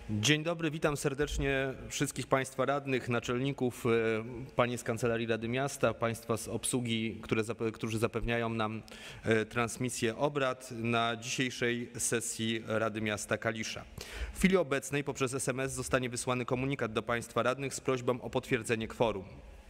Dzień dobry, witam serdecznie wszystkich Państwa radnych, naczelników, Panie z Kancelarii Rady Miasta, Państwa z obsługi, którzy zapewniają nam transmisję obrad na dzisiejszej sesji Rady Miasta Kalisza. W chwili obecnej poprzez SMS zostanie wysłany komunikat do Państwa radnych z prośbą o potwierdzenie kworum.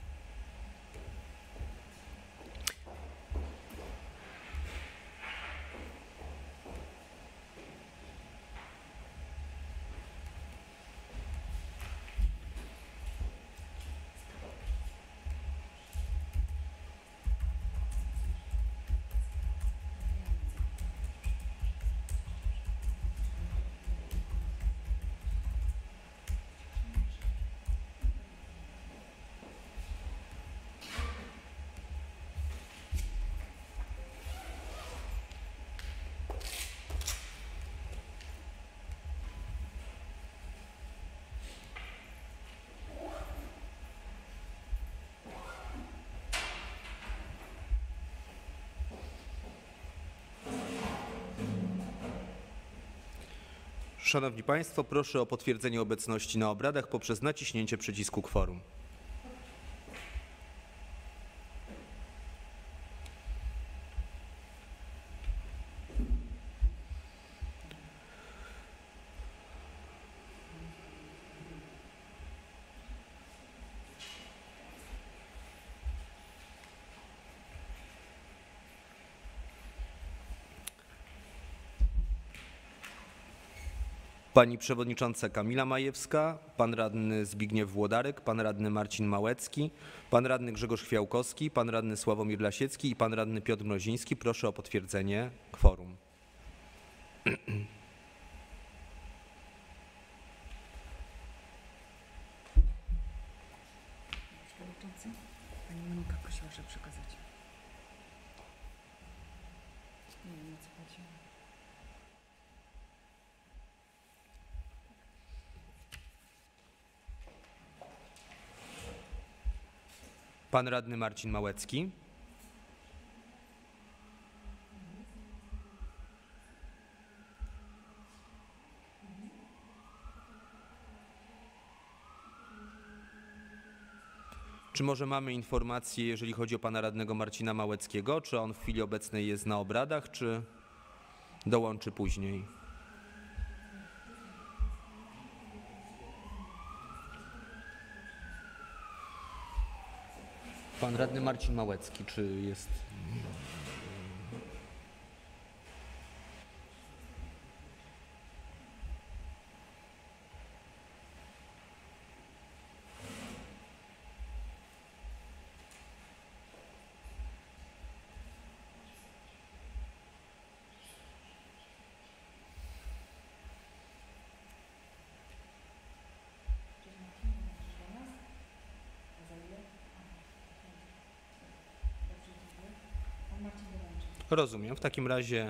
Szanowni Państwo, proszę o potwierdzenie obecności na obradach poprzez naciśnięcie przycisku kworum. Pani przewodnicząca Kamila Majewska, pan radny Zbigniew Włodarek, pan radny Marcin Małecki, pan radny Grzegorz Chwiałkowski, pan radny Sławomir Lasiecki i pan radny Piotr Mroziński. Proszę o potwierdzenie kworum. Przewodniczący, pani Monika prosiła, żeby przekazać. Nie wiem, o co chodzi. Pan radny Marcin Małecki. Czy może mamy informację, jeżeli chodzi o pana radnego Marcina Małeckiego, czy on w chwili obecnej jest na obradach, czy dołączy później? Pan radny Marcin Małecki, czy jest? Rozumiem. W takim razie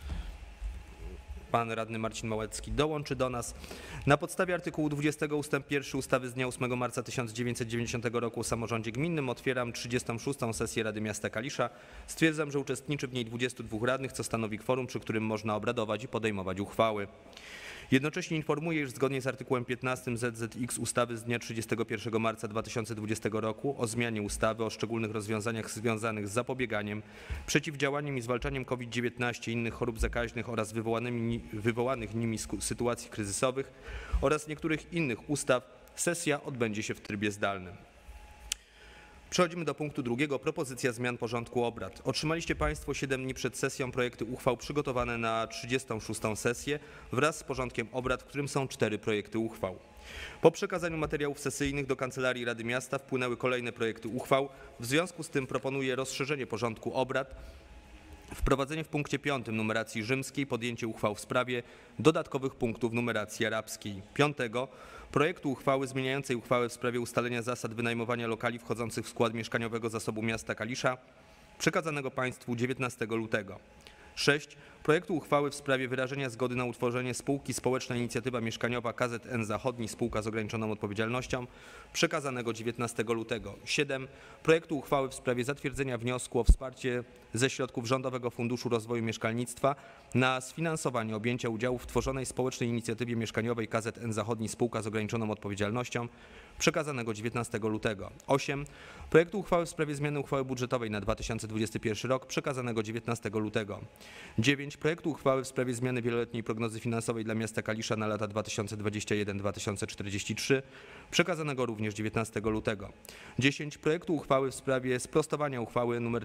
pan radny Marcin Małecki dołączy do nas. Na podstawie artykułu 20 ust. 1 ustawy z dnia 8 marca 1990 roku o samorządzie gminnym otwieram 36. sesję Rady Miasta Kalisza. Stwierdzam, że uczestniczy w niej 22 radnych, co stanowi kworum, przy którym można obradować i podejmować uchwały. Jednocześnie informuję, iż zgodnie z artykułem 15 ZZX ustawy z dnia 31 marca 2020 roku o zmianie ustawy o szczególnych rozwiązaniach związanych z zapobieganiem, przeciwdziałaniem i zwalczaniem COVID-19 i innych chorób zakaźnych oraz wywołanych nimi sytuacji kryzysowych oraz niektórych innych ustaw sesja odbędzie się w trybie zdalnym. Przechodzimy do punktu drugiego. Propozycja zmian porządku obrad. Otrzymaliście Państwo 7 dni przed sesją projekty uchwał przygotowane na 36. sesję wraz z porządkiem obrad, w którym są 4 projekty uchwał. Po przekazaniu materiałów sesyjnych do Kancelarii Rady Miasta wpłynęły kolejne projekty uchwał. W związku z tym proponuję rozszerzenie porządku obrad, wprowadzenie w punkcie 5 numeracji rzymskiej, podjęcie uchwał w sprawie dodatkowych punktów numeracji arabskiej. 5. Projektu uchwały zmieniającej uchwałę w sprawie ustalenia zasad wynajmowania lokali wchodzących w skład mieszkaniowego zasobu miasta Kalisza, przekazanego Państwu 19 lutego. 6. projektu uchwały w sprawie wyrażenia zgody na utworzenie spółki Społeczna Inicjatywa Mieszkaniowa KZN Zachodni Spółka z ograniczoną odpowiedzialnością przekazanego 19 lutego. 7. Projektu uchwały w sprawie zatwierdzenia wniosku o wsparcie ze środków Rządowego Funduszu Rozwoju Mieszkalnictwa na sfinansowanie objęcia udziału w tworzonej Społecznej Inicjatywie Mieszkaniowej KZN Zachodni Spółka z ograniczoną odpowiedzialnością przekazanego 19 lutego. 8. Projektu uchwały w sprawie zmiany uchwały budżetowej na 2021 rok przekazanego 19 lutego. 9. Projektu uchwały w sprawie zmiany wieloletniej prognozy finansowej dla miasta Kalisza na lata 2021-2043 przekazanego również 19 lutego. 10. Projektu uchwały w sprawie sprostowania uchwały nr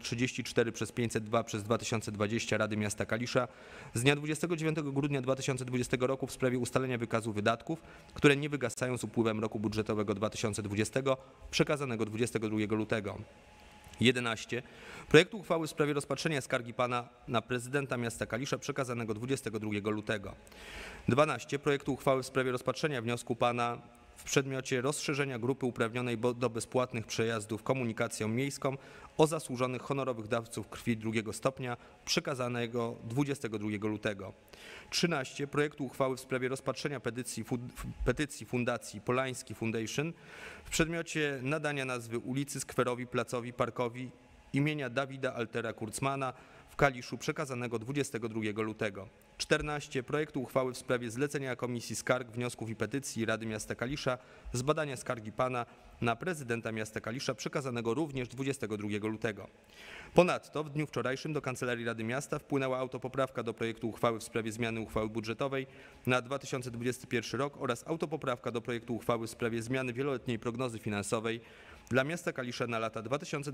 34/502/2020 Rady Miasta Kalisza z dnia 29 grudnia 2020 roku w sprawie ustalenia wykazu wydatków, które nie wygasają z upływem roku budżetowego 2020 przekazanego 22 lutego. 11. Projektu uchwały w sprawie rozpatrzenia skargi pana na prezydenta miasta Kalisza przekazanego 22 lutego. 12. Projektu uchwały w sprawie rozpatrzenia wniosku pana w przedmiocie rozszerzenia grupy uprawnionej do bezpłatnych przejazdów komunikacją miejską o zasłużonych honorowych dawców krwi drugiego stopnia przekazanego 22 lutego. 13. Projektu uchwały w sprawie rozpatrzenia petycji Fundacji Polański Foundation w przedmiocie nadania nazwy ulicy, skwerowi, placowi, parkowi imienia Dawida Altera Kurzmana w Kaliszu przekazanego 22 lutego. 14. Projektu uchwały w sprawie zlecenia Komisji Skarg, Wniosków i Petycji Rady Miasta Kalisza z badania skargi pana na prezydenta miasta Kalisza przekazanego również 22 lutego. Ponadto w dniu wczorajszym do Kancelarii Rady Miasta wpłynęła autopoprawka do projektu uchwały w sprawie zmiany uchwały budżetowej na 2021 rok oraz autopoprawka do projektu uchwały w sprawie zmiany wieloletniej prognozy finansowej dla miasta Kalisza na lata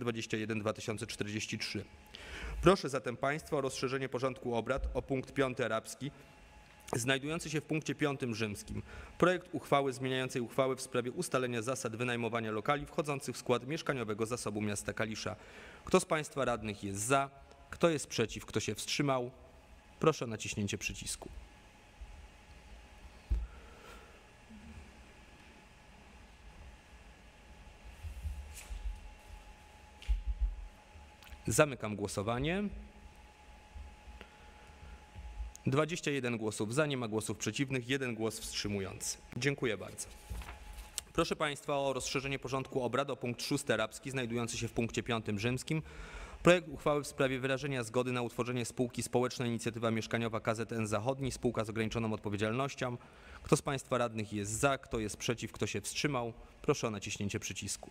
2021-2043. Proszę zatem Państwa o rozszerzenie porządku obrad o punkt 5 arabski, znajdujący się w punkcie 5 rzymskim. Projekt uchwały zmieniającej uchwałę w sprawie ustalenia zasad wynajmowania lokali wchodzących w skład mieszkaniowego zasobu miasta Kalisza. Kto z Państwa radnych jest za? Kto jest przeciw? Kto się wstrzymał? Proszę o naciśnięcie przycisku. Zamykam głosowanie. 21 głosów za, nie ma głosów przeciwnych, 1 głos wstrzymujący. Dziękuję bardzo. Proszę Państwa o rozszerzenie porządku obrad o punkt 6 arabski znajdujący się w punkcie 5 rzymskim. Projekt uchwały w sprawie wyrażenia zgody na utworzenie spółki Społeczna Inicjatywa Mieszkaniowa KZN Zachodni, spółka z ograniczoną odpowiedzialnością. Kto z Państwa radnych jest za, kto jest przeciw, kto się wstrzymał? Proszę o naciśnięcie przycisku.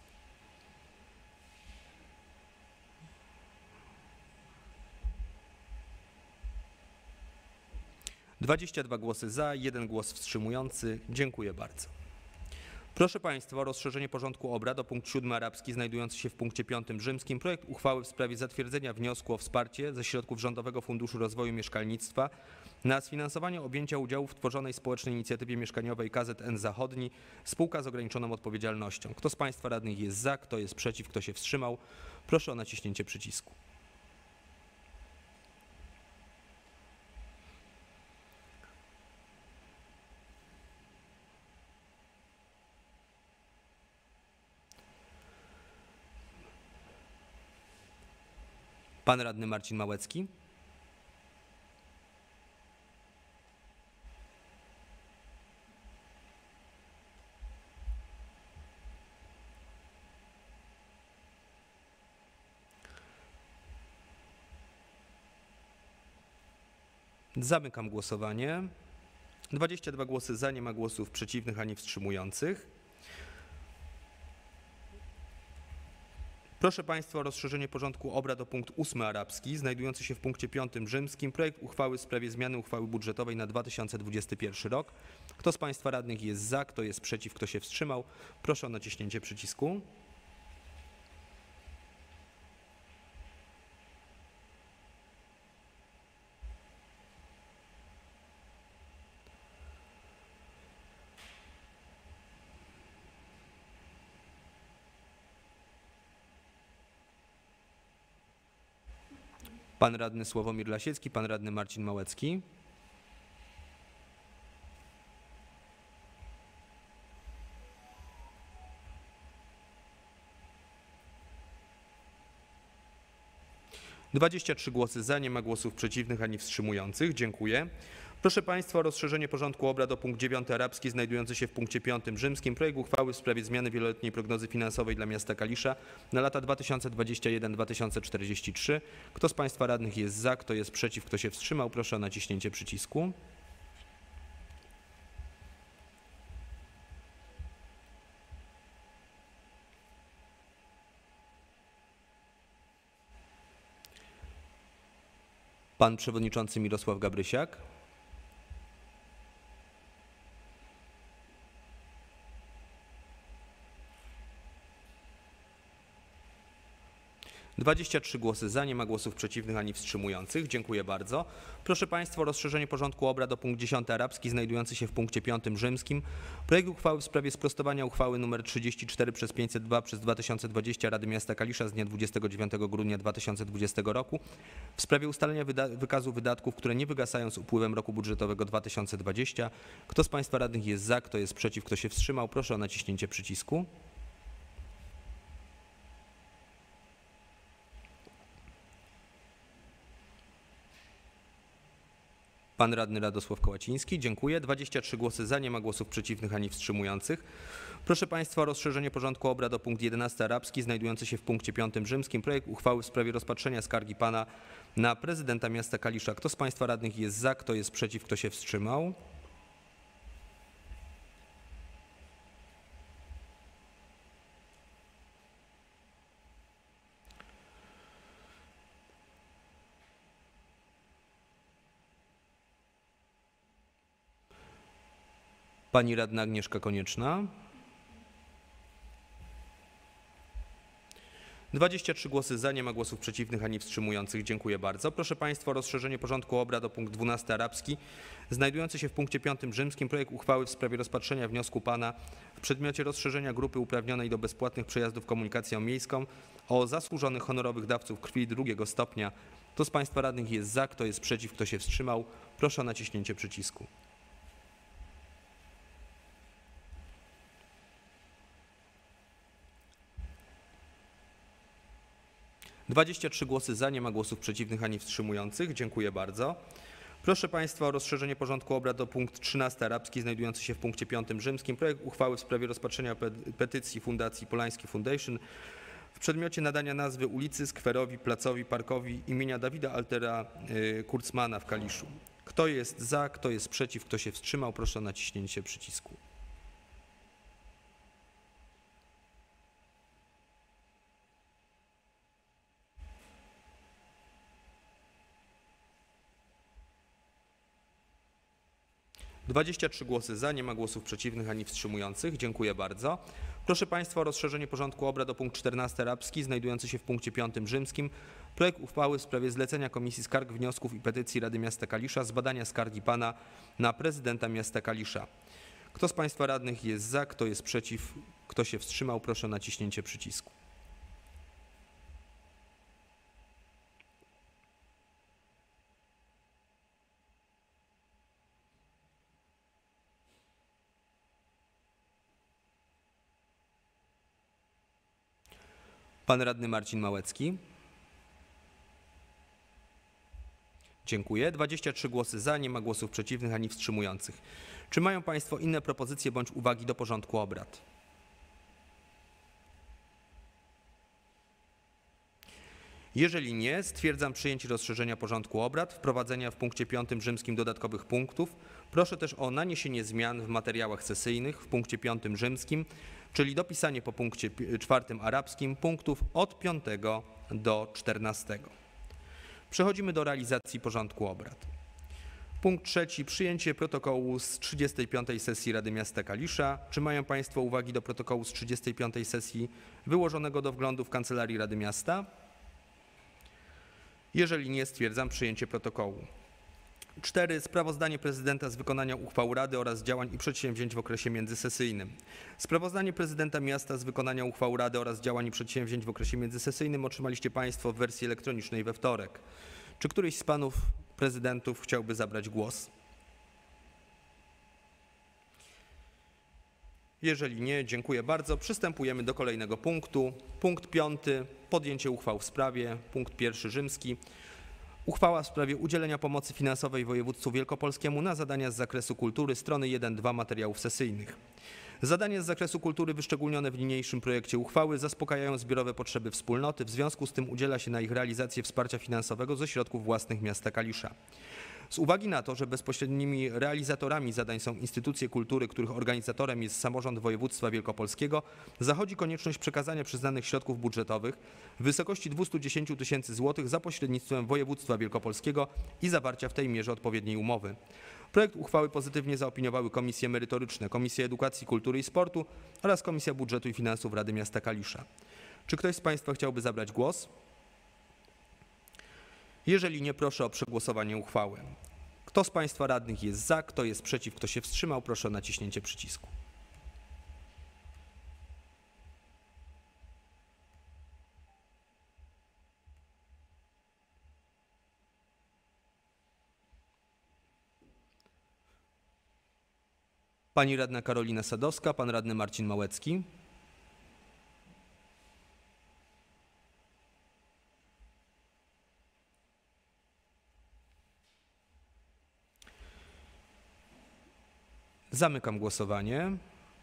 22 głosy za, 1 głos wstrzymujący. Dziękuję bardzo. Proszę Państwa o rozszerzenie porządku obrad o punkt 7 arabski znajdujący się w punkcie 5 rzymskim. Projekt uchwały w sprawie zatwierdzenia wniosku o wsparcie ze środków Rządowego Funduszu Rozwoju Mieszkalnictwa na sfinansowanie objęcia udziału w tworzonej Społecznej Inicjatywie Mieszkaniowej KZN Zachodni spółka z ograniczoną odpowiedzialnością. Kto z Państwa radnych jest za, kto jest przeciw, kto się wstrzymał? Proszę o naciśnięcie przycisku. Pan radny Marcin Małecki. Zamykam głosowanie. 22 głosy za, nie ma głosów przeciwnych ani wstrzymujących. Proszę Państwa o rozszerzenie porządku obrad o punkt 8 arabski, znajdujący się w punkcie 5 rzymskim. Projekt uchwały w sprawie zmiany uchwały budżetowej na 2021 rok. Kto z Państwa radnych jest za, kto jest przeciw, kto się wstrzymał? Proszę o naciśnięcie przycisku. Pan radny Sławomir Lasiecki, pan radny Marcin Małecki. 23 głosy za, nie ma głosów przeciwnych ani wstrzymujących. Dziękuję. Proszę Państwa o rozszerzenie porządku obrad o punkt 9 arabski znajdujący się w punkcie 5 rzymskim. Projekt uchwały w sprawie zmiany wieloletniej prognozy finansowej dla miasta Kalisza na lata 2021-2043. Kto z Państwa radnych jest za, kto jest przeciw, kto się wstrzymał? Proszę o naciśnięcie przycisku. Pan przewodniczący Mirosław Gabrysiak. Dwadzieścia 23 głosy za, nie ma głosów przeciwnych ani wstrzymujących. Dziękuję bardzo. Proszę Państwa o rozszerzenie porządku obrad o punkt 10 arabski znajdujący się w punkcie 5 rzymskim. Projekt uchwały w sprawie sprostowania uchwały nr 34/502/2020 Rady Miasta Kalisza z dnia 29 grudnia 2020 roku w sprawie ustalenia wykazu wydatków, które nie wygasają z upływem roku budżetowego 2020. Kto z Państwa radnych jest za, kto jest przeciw, kto się wstrzymał? Proszę o naciśnięcie przycisku. Pan radny Radosław Kołaciński. Dziękuję. 23 głosy za, nie ma głosów przeciwnych ani wstrzymujących. Proszę Państwa o rozszerzenie porządku obrad o punkt 11 arabski znajdujący się w punkcie 5 rzymskim. Projekt uchwały w sprawie rozpatrzenia skargi pana na prezydenta miasta Kalisza. Kto z Państwa radnych jest za, kto jest przeciw, kto się wstrzymał? Pani radna Agnieszka Konieczna. 23 głosy za, nie ma głosów przeciwnych ani wstrzymujących. Dziękuję bardzo. Proszę Państwa o rozszerzenie porządku obrad o punkt 12 arabski znajdujący się w punkcie 5 rzymskim. Projekt uchwały w sprawie rozpatrzenia wniosku pana w przedmiocie rozszerzenia grupy uprawnionej do bezpłatnych przejazdów komunikacją miejską o zasłużonych honorowych dawców krwi II stopnia. Kto z Państwa radnych jest za, kto jest przeciw, kto się wstrzymał? Proszę o naciśnięcie przycisku. 23 głosy za, nie ma głosów przeciwnych ani wstrzymujących. Dziękuję bardzo. Proszę Państwa o rozszerzenie porządku obrad o punkt 13 arabski znajdujący się w punkcie 5 rzymskim. Projekt uchwały w sprawie rozpatrzenia petycji Fundacji Polański Foundation w przedmiocie nadania nazwy ulicy, skwerowi, placowi, parkowi imienia Dawida Altera Kurzmana w Kaliszu. Kto jest za, kto jest przeciw, kto się wstrzymał? Proszę o naciśnięcie przycisku. 23 głosy za, nie ma głosów przeciwnych ani wstrzymujących. Dziękuję bardzo. Proszę Państwa o rozszerzenie porządku obrad o punkt 14 arabski znajdujący się w punkcie 5 rzymskim. Projekt uchwały w sprawie zlecenia Komisji Skarg, Wniosków i Petycji Rady Miasta Kalisza zbadania skargi pana na prezydenta miasta Kalisza. Kto z Państwa radnych jest za, kto jest przeciw, kto się wstrzymał? Proszę o naciśnięcie przycisku. Pan radny Marcin Małecki. Dziękuję. 23 głosy za, nie ma głosów przeciwnych ani wstrzymujących. Czy mają Państwo inne propozycje bądź uwagi do porządku obrad? Jeżeli nie, stwierdzam przyjęcie rozszerzenia porządku obrad, wprowadzenia w punkcie 5 rzymskim dodatkowych punktów. Proszę też o naniesienie zmian w materiałach sesyjnych w punkcie 5 rzymskim, czyli dopisanie po punkcie 4 arabskim punktów od 5 do 14. Przechodzimy do realizacji porządku obrad. Punkt 3. Przyjęcie protokołu z 35. sesji Rady Miasta Kalisza. Czy mają Państwo uwagi do protokołu z 35. sesji wyłożonego do wglądu w Kancelarii Rady Miasta? Jeżeli nie, stwierdzam przyjęcie protokołu. 4. Sprawozdanie prezydenta z wykonania uchwał Rady oraz działań i przedsięwzięć w okresie międzysesyjnym. Sprawozdanie prezydenta miasta z wykonania uchwał Rady oraz działań i przedsięwzięć w okresie międzysesyjnym otrzymaliście Państwo w wersji elektronicznej we wtorek. Czy któryś z panów prezydentów chciałby zabrać głos? Jeżeli nie, dziękuję bardzo. Przystępujemy do kolejnego punktu. Punkt 5. Podjęcie uchwał w sprawie. Punkt 1 rzymski. Uchwała w sprawie udzielenia pomocy finansowej województwu wielkopolskiemu na zadania z zakresu kultury, strony 1-2 materiałów sesyjnych. Zadania z zakresu kultury wyszczególnione w niniejszym projekcie uchwały zaspokajają zbiorowe potrzeby wspólnoty, w związku z tym udziela się na ich realizację wsparcia finansowego ze środków własnych miasta Kalisza. Z uwagi na to, że bezpośrednimi realizatorami zadań są instytucje kultury, których organizatorem jest samorząd województwa wielkopolskiego, zachodzi konieczność przekazania przyznanych środków budżetowych w wysokości 210 tysięcy złotych za pośrednictwem województwa wielkopolskiego i zawarcia w tej mierze odpowiedniej umowy. Projekt uchwały pozytywnie zaopiniowały komisje merytoryczne, Komisja Edukacji, Kultury i Sportu oraz Komisja Budżetu i Finansów Rady Miasta Kalisza. Czy ktoś z Państwa chciałby zabrać głos? Jeżeli nie, proszę o przegłosowanie uchwały. Kto z Państwa radnych jest za, kto jest przeciw, kto się wstrzymał, proszę o naciśnięcie przycisku. Pani radna Karolina Sadowska, pan radny Marcin Małecki. Zamykam głosowanie.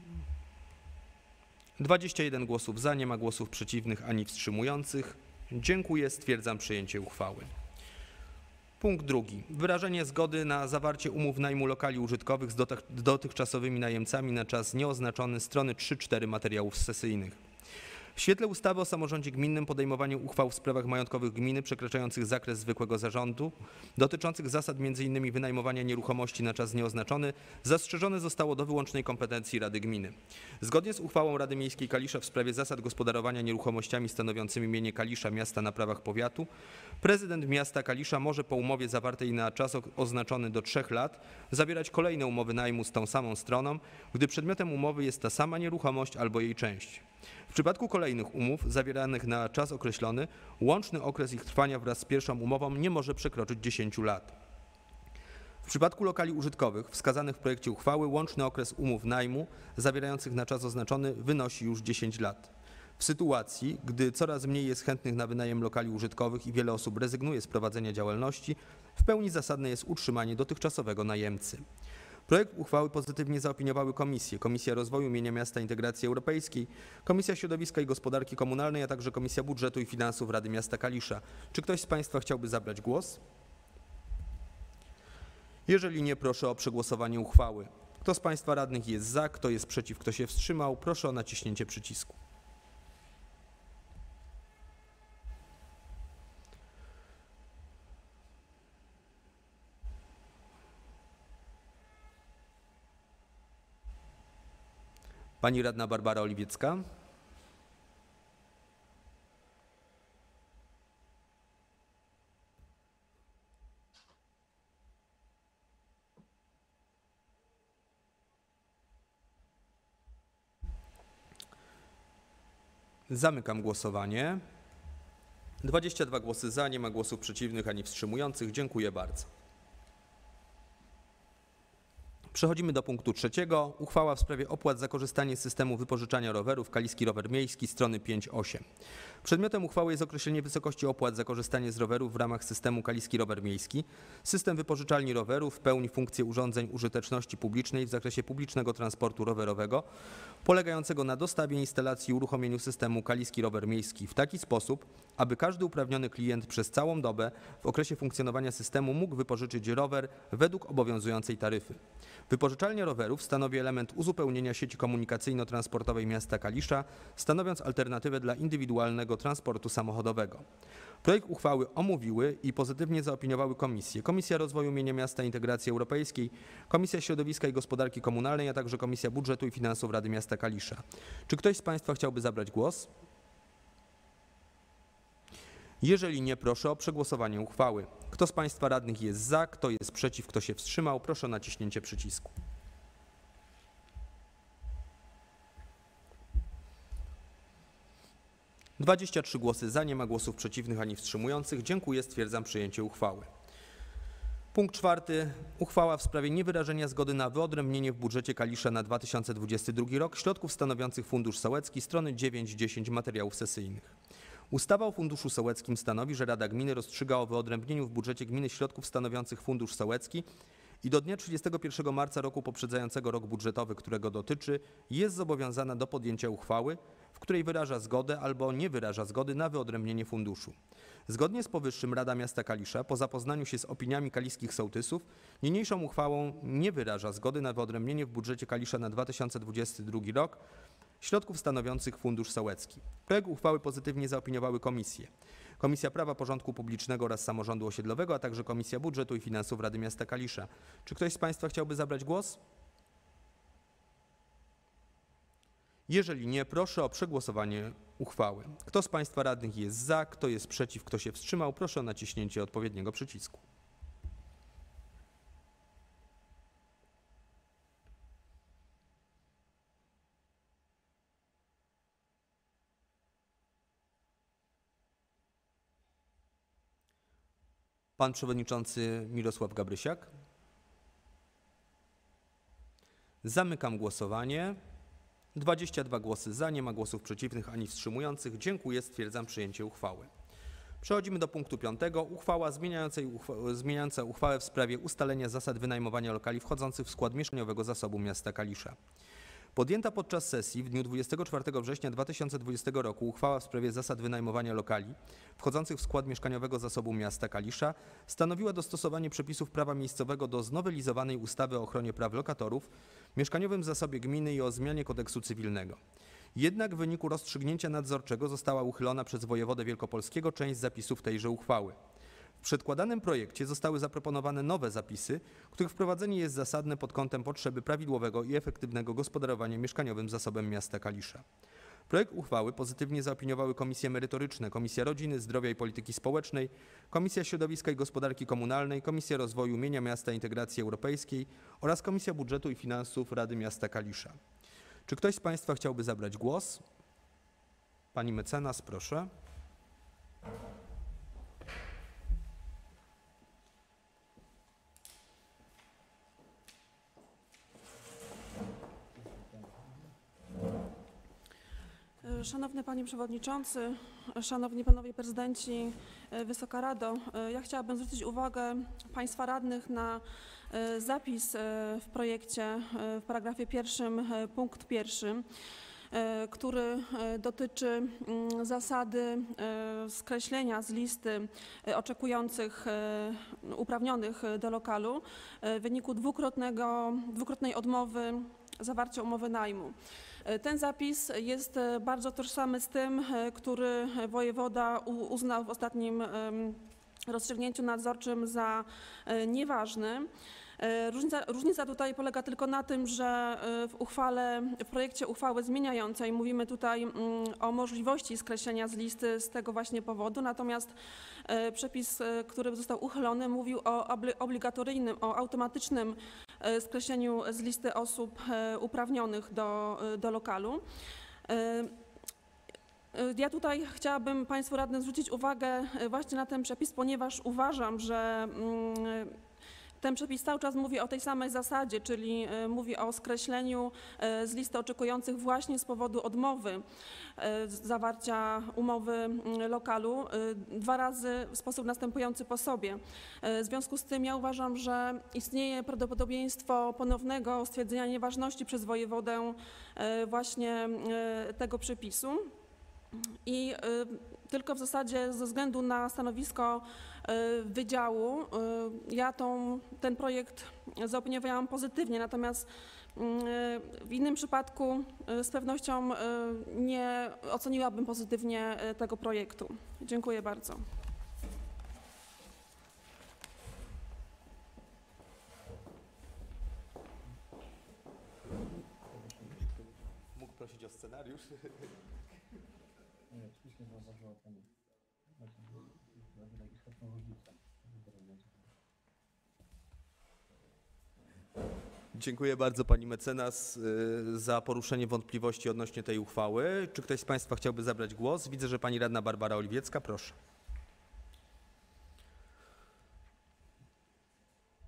21 głosów za, nie ma głosów przeciwnych ani wstrzymujących. Dziękuję, stwierdzam przyjęcie uchwały. Punkt 2. Wyrażenie zgody na zawarcie umów najmu lokali użytkowych z dotychczasowymi najemcami na czas nieoznaczony, strony 3-4 materiałów sesyjnych. W świetle ustawy o samorządzie gminnym podejmowaniu uchwał w sprawach majątkowych gminy przekraczających zakres zwykłego zarządu, dotyczących zasad m.in. wynajmowania nieruchomości na czas nieoznaczony, zastrzeżone zostało do wyłącznej kompetencji Rady Gminy. Zgodnie z uchwałą Rady Miejskiej Kalisza w sprawie zasad gospodarowania nieruchomościami stanowiącymi mienie Kalisza miasta na prawach powiatu, prezydent miasta Kalisza może po umowie zawartej na czas oznaczony do 3 lat zawierać kolejne umowy najmu z tą samą stroną, gdy przedmiotem umowy jest ta sama nieruchomość albo jej część. W przypadku kolejnych umów zawieranych na czas określony, łączny okres ich trwania wraz z pierwszą umową nie może przekroczyć 10 lat. W przypadku lokali użytkowych wskazanych w projekcie uchwały łączny okres umów najmu zawierających na czas oznaczony wynosi już 10 lat. W sytuacji, gdy coraz mniej jest chętnych na wynajem lokali użytkowych i wiele osób rezygnuje z prowadzenia działalności, w pełni zasadne jest utrzymanie dotychczasowego najemcy. Projekt uchwały pozytywnie zaopiniowały komisje: Komisja Rozwoju Mienia Miasta Integracji Europejskiej, Komisja Środowiska i Gospodarki Komunalnej, a także Komisja Budżetu i Finansów Rady Miasta Kalisza. Czy ktoś z Państwa chciałby zabrać głos? Jeżeli nie, proszę o przegłosowanie uchwały. Kto z Państwa radnych jest za, kto jest przeciw, kto się wstrzymał, proszę o naciśnięcie przycisku. Pani radna Barbara Oliwiecka. Zamykam głosowanie. 22 głosy za, nie ma głosów przeciwnych ani wstrzymujących. Dziękuję bardzo. Przechodzimy do punktu 3. Uchwała w sprawie opłat za korzystanie z systemu wypożyczania rowerów Kaliski Rower Miejski, strony 5-8. Przedmiotem uchwały jest określenie wysokości opłat za korzystanie z rowerów w ramach systemu Kaliski Rower Miejski. System wypożyczalni rowerów pełni funkcję urządzeń użyteczności publicznej w zakresie publicznego transportu rowerowego, polegającego na dostawie instalacji i uruchomieniu systemu Kaliski Rower Miejski w taki sposób, aby każdy uprawniony klient przez całą dobę w okresie funkcjonowania systemu mógł wypożyczyć rower według obowiązującej taryfy. Wypożyczalnia rowerów stanowi element uzupełnienia sieci komunikacyjno-transportowej miasta Kalisza, stanowiąc alternatywę dla indywidualnego transportu samochodowego. Projekt uchwały omówiły i pozytywnie zaopiniowały komisje: Komisja Rozwoju Mienia Miasta Integracji Europejskiej, Komisja Środowiska i Gospodarki Komunalnej, a także Komisja Budżetu i Finansów Rady Miasta Kalisza. Czy ktoś z Państwa chciałby zabrać głos? Jeżeli nie, proszę o przegłosowanie uchwały. Kto z Państwa radnych jest za, kto jest przeciw, kto się wstrzymał, proszę o naciśnięcie przycisku. - 23 głosy za, nie ma głosów przeciwnych ani wstrzymujących. Dziękuję, stwierdzam przyjęcie uchwały. Punkt 4. Uchwała w sprawie niewyrażenia zgody na wyodrębnienie w budżecie Kalisza na 2022 rok środków stanowiących Fundusz Sołecki, strony 9-10 materiałów sesyjnych. Ustawa o Funduszu Sołeckim stanowi, że Rada Gminy rozstrzyga o wyodrębnieniu w budżecie gminy środków stanowiących Fundusz Sołecki i do dnia 31 marca roku poprzedzającego rok budżetowy, którego dotyczy, jest zobowiązana do podjęcia uchwały, w której wyraża zgodę albo nie wyraża zgody na wyodrębnienie funduszu. Zgodnie z powyższym Rada Miasta Kalisza, po zapoznaniu się z opiniami kaliskich sołtysów, niniejszą uchwałą nie wyraża zgody na wyodrębnienie w budżecie Kalisza na 2022 rok środków stanowiących Fundusz Sołecki. Projekt uchwały pozytywnie zaopiniowały komisje: Komisja Prawa, Porządku Publicznego oraz Samorządu Osiedlowego, a także Komisja Budżetu i Finansów Rady Miasta Kalisza. Czy ktoś z Państwa chciałby zabrać głos? Jeżeli nie, proszę o przegłosowanie uchwały. Kto z Państwa radnych jest za, kto jest przeciw, kto się wstrzymał, proszę o naciśnięcie odpowiedniego przycisku. Pan Przewodniczący Mirosław Gabrysiak. Zamykam głosowanie. 22 głosy za, nie ma głosów przeciwnych ani wstrzymujących. Dziękuję, stwierdzam przyjęcie uchwały. Przechodzimy do punktu 5. Uchwała zmieniająca uchwałę w sprawie ustalenia zasad wynajmowania lokali wchodzących w skład mieszkaniowego zasobu miasta Kalisza. Podjęta podczas sesji w dniu 24 września 2020 roku uchwała w sprawie zasad wynajmowania lokali wchodzących w skład mieszkaniowego zasobu miasta Kalisza stanowiła dostosowanie przepisów prawa miejscowego do znowelizowanej ustawy o ochronie praw lokatorów, mieszkaniowym zasobie gminy i o zmianie kodeksu cywilnego. Jednak w wyniku rozstrzygnięcia nadzorczego została uchylona przez wojewodę wielkopolskiego część zapisów tejże uchwały. W przedkładanym projekcie zostały zaproponowane nowe zapisy, których wprowadzenie jest zasadne pod kątem potrzeby prawidłowego i efektywnego gospodarowania mieszkaniowym zasobem miasta Kalisza. Projekt uchwały pozytywnie zaopiniowały komisje merytoryczne: Komisja Rodziny, Zdrowia i Polityki Społecznej, Komisja Środowiska i Gospodarki Komunalnej, Komisja Rozwoju Mienia Miasta i Integracji Europejskiej oraz Komisja Budżetu i Finansów Rady Miasta Kalisza. Czy ktoś z Państwa chciałby zabrać głos? Pani mecenas, proszę. Szanowny Panie Przewodniczący, Szanowni Panowie Prezydenci, Wysoka Rado, ja chciałabym zwrócić uwagę Państwa radnych na zapis w projekcie w paragrafie 1 punkt 1, który dotyczy zasady skreślenia z listy oczekujących uprawnionych do lokalu w wyniku dwukrotnej odmowy zawarcia umowy najmu. Ten zapis jest bardzo tożsamy z tym, który wojewoda uznał w ostatnim rozstrzygnięciu nadzorczym za nieważny. Różnica tutaj polega tylko na tym, że w projekcie uchwały zmieniającej mówimy tutaj o możliwości skreślenia z listy z tego właśnie powodu, natomiast przepis, który został uchylony, mówił o obligatoryjnym, o automatycznym skreśleniu z listy osób uprawnionych do lokalu. Ja tutaj chciałabym Państwu radnym zwrócić uwagę właśnie na ten przepis, ponieważ uważam, że ten przepis cały czas mówi o tej samej zasadzie, czyli mówi o skreśleniu z listy oczekujących właśnie z powodu odmowy zawarcia umowy lokalu dwa razy w sposób następujący po sobie. W związku z tym ja uważam, że istnieje prawdopodobieństwo ponownego stwierdzenia nieważności przez wojewodę właśnie tego przepisu. I tylko w zasadzie ze względu na stanowisko wydziału ja ten projekt zaopiniowałam pozytywnie, natomiast w innym przypadku z pewnością nie oceniłabym pozytywnie tego projektu. Dziękuję bardzo. Mógł prosić o scenariusz? Nie, oczywiście zauważyła Pani istotną różnicę. Dziękuję bardzo Pani mecenas za poruszenie wątpliwości odnośnie tej uchwały. Czy ktoś z Państwa chciałby zabrać głos? Widzę, że Pani radna Barbara Oliwiecka, proszę.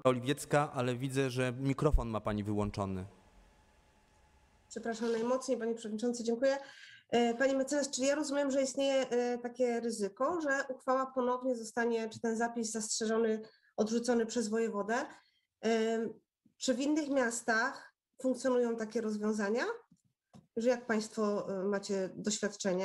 Oliwiecka, ale widzę, że mikrofon ma pani wyłączony. Przepraszam najmocniej, panie przewodniczący, dziękuję. Pani mecenas, czyli ja rozumiem, że istnieje takie ryzyko, że uchwała ponownie zostanie, czy ten zapis zastrzeżony, odrzucony przez wojewodę. Czy w innych miastach funkcjonują takie rozwiązania? Że jak państwo macie doświadczenie?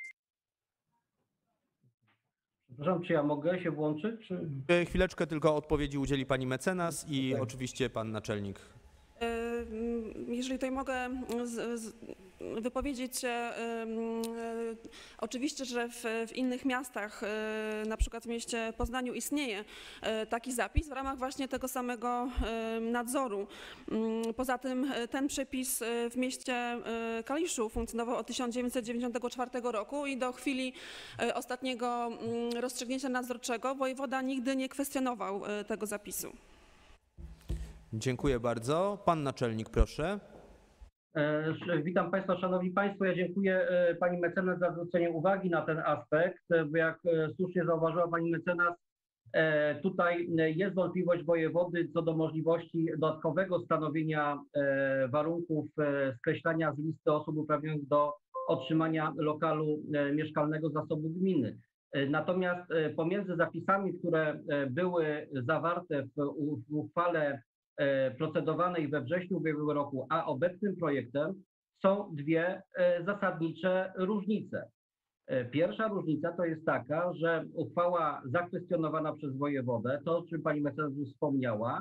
Przepraszam, czy ja mogę się włączyć? Czy... Chwileczkę tylko odpowiedzi udzieli pani mecenas i Tak. oczywiście pan naczelnik. Jeżeli tutaj mogę wypowiedzieć się, oczywiście, że w innych miastach, na przykład w mieście Poznaniu istnieje taki zapis w ramach właśnie tego samego nadzoru. Poza tym ten przepis w mieście Kaliszu funkcjonował od 1994 roku i do chwili ostatniego rozstrzygnięcia nadzorczego wojewoda nigdy nie kwestionował tego zapisu. Dziękuję bardzo. Pan naczelnik, proszę. Witam Państwa, Szanowni Państwo. Ja dziękuję Pani mecenas za zwrócenie uwagi na ten aspekt, bo jak słusznie zauważyła Pani mecenas, tutaj jest wątpliwość wojewody co do możliwości dodatkowego stanowienia warunków skreślania z listy osób uprawnionych do otrzymania lokalu mieszkalnego zasobu gminy. Natomiast pomiędzy zapisami, które były zawarte w uchwale procedowanej we wrześniu ubiegłego roku, a obecnym projektem są dwie zasadnicze różnice. Pierwsza różnica to jest taka, że uchwała zakwestionowana przez wojewodę, to o czym pani mecenas już wspomniała,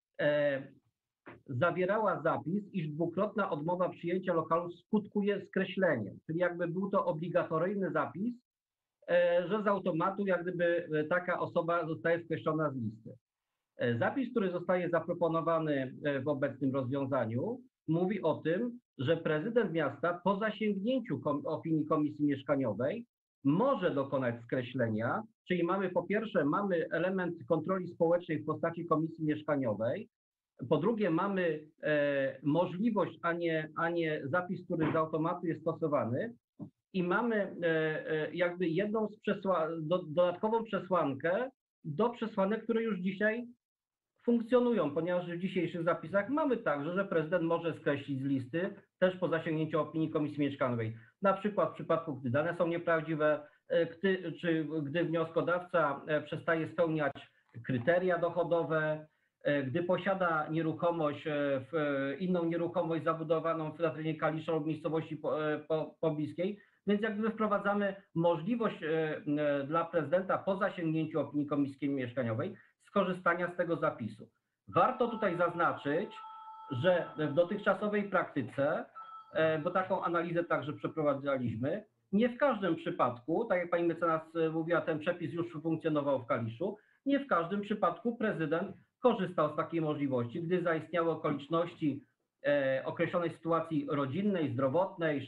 zawierała zapis, iż dwukrotna odmowa przyjęcia lokalu skutkuje skreśleniem, czyli jakby był to obligatoryjny zapis, że z automatu jak gdyby taka osoba zostaje skreślona z listy. Zapis, który zostaje zaproponowany w obecnym rozwiązaniu, mówi o tym, że prezydent miasta po zasięgnięciu opinii komisji mieszkaniowej może dokonać skreślenia, czyli mamy po pierwsze element kontroli społecznej w postaci komisji mieszkaniowej, po drugie mamy możliwość, a nie zapis, który z automatu jest stosowany i mamy jakby jedną z dodatkową przesłankę do przesłanek, które już dzisiaj funkcjonują, ponieważ w dzisiejszych zapisach mamy także, że prezydent może skreślić z listy też po zasięgnięciu opinii komisji mieszkaniowej. Na przykład w przypadku, gdy dane są nieprawdziwe, czy gdy wnioskodawca przestaje spełniać kryteria dochodowe, gdy posiada nieruchomość, inną nieruchomość zabudowaną na terenie Kalisza lub miejscowości pobliskiej, więc jak gdyby wprowadzamy możliwość dla prezydenta po zasięgnięciu opinii komisji mieszkaniowej skorzystania z tego zapisu. Warto tutaj zaznaczyć, że w dotychczasowej praktyce, bo taką analizę także przeprowadzaliśmy, nie w każdym przypadku, tak jak pani mecenas mówiła, ten przepis już funkcjonował w Kaliszu, nie w każdym przypadku prezydent korzystał z takiej możliwości, gdy zaistniały okoliczności określonej sytuacji rodzinnej, zdrowotnej,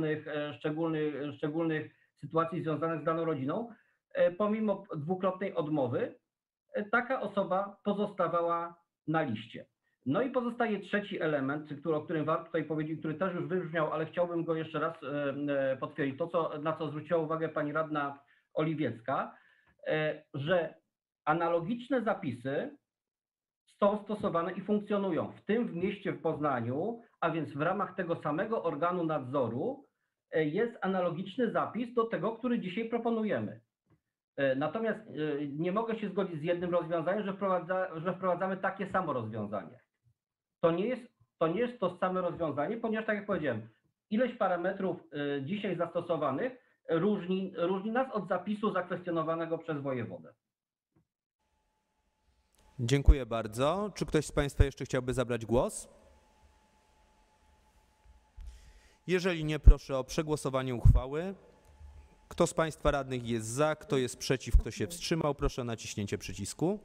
szczególnych sytuacji związanych z daną rodziną, pomimo dwukrotnej odmowy, taka osoba pozostawała na liście. No i pozostaje trzeci element, o którym warto tutaj powiedzieć, który też już wybrzmiał, ale chciałbym go jeszcze raz potwierdzić. To, na co zwróciła uwagę pani radna Oliwiecka, że analogiczne zapisy są stosowane i funkcjonują, w tym w mieście w Poznaniu, a więc w ramach tego samego organu nadzoru jest analogiczny zapis do tego, który dzisiaj proponujemy. Natomiast nie mogę się zgodzić z jednym rozwiązaniem, że wprowadzamy takie samo rozwiązanie. To nie jest to same rozwiązanie, ponieważ tak jak powiedziałem, ileś parametrów dzisiaj zastosowanych różni nas od zapisu zakwestionowanego przez wojewodę. Dziękuję bardzo. Czy ktoś z Państwa jeszcze chciałby zabrać głos? Jeżeli nie, proszę o przegłosowanie uchwały. Kto z Państwa radnych jest za, kto jest przeciw, kto się wstrzymał, proszę o naciśnięcie przycisku.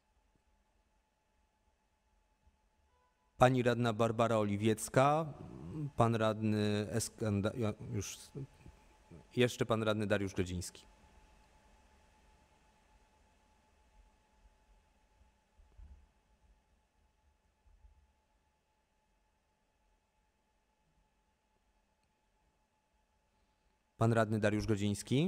Pani radna Barbara Oliwiecka. Pan radny jeszcze pan radny Dariusz Godziński. Pan radny Dariusz Godziński.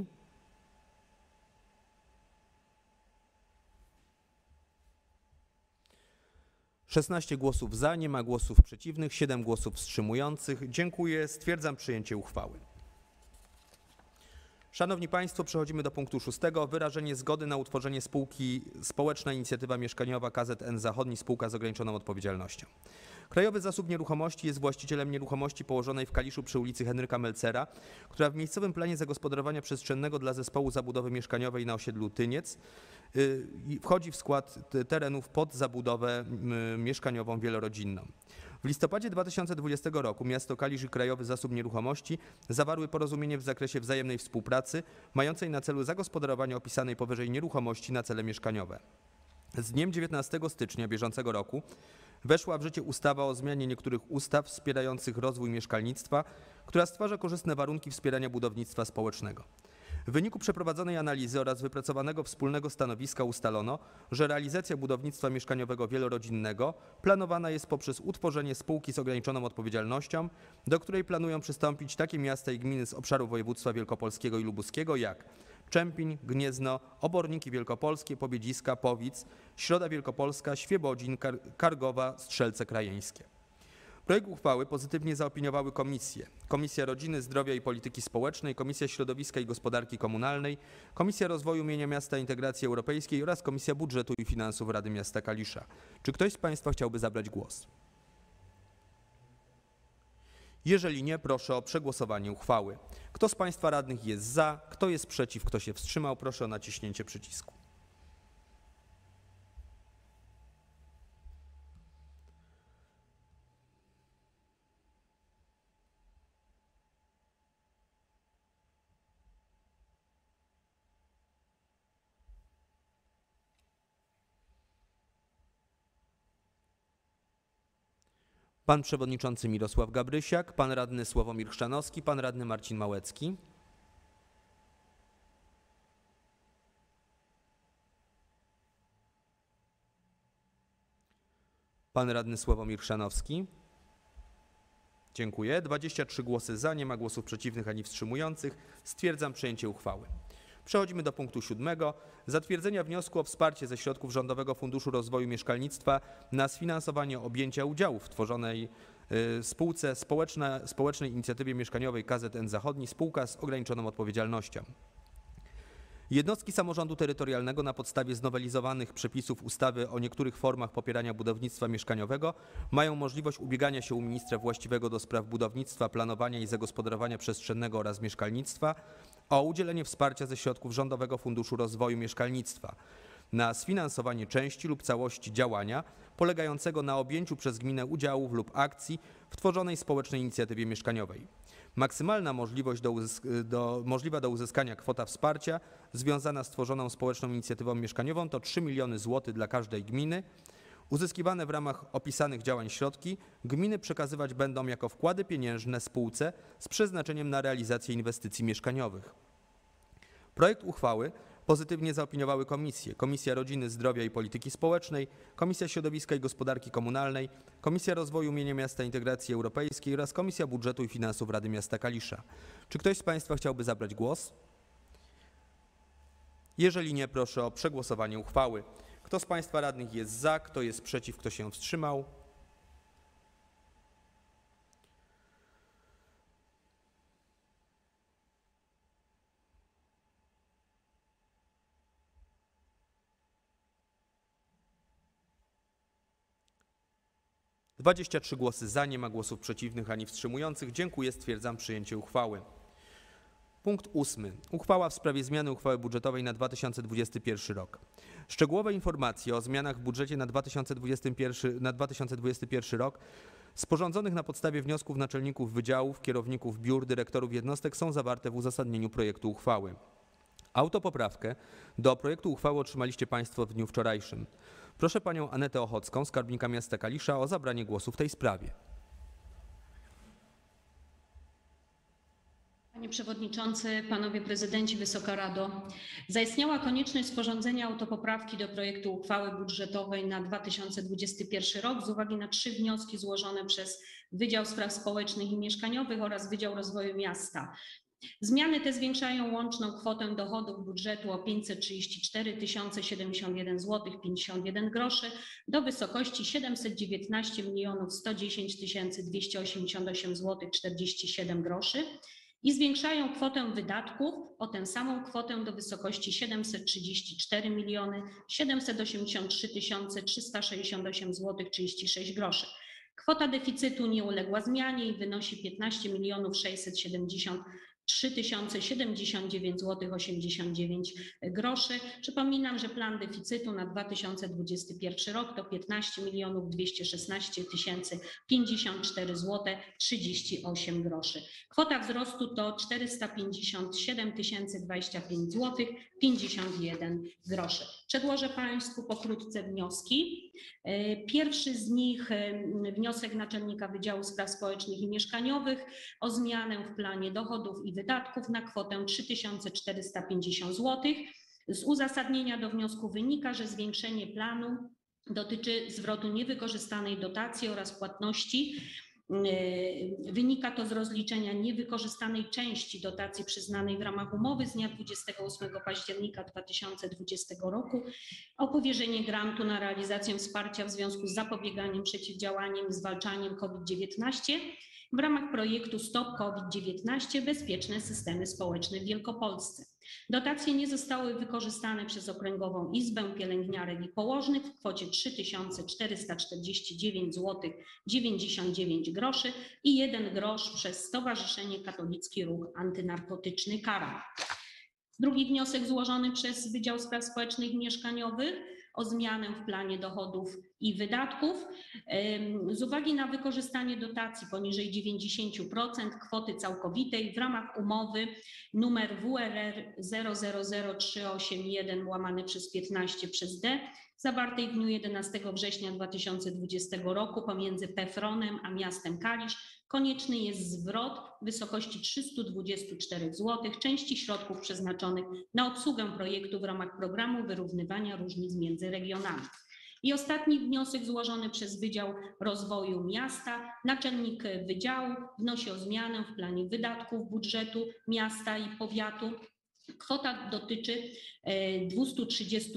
Szesnaście głosów za, nie ma głosów przeciwnych, 7 głosów wstrzymujących. Dziękuję, stwierdzam przyjęcie uchwały. Szanowni Państwo, przechodzimy do punktu 6. Wyrażenie zgody na utworzenie spółki Społeczna Inicjatywa Mieszkaniowa KZN Zachodni Spółka z ograniczoną odpowiedzialnością. Krajowy Zasób Nieruchomości jest właścicielem nieruchomości położonej w Kaliszu przy ulicy Henryka Melcera, która w miejscowym planie zagospodarowania przestrzennego dla Zespołu Zabudowy Mieszkaniowej na osiedlu Tyniec wchodzi w skład terenów pod zabudowę mieszkaniową wielorodzinną. W listopadzie 2020 roku miasto Kalisz i Krajowy Zasób Nieruchomości zawarły porozumienie w zakresie wzajemnej współpracy mającej na celu zagospodarowanie opisanej powyżej nieruchomości na cele mieszkaniowe. Z dniem 19 stycznia bieżącego roku weszła w życie ustawa o zmianie niektórych ustaw wspierających rozwój mieszkalnictwa, która stwarza korzystne warunki wspierania budownictwa społecznego. W wyniku przeprowadzonej analizy oraz wypracowanego wspólnego stanowiska ustalono, że realizacja budownictwa mieszkaniowego wielorodzinnego planowana jest poprzez utworzenie spółki z ograniczoną odpowiedzialnością, do której planują przystąpić takie miasta i gminy z obszaru województwa wielkopolskiego i lubuskiego jak Czempiń, Gniezno, Oborniki Wielkopolskie, Pobiedziska, Powic, Środa Wielkopolska, Świebodzin, Kargowa, Strzelce Krajeńskie. Projekt uchwały pozytywnie zaopiniowały komisje: Komisja Rodziny, Zdrowia i Polityki Społecznej, Komisja Środowiska i Gospodarki Komunalnej, Komisja Rozwoju Mienia Miasta i Integracji Europejskiej oraz Komisja Budżetu i Finansów Rady Miasta Kalisza. Czy ktoś z Państwa chciałby zabrać głos? Jeżeli nie, proszę o przegłosowanie uchwały. Kto z Państwa radnych jest za, kto jest przeciw, kto się wstrzymał, proszę o naciśnięcie przycisku. Pan przewodniczący Mirosław Gabrysiak, pan radny Sławomir Chrzanowski, pan radny Marcin Małecki. Pan radny Sławomir Chrzanowski. Dziękuję. 23 głosy za, nie ma głosów przeciwnych ani wstrzymujących. Stwierdzam przyjęcie uchwały. Przechodzimy do punktu 7. Zatwierdzenia wniosku o wsparcie ze środków Rządowego Funduszu Rozwoju Mieszkalnictwa na sfinansowanie objęcia udziału w tworzonej spółce Społecznej Inicjatywie Mieszkaniowej KZN Zachodni Spółka z ograniczoną odpowiedzialnością. Jednostki samorządu terytorialnego na podstawie znowelizowanych przepisów ustawy o niektórych formach popierania budownictwa mieszkaniowego mają możliwość ubiegania się u ministra właściwego do spraw budownictwa, planowania i zagospodarowania przestrzennego oraz mieszkalnictwa o udzielenie wsparcia ze środków Rządowego Funduszu Rozwoju Mieszkalnictwa na sfinansowanie części lub całości działania polegającego na objęciu przez gminę udziałów lub akcji w tworzonej społecznej inicjatywie mieszkaniowej. Maksymalna możliwa do uzyskania kwota wsparcia związana z tworzoną społeczną inicjatywą mieszkaniową to 3 miliony złotych dla każdej gminy. Uzyskiwane w ramach opisanych działań środki gminy przekazywać będą jako wkłady pieniężne spółce z przeznaczeniem na realizację inwestycji mieszkaniowych. Projekt uchwały pozytywnie zaopiniowały komisje: Komisja Rodziny, Zdrowia i Polityki Społecznej, Komisja Środowiska i Gospodarki Komunalnej, Komisja Rozwoju Mienia Miasta i Integracji Europejskiej oraz Komisja Budżetu i Finansów Rady Miasta Kalisza. Czy ktoś z Państwa chciałby zabrać głos? Jeżeli nie, proszę o przegłosowanie uchwały. Kto z Państwa radnych jest za, kto jest przeciw, kto się wstrzymał? (23 głosy za, nie ma głosów przeciwnych ani wstrzymujących. Dziękuję, stwierdzam przyjęcie uchwały. Punkt 8. Uchwała w sprawie zmiany uchwały budżetowej na 2021 rok. Szczegółowe informacje o zmianach w budżecie na 2021 rok sporządzonych na podstawie wniosków naczelników wydziałów, kierowników biur, dyrektorów jednostek są zawarte w uzasadnieniu projektu uchwały. Autopoprawkę do projektu uchwały otrzymaliście Państwo w dniu wczorajszym. Proszę panią Anetę Ochocką, skarbnika miasta Kalisza, o zabranie głosu w tej sprawie. Panie Przewodniczący, Panowie Prezydenci, Wysoka Rado. Zaistniała konieczność sporządzenia autopoprawki do projektu uchwały budżetowej na 2021 rok z uwagi na 3 wnioski złożone przez Wydział Spraw Społecznych i Mieszkaniowych oraz Wydział Rozwoju Miasta. Zmiany te zwiększają łączną kwotę dochodów budżetu o 534 071 zł 51 groszy do wysokości 719 110 288 zł 47 groszy i zwiększają kwotę wydatków o tę samą kwotę do wysokości 734 783 368 zł 36 groszy. Kwota deficytu nie uległa zmianie i wynosi 15 673 079 zł 89 groszy. Przypominam, że plan deficytu na 2021 rok to 15 216 054 zł 38 groszy. Kwota wzrostu to 457 025 zł 51 groszy. Przedłożę Państwu pokrótce wnioski. Pierwszy z nich wniosek Naczelnika Wydziału Spraw Społecznych i Mieszkaniowych o zmianę w planie dochodów i wydatków na kwotę 3450 zł. Z uzasadnienia do wniosku wynika, że zwiększenie planu dotyczy zwrotu niewykorzystanej dotacji oraz płatności. Wynika to z rozliczenia niewykorzystanej części dotacji przyznanej w ramach umowy z dnia 28 października 2020 roku o powierzenie grantu na realizację wsparcia w związku z zapobieganiem, przeciwdziałaniem i zwalczaniem COVID-19 w ramach projektu Stop COVID-19 – Bezpieczne systemy społeczne w Wielkopolsce. Dotacje nie zostały wykorzystane przez Okręgową Izbę Pielęgniarek i Położnych w kwocie 3449 zł 99 groszy i 1 grosz przez Stowarzyszenie Katolicki Ruch Antynarkotyczny Kara. Drugi wniosek złożony przez Wydział Spraw Społecznych i Mieszkaniowych o zmianę w planie dochodów i wydatków. Z uwagi na wykorzystanie dotacji poniżej 90% kwoty całkowitej w ramach umowy numer WRR 000381/15/D zawartej w dniu 11 września 2020 roku pomiędzy PFRON-em a miastem Kalisz konieczny jest zwrot w wysokości 324 zł części środków przeznaczonych na obsługę projektu w ramach programu wyrównywania różnic między regionami. I ostatni wniosek złożony przez Wydział Rozwoju Miasta. Naczelnik Wydziału wnosi o zmianę w planie wydatków budżetu miasta i powiatu. Kwota dotyczy 230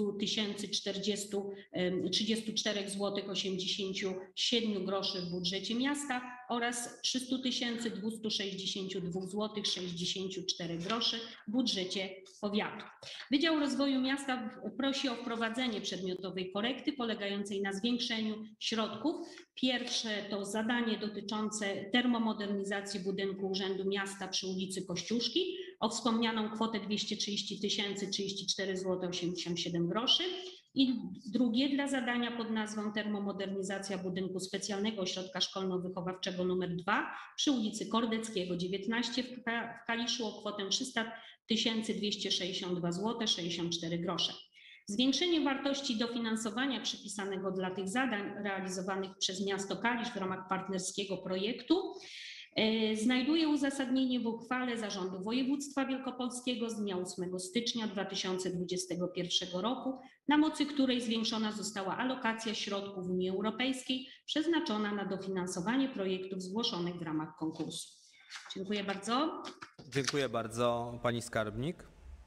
034 zł 87 groszy w budżecie miasta oraz 300 262 zł 64 groszy w budżecie powiatu. Wydział Rozwoju Miasta prosi o wprowadzenie przedmiotowej korekty polegającej na zwiększeniu środków. Pierwsze to zadanie dotyczące termomodernizacji budynku Urzędu Miasta przy ulicy Kościuszki o wspomnianą kwotę 230 034 zł 87 groszy. I drugie dla zadania pod nazwą termomodernizacja budynku specjalnego ośrodka szkolno-wychowawczego nr 2 przy ulicy Kordeckiego 19 w Kaliszu o kwotę 300 262 zł 64 grosze. Zwiększenie wartości dofinansowania przypisanego dla tych zadań realizowanych przez miasto Kalisz w ramach partnerskiego projektu znajduje uzasadnienie w uchwale Zarządu Województwa Wielkopolskiego z dnia 8 stycznia 2021 roku, na mocy której zwiększona została alokacja środków Unii Europejskiej przeznaczona na dofinansowanie projektów zgłoszonych w ramach konkursu. Dziękuję bardzo. Dziękuję bardzo, pani skarbnik.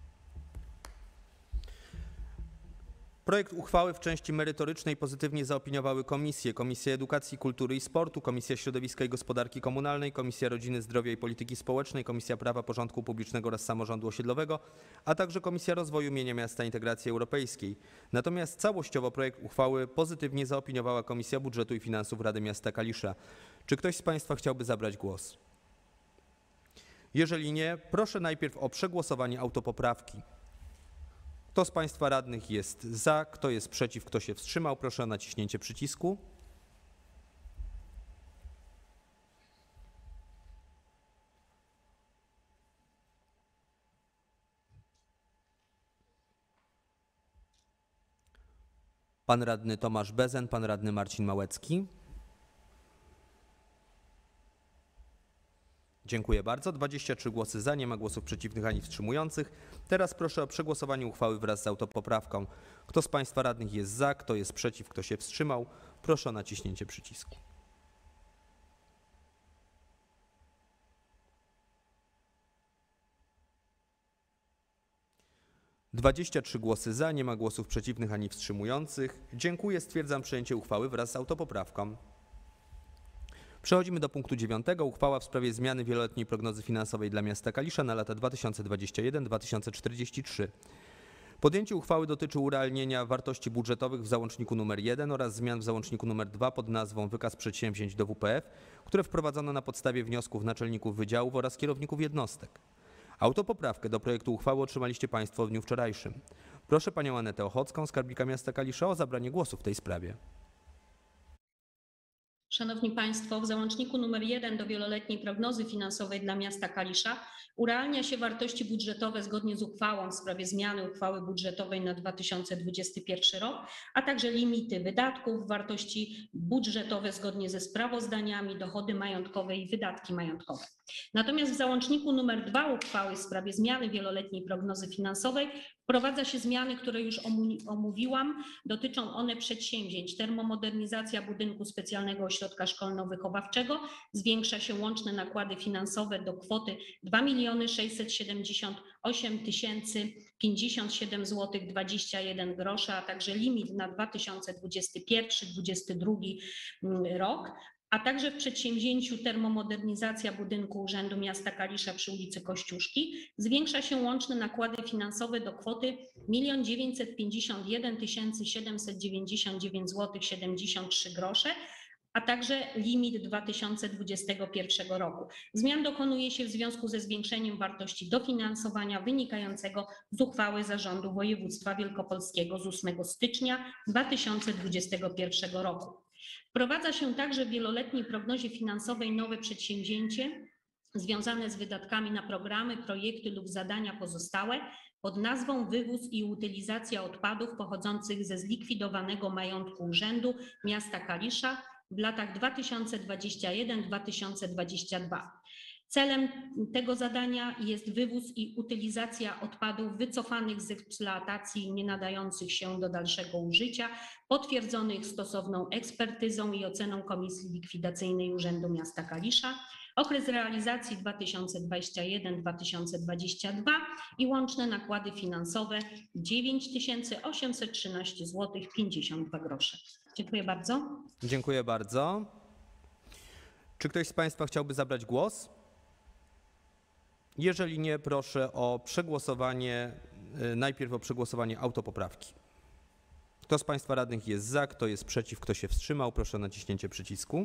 Projekt uchwały w części merytorycznej pozytywnie zaopiniowały Komisja Edukacji, Kultury i Sportu, Komisja Środowiska i Gospodarki Komunalnej, Komisja Rodziny, Zdrowia i Polityki Społecznej, Komisja Prawa, Porządku Publicznego oraz Samorządu Osiedlowego, a także Komisja Rozwoju Mienia Miasta i Integracji Europejskiej. Natomiast całościowo projekt uchwały pozytywnie zaopiniowała Komisja Budżetu i Finansów Rady Miasta Kalisza. Czy ktoś z Państwa chciałby zabrać głos? Jeżeli nie, proszę najpierw o przegłosowanie autopoprawki. Kto z Państwa radnych jest za, kto jest przeciw, kto się wstrzymał, proszę o naciśnięcie przycisku. Pan radny Tomasz Bezen, pan radny Marcin Małecki. Dziękuję bardzo. 23 głosy za, nie ma głosów przeciwnych ani wstrzymujących. Teraz proszę o przegłosowanie uchwały wraz z autopoprawką. Kto z Państwa radnych jest za, kto jest przeciw, kto się wstrzymał, proszę o naciśnięcie przycisku. - 23 głosy za, nie ma głosów przeciwnych ani wstrzymujących. Dziękuję, stwierdzam przyjęcie uchwały wraz z autopoprawką. Przechodzimy do punktu 9. Uchwała w sprawie zmiany wieloletniej prognozy finansowej dla miasta Kalisza na lata 2021-2043. Podjęcie uchwały dotyczy urealnienia wartości budżetowych w załączniku nr 1 oraz zmian w załączniku nr 2 pod nazwą Wykaz przedsięwzięć do WPF, które wprowadzono na podstawie wniosków naczelników wydziałów oraz kierowników jednostek. Autopoprawkę do projektu uchwały otrzymaliście Państwo w dniu wczorajszym. Proszę Panią Anetę Ochocką, skarbnika miasta Kalisza, o zabranie głosu w tej sprawie. Szanowni Państwo, w załączniku nr 1 do wieloletniej prognozy finansowej dla miasta Kalisza urealnia się wartości budżetowe zgodnie z uchwałą w sprawie zmiany uchwały budżetowej na 2021 rok, a także limity wydatków, wartości budżetowe zgodnie ze sprawozdaniami, dochody majątkowe i wydatki majątkowe. Natomiast w załączniku nr 2 uchwały w sprawie zmiany wieloletniej prognozy finansowej wprowadza się zmiany, które już omówiłam. Dotyczą one przedsięwzięć: termomodernizacja budynku specjalnego ośrodka szkolno-wychowawczego. Zwiększa się łączne nakłady finansowe do kwoty 2 678 057 zł 21 groszy, a także limit na 2021-2022 rok. A także w przedsięwzięciu termomodernizacja budynku Urzędu Miasta Kalisza przy ulicy Kościuszki zwiększa się łączne nakłady finansowe do kwoty 1 951 799 zł 73 grosze, a także limit 2021 roku. Zmian dokonuje się w związku ze zwiększeniem wartości dofinansowania wynikającego z uchwały Zarządu Województwa Wielkopolskiego z 8 stycznia 2021 roku. Wprowadza się także w wieloletniej prognozie finansowej nowe przedsięwzięcie związane z wydatkami na programy, projekty lub zadania pozostałe pod nazwą Wywóz i utylizacja odpadów pochodzących ze zlikwidowanego majątku Urzędu Miasta Kalisza w latach 2021-2022. Celem tego zadania jest wywóz i utylizacja odpadów wycofanych z eksploatacji i nie nadających się do dalszego użycia, potwierdzonych stosowną ekspertyzą i oceną Komisji Likwidacyjnej Urzędu Miasta Kalisza. Okres realizacji 2021-2022 i łączne nakłady finansowe 9 813 zł 52 grosze. Dziękuję bardzo. Dziękuję bardzo. Czy ktoś z Państwa chciałby zabrać głos? Jeżeli nie, proszę o przegłosowanie, najpierw o przegłosowanie autopoprawki. Kto z Państwa radnych jest za, kto jest przeciw, kto się wstrzymał, proszę o naciśnięcie przycisku.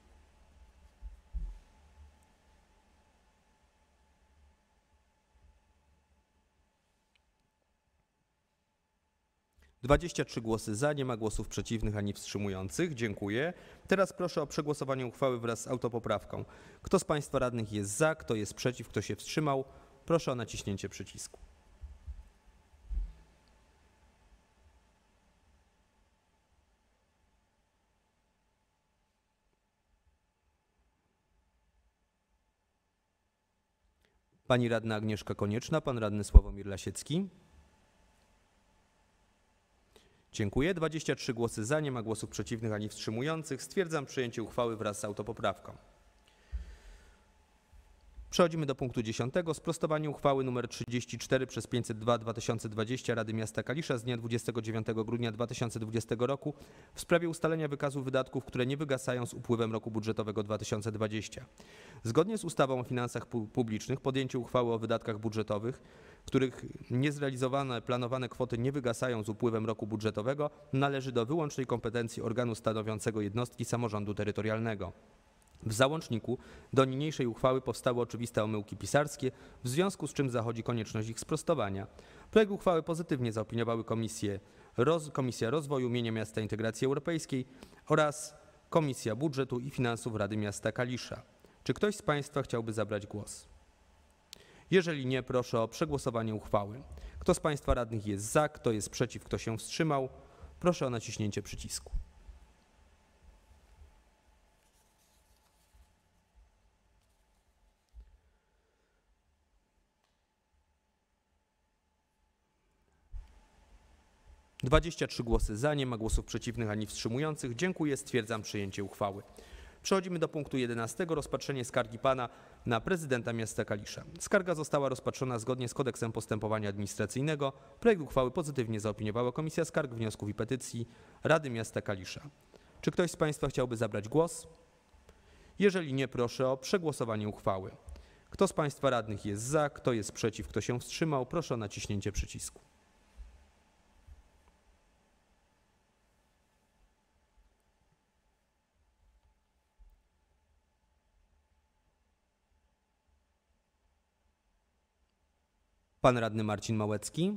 - 23 głosy za, nie ma głosów przeciwnych ani wstrzymujących. Dziękuję. Teraz proszę o przegłosowanie uchwały wraz z autopoprawką. Kto z Państwa radnych jest za, kto jest przeciw, kto się wstrzymał, proszę o naciśnięcie przycisku. Pani radna Agnieszka Konieczna, pan radny Sławomir Lasiecki. Dziękuję. 23 głosy za, nie ma głosów przeciwnych ani wstrzymujących. Stwierdzam przyjęcie uchwały wraz z autopoprawką. Przechodzimy do punktu 10. Sprostowanie uchwały nr 34 przez 502/2020 Rady Miasta Kalisza z dnia 29 grudnia 2020 roku w sprawie ustalenia wykazu wydatków, które nie wygasają z upływem roku budżetowego 2020. Zgodnie z ustawą o finansach publicznych podjęcie uchwały o wydatkach budżetowych, których niezrealizowane planowane kwoty nie wygasają z upływem roku budżetowego, należy do wyłącznej kompetencji organu stanowiącego jednostki samorządu terytorialnego. W załączniku do niniejszej uchwały powstały oczywiste omyłki pisarskie, w związku z czym zachodzi konieczność ich sprostowania. Projekt uchwały pozytywnie zaopiniowały Komisja Rozwoju, Mienia Miasta i Integracji Europejskiej oraz Komisja Budżetu i Finansów Rady Miasta Kalisza. Czy ktoś z Państwa chciałby zabrać głos? Jeżeli nie, proszę o przegłosowanie uchwały. Kto z Państwa radnych jest za, kto jest przeciw, kto się wstrzymał, proszę o naciśnięcie przycisku. 23 głosy za, nie ma głosów przeciwnych ani wstrzymujących. Dziękuję, stwierdzam przyjęcie uchwały. Przechodzimy do punktu 11. Rozpatrzenie skargi pana na prezydenta miasta Kalisza. Skarga została rozpatrzona zgodnie z Kodeksem Postępowania Administracyjnego. Projekt uchwały pozytywnie zaopiniowała Komisja Skarg, Wniosków i Petycji Rady Miasta Kalisza. Czy ktoś z państwa chciałby zabrać głos? Jeżeli nie, proszę o przegłosowanie uchwały. Kto z państwa radnych jest za, kto jest przeciw, kto się wstrzymał, proszę o naciśnięcie przycisku. Pan radny Marcin Małecki.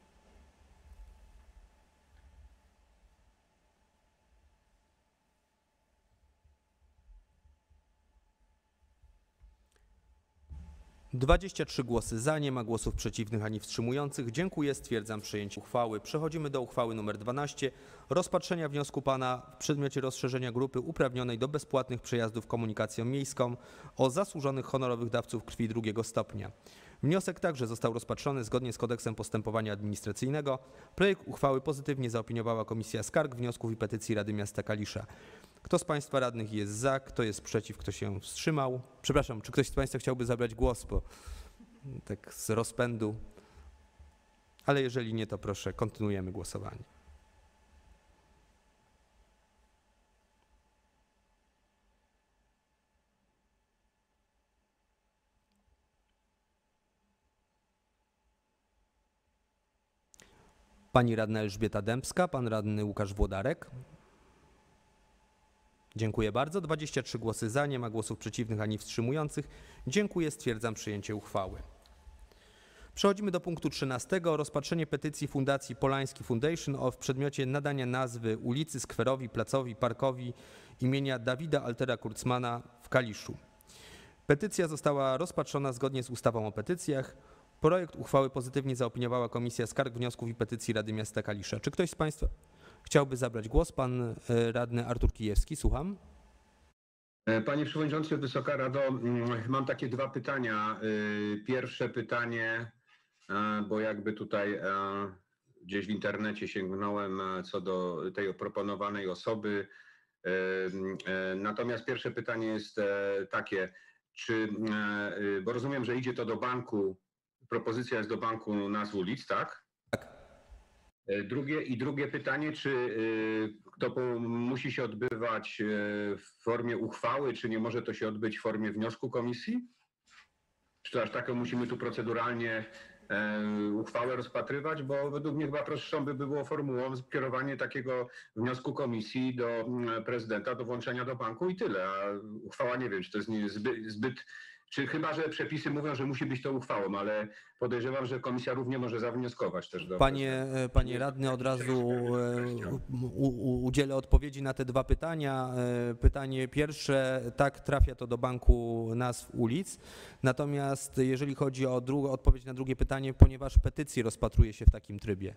- 23 głosy za, nie ma głosów przeciwnych ani wstrzymujących. Dziękuję, stwierdzam przyjęcie uchwały. Przechodzimy do uchwały nr 12. Rozpatrzenia wniosku pana w przedmiocie rozszerzenia grupy uprawnionej do bezpłatnych przejazdów komunikacją miejską o zasłużonych honorowych dawców krwi drugiego stopnia. Wniosek także został rozpatrzony zgodnie z Kodeksem Postępowania Administracyjnego. Projekt uchwały pozytywnie zaopiniowała Komisja Skarg, Wniosków i Petycji Rady Miasta Kalisza. Kto z państwa radnych jest za, kto jest przeciw, kto się wstrzymał? Przepraszam, czy ktoś z państwa chciałby zabrać głos, bo tak z rozpędu? Ale jeżeli nie, to proszę, kontynuujemy głosowanie. Pani radna Elżbieta Dębska, pan radny Łukasz Włodarek. Dziękuję bardzo. 23 głosy za, nie ma głosów przeciwnych ani wstrzymujących. Dziękuję, stwierdzam przyjęcie uchwały. Przechodzimy do punktu 13. Rozpatrzenie petycji Fundacji Polański Foundation w przedmiocie nadania nazwy ulicy, skwerowi, placowi, parkowi imienia Dawida Altera Kurzmana w Kaliszu. Petycja została rozpatrzona zgodnie z ustawą o petycjach. Projekt uchwały pozytywnie zaopiniowała Komisja Skarg, Wniosków i Petycji Rady Miasta Kalisza. Czy ktoś z państwa chciałby zabrać głos? Pan radny Artur Kijewski, słucham. Panie Przewodniczący, Wysoka Rado, mam takie dwa pytania. Pierwsze pytanie, bo jakby tutaj gdzieś w internecie sięgnąłem co do tej proponowanej osoby. Natomiast pierwsze pytanie jest takie, bo rozumiem, że idzie to do banku, propozycja jest do banku nazw ulic, tak? Tak. Drugie pytanie, czy to musi się odbywać w formie uchwały, czy nie może to się odbyć w formie wniosku komisji? Czy to aż taką musimy tu proceduralnie uchwałę rozpatrywać? Bo według mnie chyba prostszą by było formułą skierowanie takiego wniosku komisji do prezydenta, do włączenia do banku i tyle. A uchwała nie wiem, czy to jest zbyt czy chyba, że przepisy mówią, że musi być to uchwałą, ale podejrzewam, że komisja równie może zawnioskować też do... Panie radny, od razu udzielę odpowiedzi na te dwa pytania. Pytanie pierwsze, tak, trafia to do banku nazw ulic. Natomiast jeżeli chodzi o odpowiedź na drugie pytanie, ponieważ petycję rozpatruje się w takim trybie.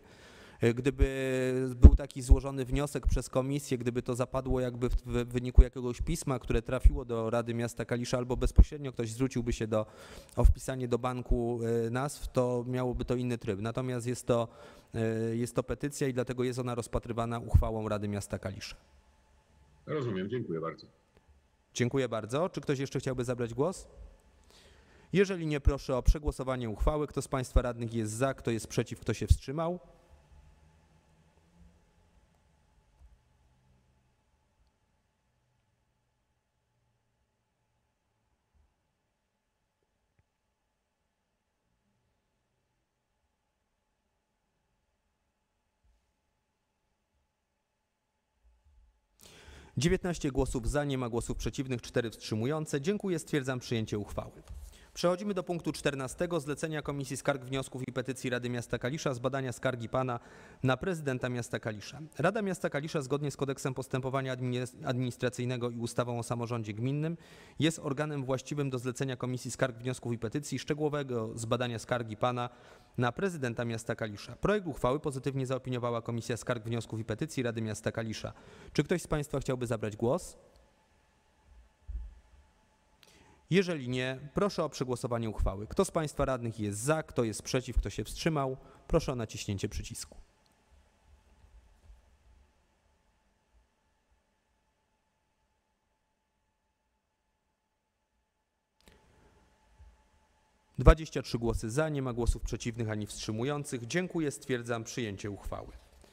Gdyby był taki złożony wniosek przez komisję, gdyby to zapadło jakby w wyniku jakiegoś pisma, które trafiło do Rady Miasta Kalisza albo bezpośrednio ktoś zwróciłby się o wpisanie do banku nazw, to miałoby to inny tryb. Natomiast jest to petycja i dlatego jest ona rozpatrywana uchwałą Rady Miasta Kalisza. Rozumiem, dziękuję bardzo. Dziękuję bardzo. Czy ktoś jeszcze chciałby zabrać głos? Jeżeli nie, proszę o przegłosowanie uchwały. Kto z państwa radnych jest za, kto jest przeciw, kto się wstrzymał? - 19 głosów za, nie ma głosów przeciwnych, 4 wstrzymujące. Dziękuję, stwierdzam przyjęcie uchwały. Przechodzimy do punktu 14. Zlecenia Komisji Skarg, Wniosków i Petycji Rady Miasta Kalisza z badania skargi pana na prezydenta miasta Kalisza. Rada Miasta Kalisza zgodnie z Kodeksem Postępowania Administracyjnego i ustawą o samorządzie gminnym jest organem właściwym do zlecenia Komisji Skarg, Wniosków i Petycji szczegółowego zbadania skargi pana na prezydenta miasta Kalisza. Projekt uchwały pozytywnie zaopiniowała Komisja Skarg, Wniosków i Petycji Rady Miasta Kalisza. Czy ktoś z państwa chciałby zabrać głos? Jeżeli nie, proszę o przegłosowanie uchwały. Kto z państwa radnych jest za, kto jest przeciw, kto się wstrzymał, proszę o naciśnięcie przycisku. 23 głosy za, nie ma głosów przeciwnych ani wstrzymujących. Dziękuję, stwierdzam przyjęcie uchwały.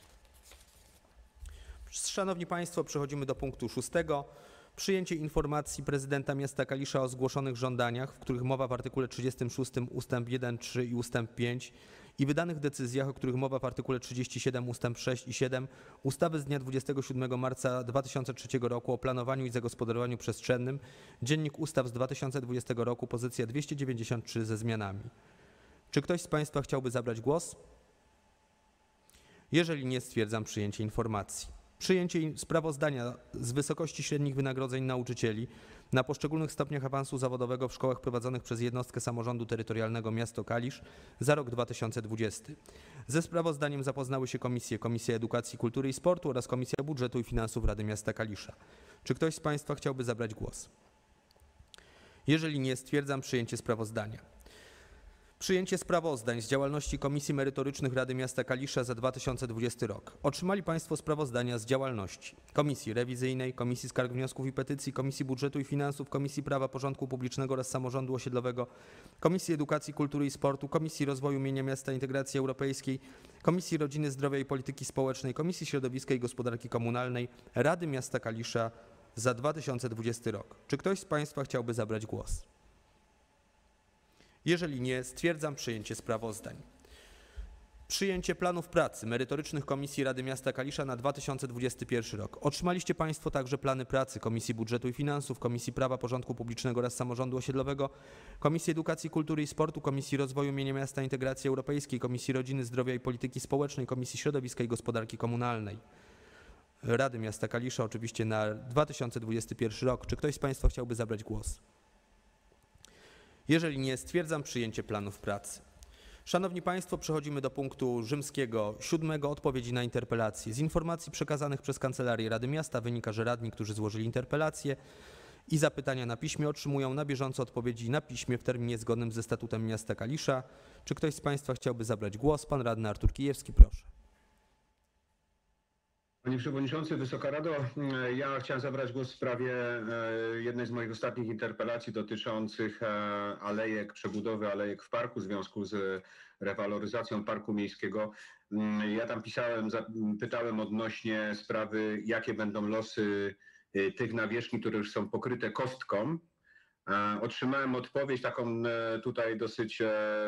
Szanowni Państwo, przechodzimy do punktu 6. Przyjęcie informacji prezydenta miasta Kalisza o zgłoszonych żądaniach, w których mowa w artykule 36 ustęp 1, 3 i ustęp 5 i wydanych decyzjach, o których mowa w artykule 37 ustęp 6 i 7 ustawy z dnia 27 marca 2003 roku o planowaniu i zagospodarowaniu przestrzennym, Dziennik Ustaw z 2020 roku, pozycja 293 ze zmianami. Czy ktoś z Państwa chciałby zabrać głos? Jeżeli nie, stwierdzam przyjęcie informacji. Przyjęcie sprawozdania z wysokości średnich wynagrodzeń nauczycieli na poszczególnych stopniach awansu zawodowego w szkołach prowadzonych przez jednostkę samorządu terytorialnego miasto Kalisz za rok 2020. Ze sprawozdaniem zapoznały się Komisja Edukacji, Kultury i Sportu oraz Komisja Budżetu i Finansów Rady Miasta Kalisza. Czy ktoś z Państwa chciałby zabrać głos? Jeżeli nie, stwierdzam przyjęcie sprawozdania. Przyjęcie sprawozdań z działalności Komisji Merytorycznych Rady Miasta Kalisza za 2020 rok. Otrzymali Państwo sprawozdania z działalności Komisji Rewizyjnej, Komisji Skarg, Wniosków i Petycji, Komisji Budżetu i Finansów, Komisji Prawa, Porządku Publicznego oraz Samorządu Osiedlowego, Komisji Edukacji, Kultury i Sportu, Komisji Rozwoju Mienia Miasta, Integracji Europejskiej, Komisji Rodziny, Zdrowia i Polityki Społecznej, Komisji Środowiska i Gospodarki Komunalnej Rady Miasta Kalisza za 2020 rok. Czy ktoś z Państwa chciałby zabrać głos? Jeżeli nie, stwierdzam przyjęcie sprawozdań. Przyjęcie planów pracy merytorycznych Komisji Rady Miasta Kalisza na 2021 rok. Otrzymaliście Państwo także plany pracy Komisji Budżetu i Finansów, Komisji Prawa, Porządku Publicznego oraz Samorządu Osiedlowego, Komisji Edukacji, Kultury i Sportu, Komisji Rozwoju Mienia Miasta, Integracji Europejskiej, Komisji Rodziny, Zdrowia i Polityki Społecznej, Komisji Środowiska i Gospodarki Komunalnej Rady Miasta Kalisza, oczywiście na 2021 rok. Czy ktoś z Państwa chciałby zabrać głos? Jeżeli nie, stwierdzam przyjęcie planów pracy. Szanowni Państwo, przechodzimy do punktu rzymskiego 7. Odpowiedzi na interpelacje. Z informacji przekazanych przez Kancelarię Rady Miasta wynika, że radni, którzy złożyli interpelacje i zapytania na piśmie, otrzymują na bieżąco odpowiedzi na piśmie w terminie zgodnym ze statutem miasta Kalisza. Czy ktoś z Państwa chciałby zabrać głos? Pan radny Artur Kijewski, proszę. Panie Przewodniczący, Wysoka Rado, ja chciałem zabrać głos w sprawie jednej z moich ostatnich interpelacji dotyczących alejek, przebudowy alejek w parku w związku z rewaloryzacją parku miejskiego. Ja tam pytałem odnośnie sprawy, jakie będą losy tych nawierzchni, które już są pokryte kostką. Otrzymałem odpowiedź taką tutaj dosyć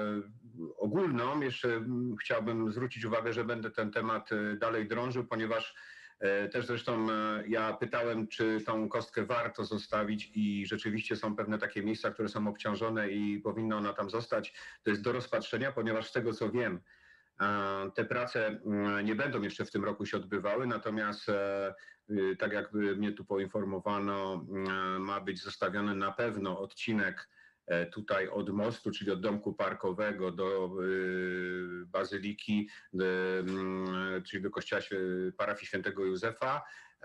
ogólną. Jeszcze chciałbym zwrócić uwagę, że będę ten temat dalej drążył, ponieważ też zresztą ja pytałem, czy tą kostkę warto zostawić i rzeczywiście są pewne takie miejsca, które są obciążone i powinna ona tam zostać. To jest do rozpatrzenia, ponieważ z tego co wiem, te prace nie będą jeszcze w tym roku się odbywały, natomiast tak jak mnie tu poinformowano, ma być zostawiony na pewno odcinek tutaj od mostu, czyli od domku parkowego do bazyliki, czyli do kościoła parafii świętego Józefa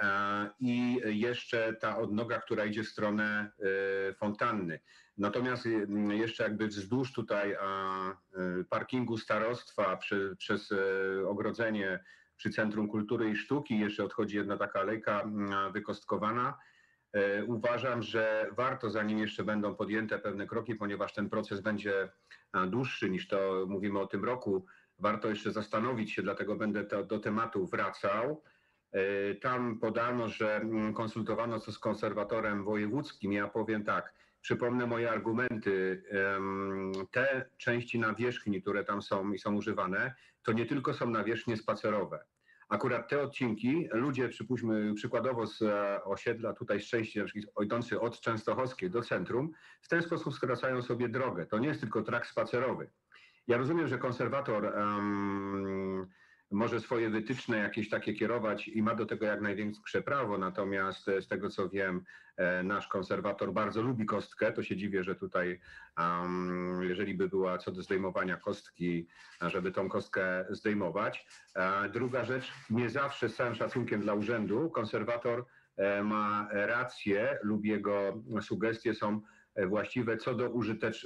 i jeszcze ta odnoga, która idzie w stronę fontanny. Natomiast jeszcze jakby wzdłuż tutaj parkingu starostwa przez ogrodzenie przy Centrum Kultury i Sztuki jeszcze odchodzi jedna taka alejka wykostkowana. Uważam, że warto, zanim jeszcze będą podjęte pewne kroki, ponieważ ten proces będzie dłuższy niż to mówimy o tym roku, warto jeszcze zastanowić się, dlatego będę do tematu wracał. Tam podano, że konsultowano to z konserwatorem wojewódzkim. Ja powiem tak, przypomnę moje argumenty. Te części nawierzchni, które tam są i są używane, to nie tylko są nawierzchnie spacerowe. Akurat te odcinki, ludzie, przypuśćmy przykładowo z osiedla tutaj Szczęście, na przykład idący od Częstochowskiej do centrum, w ten sposób skracają sobie drogę. To nie jest tylko trakt spacerowy. Ja rozumiem, że konserwator może swoje wytyczne jakieś takie kierować i ma do tego jak największe prawo, natomiast z tego co wiem, nasz konserwator bardzo lubi kostkę, to się dziwię, że tutaj jeżeli by była co do zdejmowania kostki, żeby tą kostkę zdejmować. Druga rzecz, nie zawsze z całym szacunkiem dla urzędu konserwator ma rację lub jego sugestie są właściwe co do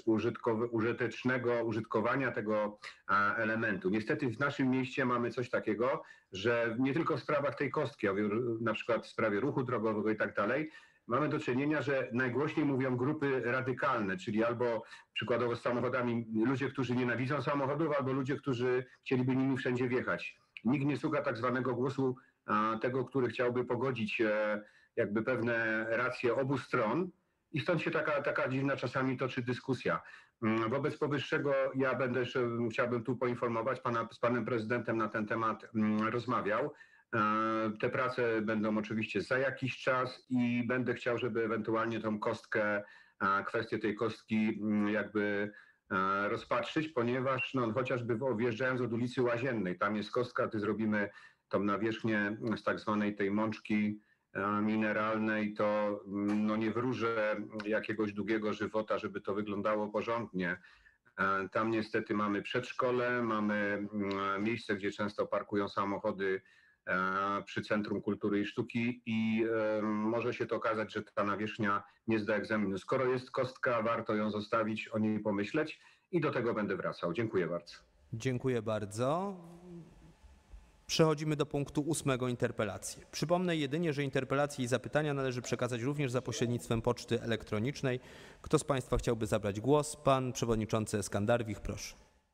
użytecznego użytkowania tego elementu. Niestety w naszym mieście mamy coś takiego, że nie tylko w sprawach tej kostki, ale na przykład w sprawie ruchu drogowego i tak dalej, mamy do czynienia, że najgłośniej mówią grupy radykalne, czyli albo przykładowo z samochodami ludzie, którzy nienawidzą samochodów, albo ludzie, którzy chcieliby nimi wszędzie wjechać. Nikt nie słucha tak zwanego głosu tego, który chciałby pogodzić jakby pewne racje obu stron i stąd się taka dziwna czasami toczy dyskusja. Wobec powyższego ja chciałbym tu poinformować, z panem prezydentem na ten temat rozmawiał. Te prace będą oczywiście za jakiś czas i będę chciał, żeby ewentualnie tą kwestię tej kostki jakby rozpatrzyć, ponieważ no, chociażby wjeżdżając od ulicy Łaziennej, tam jest kostka, gdy zrobimy tą nawierzchnię z tak zwanej tej mączki mineralnej, to no, nie wróżę jakiegoś długiego żywota, żeby to wyglądało porządnie. Tam niestety mamy przedszkole, mamy miejsce, gdzie często parkują samochody przy Centrum Kultury i Sztuki i może się to okazać, że ta nawierzchnia nie zda egzaminu. Skoro jest kostka, warto ją zostawić, o niej pomyśleć i do tego będę wracał. Dziękuję bardzo. Dziękuję bardzo. Przechodzimy do punktu 8. interpelacje. Przypomnę jedynie, że interpelacje i zapytania należy przekazać również za pośrednictwem poczty elektronicznej. Kto z Państwa chciałby zabrać głos? Pan przewodniczący Eskandarwich, proszę.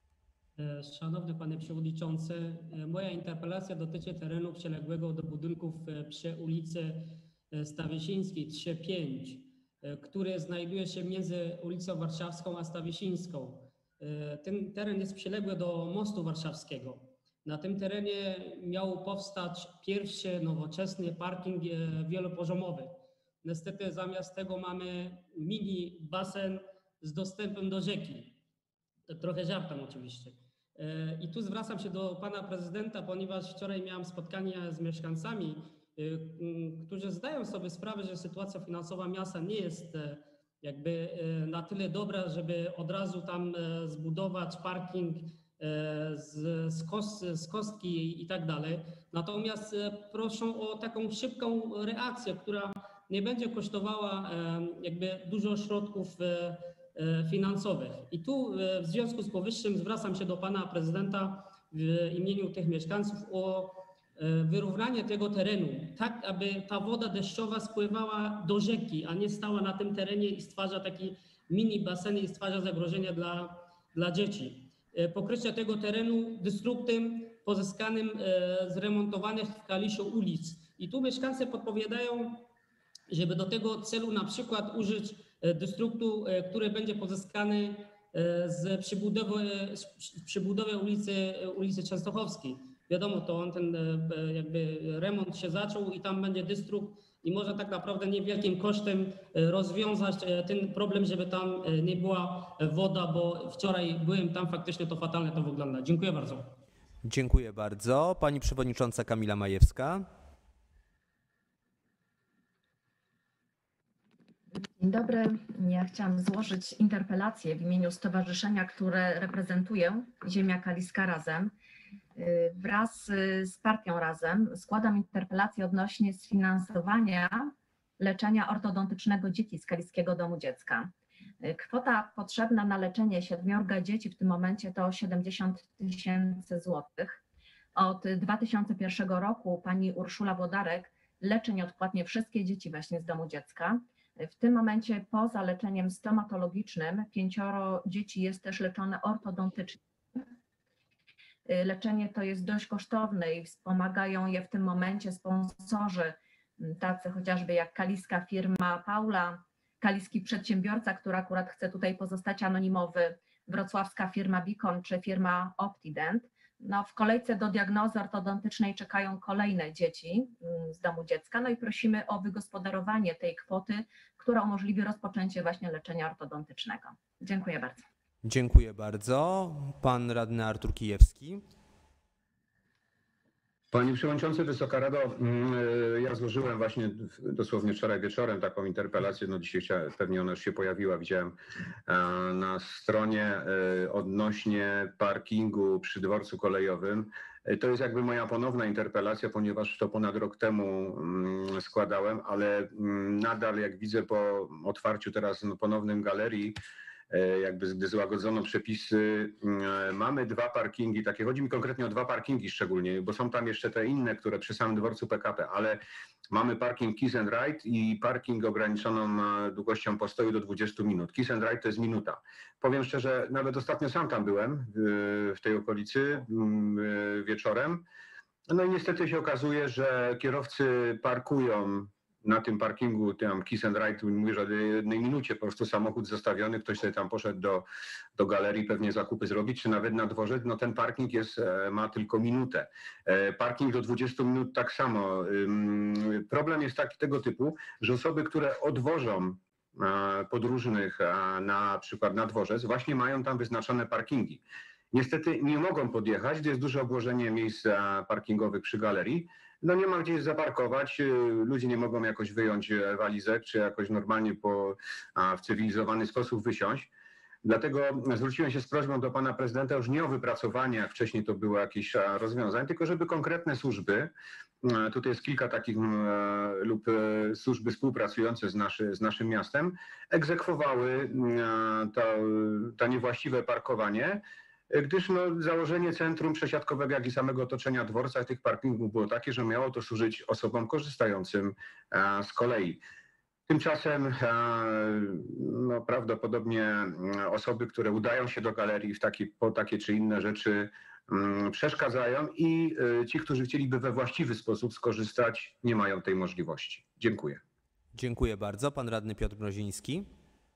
Szanowny Panie Przewodniczący, moja interpelacja dotyczy terenu przyległego do budynków przy ulicy Stawiesińskiej 3-5, który znajduje się między ulicą Warszawską a Stawiesińską. Ten teren jest przyległy do mostu warszawskiego. Na tym terenie miał powstać pierwszy nowoczesny parking wielopoziomowy. Niestety zamiast tego mamy mini basen z dostępem do rzeki. Trochę żartem oczywiście. I tu zwracam się do pana prezydenta, ponieważ wczoraj miałem spotkanie z mieszkańcami, którzy zdają sobie sprawę, że sytuacja finansowa miasta nie jest jakby na tyle dobra, żeby od razu tam zbudować parking z kostki i tak dalej. Natomiast proszą o taką szybką reakcję, która nie będzie kosztowała jakby dużo środków finansowych. I tu w związku z powyższym zwracam się do pana prezydenta w imieniu tych mieszkańców o wyrównanie tego terenu, tak aby ta woda deszczowa spływała do rzeki, a nie stała na tym terenie i stwarza taki mini basen i stwarza zagrożenie dla dzieci. Pokrycie tego terenu destruktem pozyskanym z remontowanych w Kaliszu ulic. I tu mieszkańcy podpowiadają, żeby do tego celu na przykład użyć destruktu, który będzie pozyskany z przybudowy ulicy Częstochowskiej. Wiadomo, to ten jakby remont się zaczął i tam będzie destrukt i można tak naprawdę niewielkim kosztem rozwiązać ten problem, żeby tam nie była woda, bo wczoraj byłem tam, faktycznie to fatalnie to wygląda. Dziękuję bardzo. Dziękuję bardzo. Pani przewodnicząca Kamila Majewska. Dzień dobry. Ja chciałam złożyć interpelację w imieniu stowarzyszenia, które reprezentuję, Ziemia Kaliska Razem. Wraz z partią Razem składam interpelację odnośnie sfinansowania leczenia ortodontycznego dzieci z Kaliskiego Domu Dziecka. Kwota potrzebna na leczenie 7 dzieci w tym momencie to 70 000 złotych. Od 2001 roku pani Urszula Włodarek leczy nieodpłatnie wszystkie dzieci właśnie z domu dziecka. W tym momencie poza leczeniem stomatologicznym 5 dzieci jest też leczone ortodontycznie. Leczenie to jest dość kosztowne i wspomagają je w tym momencie sponsorzy, tacy chociażby jak kaliska firma Paula, kaliski przedsiębiorca, który akurat chce tutaj pozostać anonimowy, wrocławska firma Bicon czy firma Optident. No, w kolejce do diagnozy ortodontycznej czekają kolejne dzieci z domu dziecka, no i prosimy o wygospodarowanie tej kwoty, która umożliwi rozpoczęcie właśnie leczenia ortodontycznego. Dziękuję bardzo. Dziękuję bardzo. Pan radny Artur Kijewski. Panie Przewodniczący, Wysoka Rado, ja złożyłem właśnie dosłownie wczoraj wieczorem taką interpelację, no dzisiaj pewnie ona już się pojawiła, widziałem na stronie odnośnie parkingu przy dworcu kolejowym. To jest jakby moja ponowna interpelacja, ponieważ to ponad rok temu składałem, ale nadal jak widzę po otwarciu teraz ponownym galerii, jakby gdy złagodzono przepisy, mamy 2 parkingi, takie chodzi mi konkretnie o 2 parkingi szczególnie, bo są tam jeszcze te inne, które przy samym dworcu PKP, ale mamy parking Kiss and Ride i parking ograniczoną długością postoju do 20 minut. Kiss and Ride to jest minuta. Powiem szczerze, nawet ostatnio sam tam byłem w tej okolicy wieczorem. No i niestety się okazuje, że kierowcy parkują na tym parkingu, tam Kiss and Ride, mówię, że w jednej minucie po prostu samochód zostawiony, ktoś sobie tam poszedł do galerii pewnie zakupy zrobić, czy nawet na dworzec, no ten parking ma tylko minutę. Parking do 20 minut tak samo. Problem jest taki tego typu, że osoby, które odwożą podróżnych na przykład na dworzec, właśnie mają tam wyznaczone parkingi. Niestety nie mogą podjechać, gdzie jest duże obłożenie miejsc parkingowych przy galerii. No nie ma gdzie zaparkować, ludzie nie mogą jakoś wyjąć walizek, czy jakoś normalnie w cywilizowany sposób wysiąść. Dlatego zwróciłem się z prośbą do pana prezydenta już nie o wypracowanie, jak wcześniej to było jakieś rozwiązań, tylko żeby konkretne służby, tutaj jest kilka takich lub służby współpracujące z naszym miastem, egzekwowały to niewłaściwe parkowanie, gdyż założenie centrum przesiadkowego, jak i samego otoczenia dworca tych parkingów było takie, że miało to służyć osobom korzystającym z kolei. Tymczasem prawdopodobnie osoby, które udają się do galerii po takie czy inne rzeczy przeszkadzają i ci, którzy chcieliby we właściwy sposób skorzystać, nie mają tej możliwości. Dziękuję. Dziękuję bardzo. Pan radny Piotr Mroziński.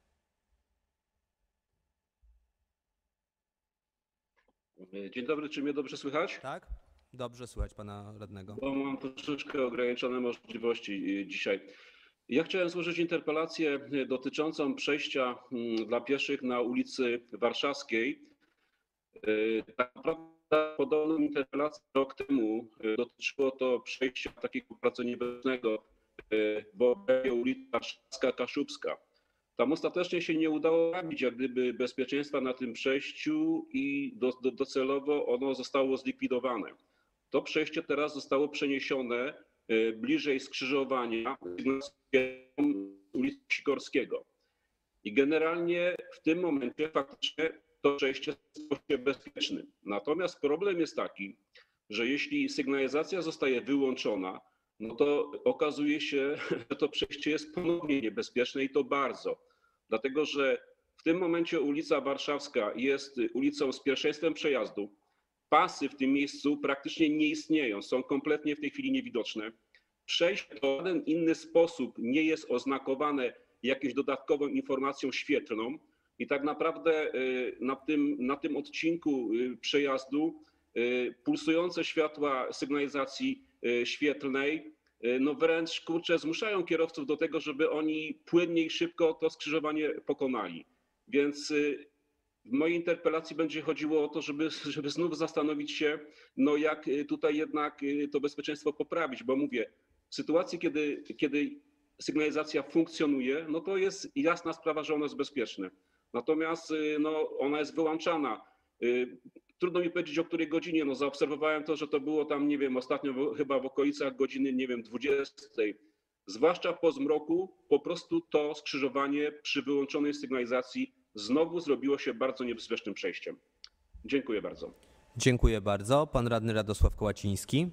Dzień dobry, czy mnie dobrze słychać? Tak? Dobrze słychać pana radnego. Bo mam troszeczkę ograniczone możliwości dzisiaj. Ja chciałem złożyć interpelację dotyczącą przejścia dla pieszych na ulicy Warszawskiej. Tak naprawdę podobną interpelację rok temu dotyczyło to przejścia takiego bardzo niebezpiecznego, bo ulica Warszawska Kaszubska. Tam ostatecznie się nie udało robić jak gdyby bezpieczeństwa na tym przejściu i docelowo ono zostało zlikwidowane. To przejście teraz zostało przeniesione bliżej skrzyżowania ulicy Sikorskiego. I generalnie w tym momencie faktycznie to przejście stało się bezpiecznym. Natomiast problem jest taki, że jeśli sygnalizacja zostaje wyłączona, no to okazuje się, że to przejście jest ponownie niebezpieczne i to bardzo. Dlatego, że w tym momencie ulica Warszawska jest ulicą z pierwszeństwem przejazdu. Pasy w tym miejscu praktycznie nie istnieją, są kompletnie w tej chwili niewidoczne. Przejście w żaden inny sposób nie jest oznakowane jakąś dodatkową informacją świetlną i tak naprawdę na tym odcinku przejazdu pulsujące światła sygnalizacji świetlnej no wręcz zmuszają kierowców do tego, żeby oni płynnie i szybko to skrzyżowanie pokonali. Więc w mojej interpelacji będzie chodziło o to, żeby znów zastanowić się, no jak tutaj jednak to bezpieczeństwo poprawić, bo mówię, w sytuacji, kiedy sygnalizacja funkcjonuje, no to jest jasna sprawa, że ona jest bezpieczna. Natomiast no, ona jest wyłączana. Trudno mi powiedzieć, o której godzinie. No, zaobserwowałem to, że to było tam, nie wiem, ostatnio chyba w okolicach godziny, nie wiem, 20. Zwłaszcza po zmroku, po prostu to skrzyżowanie przy wyłączonej sygnalizacji znowu zrobiło się bardzo niebezpiecznym przejściem. Dziękuję bardzo. Dziękuję bardzo. Pan radny Radosław Kołaciński.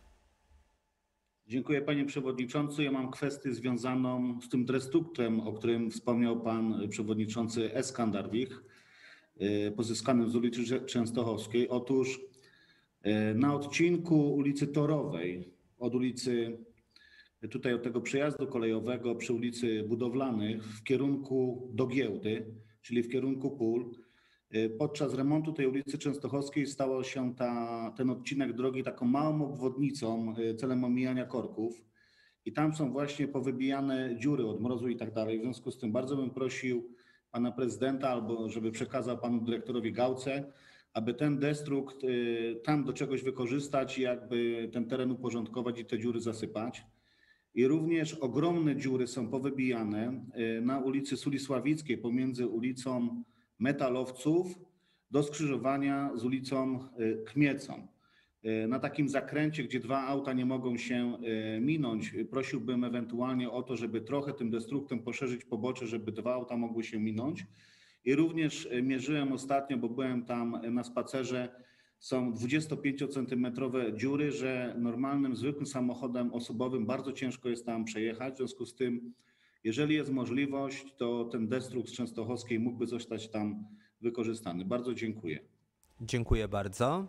Dziękuję panie przewodniczący. Ja mam kwestię związaną z tym destruktem, o którym wspomniał pan przewodniczący Eskandarwich, pozyskanym z ulicy Częstochowskiej. Otóż na odcinku ulicy Torowej, od ulicy, tutaj od tego przejazdu kolejowego przy ulicy Budowlanych w kierunku do Giełdy, czyli w kierunku pól, podczas remontu tej ulicy Częstochowskiej stało się ten odcinek drogi taką małą obwodnicą celem omijania korków i tam są właśnie powybijane dziury od mrozu i tak dalej. W związku z tym bardzo bym prosił pana prezydenta albo żeby przekazał panu dyrektorowi Gałce, aby ten destrukt tam do czegoś wykorzystać i jakby ten teren uporządkować i te dziury zasypać. I również ogromne dziury są powybijane na ulicy Sulisławickiej pomiędzy ulicą Metalowców do skrzyżowania z ulicą Kmiecą. Na takim zakręcie, gdzie dwa auta nie mogą się minąć, prosiłbym ewentualnie o to, żeby trochę tym destruktem poszerzyć pobocze, żeby dwa auta mogły się minąć. I również mierzyłem ostatnio, bo byłem tam na spacerze, są 25-centymetrowe dziury, że normalnym, zwykłym samochodem osobowym bardzo ciężko jest tam przejechać. W związku z tym, jeżeli jest możliwość, to ten destrukt z Częstochowskiej mógłby zostać tam wykorzystany. Bardzo dziękuję. Dziękuję bardzo.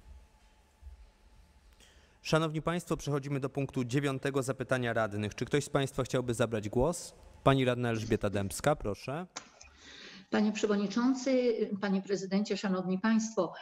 Szanowni Państwo, przechodzimy do punktu 9. Zapytania radnych. Czy ktoś z Państwa chciałby zabrać głos? Pani radna Elżbieta Dębska, proszę. Panie Przewodniczący, Panie Prezydencie, Szanowni Państwo,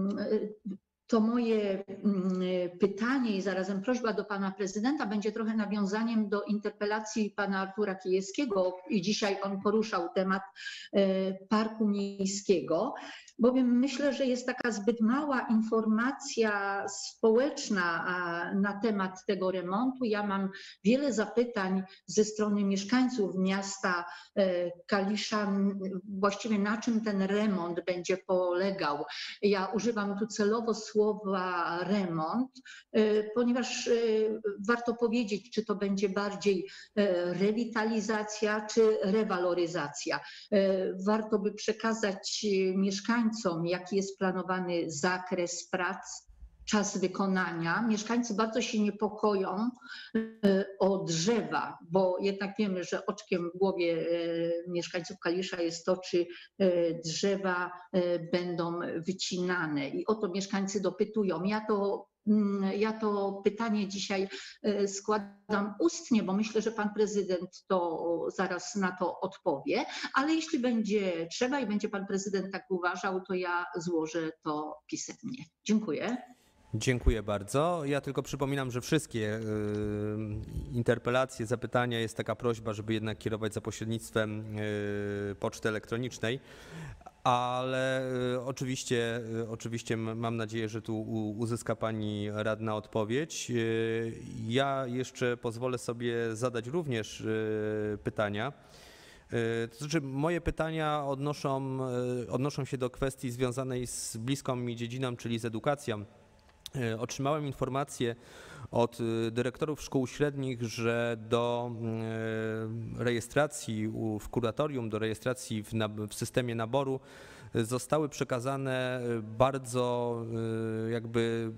to moje pytanie i zarazem prośba do Pana Prezydenta będzie trochę nawiązaniem do interpelacji Pana Artura Kijewskiego i dzisiaj on poruszał temat Parku Miejskiego, bowiem myślę, że jest taka zbyt mała informacja społeczna na temat tego remontu. Ja mam wiele zapytań ze strony mieszkańców miasta Kalisza, właściwie na czym ten remont będzie polegał. Ja używam tu celowo słowa remont, ponieważ warto powiedzieć, czy to będzie bardziej rewitalizacja, czy rewaloryzacja. Warto by przekazać mieszkańcom, jaki jest planowany zakres prac, czas wykonania. Mieszkańcy bardzo się niepokoją o drzewa, bo jednak wiemy, że oczkiem w głowie mieszkańców Kalisza jest to, czy drzewa będą wycinane. I o to mieszkańcy dopytują. Ja to pytanie dzisiaj składam ustnie, bo myślę, że pan prezydent to zaraz na to odpowie, ale jeśli będzie trzeba i będzie pan prezydent tak uważał, to ja złożę to pisemnie. Dziękuję. Dziękuję bardzo. Ja tylko przypominam, że wszystkie interpelacje, zapytania, jest taka prośba, żeby jednak kierować za pośrednictwem poczty elektronicznej, ale oczywiście mam nadzieję, że tu uzyska pani radna odpowiedź. Ja jeszcze pozwolę sobie zadać również pytania. To znaczy, moje pytania odnoszą się do kwestii związanej z bliską mi dziedziną, czyli z edukacją. Otrzymałem informację od dyrektorów szkół średnich, że do rejestracji w kuratorium, do rejestracji w systemie naboru zostały przekazane bardzo jakby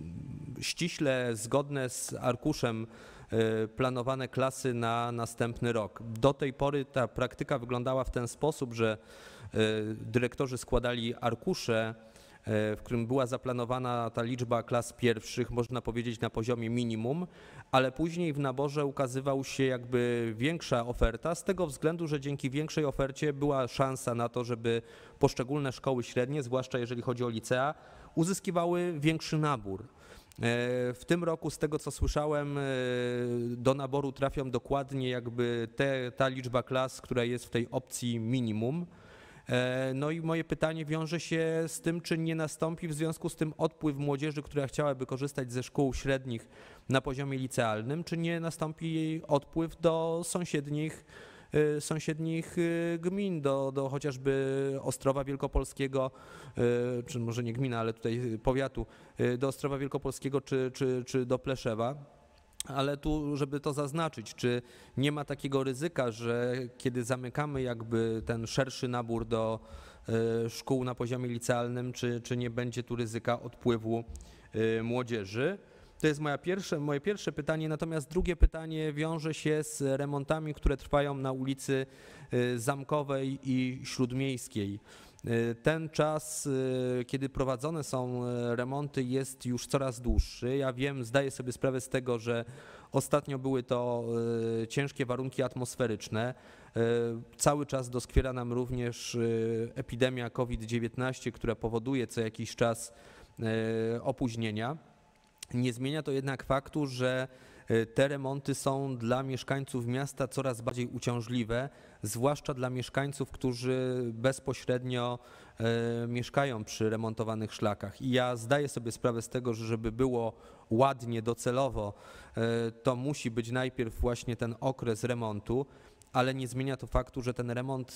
ściśle zgodne z arkuszem planowane klasy na następny rok. Do tej pory ta praktyka wyglądała w ten sposób, że dyrektorzy składali arkusze, w którym była zaplanowana ta liczba klas pierwszych, można powiedzieć na poziomie minimum, ale później w naborze ukazywała się jakby większa oferta z tego względu, że dzięki większej ofercie była szansa na to, żeby poszczególne szkoły średnie, zwłaszcza jeżeli chodzi o licea, uzyskiwały większy nabór. W tym roku, z tego co słyszałem, do naboru trafią dokładnie jakby ta liczba klas, która jest w tej opcji minimum. No i moje pytanie wiąże się z tym, czy nie nastąpi w związku z tym odpływ młodzieży, która chciałaby korzystać ze szkół średnich na poziomie licealnym, czy nie nastąpi jej odpływ do sąsiednich gmin, do chociażby Ostrowa Wielkopolskiego, czy może nie gmina, ale tutaj powiatu, do Ostrowa Wielkopolskiego czy do Pleszewa. Ale tu, żeby to zaznaczyć, czy nie ma takiego ryzyka, że kiedy zamykamy jakby ten szerszy nabór do szkół na poziomie licealnym, czy nie będzie tu ryzyka odpływu młodzieży? To jest moje pierwsze pytanie, natomiast drugie pytanie wiąże się z remontami, które trwają na ulicy Zamkowej i Śródmiejskiej. Ten czas, kiedy prowadzone są remonty, jest już coraz dłuższy. Ja wiem, zdaję sobie sprawę z tego, że ostatnio były to ciężkie warunki atmosferyczne. Cały czas doskwiera nam również epidemia COVID-19, która powoduje co jakiś czas opóźnienia. Nie zmienia to jednak faktu, że te remonty są dla mieszkańców miasta coraz bardziej uciążliwe, zwłaszcza dla mieszkańców, którzy bezpośrednio mieszkają przy remontowanych szlakach. I ja zdaję sobie sprawę z tego, że żeby było ładnie, docelowo, to musi być najpierw właśnie ten okres remontu, ale nie zmienia to faktu, że ten remont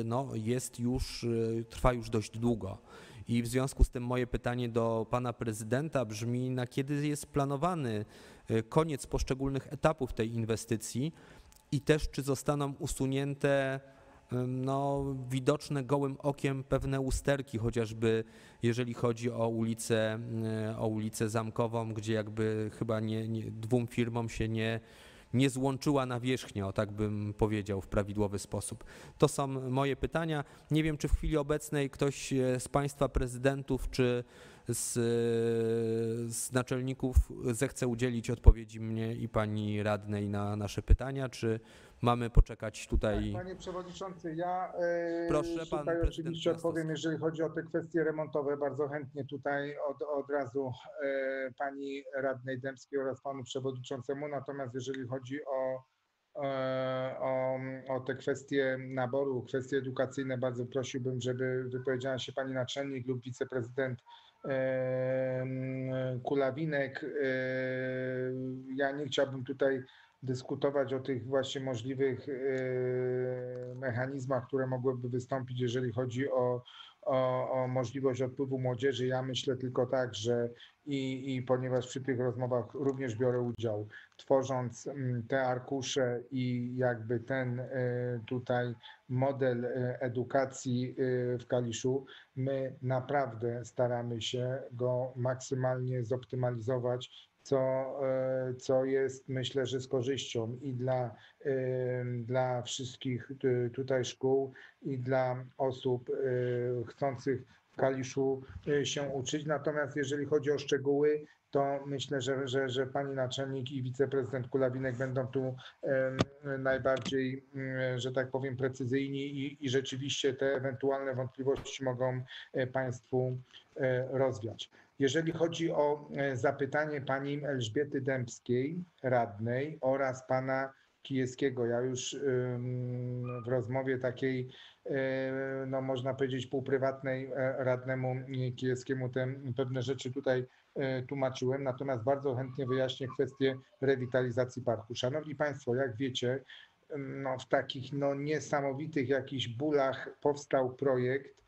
trwa już dość długo. I w związku z tym moje pytanie do pana prezydenta brzmi, na kiedy jest planowany koniec poszczególnych etapów tej inwestycji i też czy zostaną usunięte no, widoczne gołym okiem pewne usterki, chociażby jeżeli chodzi o ulicę Zamkową, gdzie jakby chyba dwóm firmom się nie złączyła nawierzchnia, o tak bym powiedział, w prawidłowy sposób. To są moje pytania. Nie wiem, czy w chwili obecnej ktoś z Państwa prezydentów, czy z naczelników zechce udzielić odpowiedzi mnie i pani radnej na nasze pytania, czy mamy poczekać tutaj? Tak, panie przewodniczący, ja Proszę, pan tutaj prezydent oczywiście odpowiem, jeżeli chodzi o te kwestie remontowe, bardzo chętnie tutaj od razu pani radnej Dębskiej oraz panu przewodniczącemu, natomiast jeżeli chodzi o te kwestie naboru, kwestie edukacyjne, bardzo prosiłbym, żeby wypowiedziała się pani naczelnik lub wiceprezydent Kulawinek. Ja nie chciałbym tutaj dyskutować o tych właśnie możliwych mechanizmach, które mogłyby wystąpić, jeżeli chodzi o możliwość odpływu młodzieży. Ja myślę tylko tak, że i ponieważ przy tych rozmowach również biorę udział, tworząc te arkusze i jakby ten tutaj model edukacji w Kaliszu, my naprawdę staramy się go maksymalnie zoptymalizować, co jest, myślę, że z korzyścią i dla wszystkich tutaj szkół i dla osób chcących w Kaliszu się uczyć. Natomiast jeżeli chodzi o szczegóły, to myślę, że pani naczelnik i wiceprezydent Kulawinek będą tu najbardziej, że tak powiem, precyzyjni i rzeczywiście te ewentualne wątpliwości mogą państwu rozwiać. Jeżeli chodzi o zapytanie pani Elżbiety Dębskiej, radnej, oraz pana Kijewskiego, ja już w rozmowie takiej, no można powiedzieć, półprywatnej radnemu Kijewskiemu pewne rzeczy tutaj tłumaczyłem, natomiast bardzo chętnie wyjaśnię kwestię rewitalizacji parku. Szanowni Państwo, jak wiecie, no w takich niesamowitych jakichś bólach powstał projekt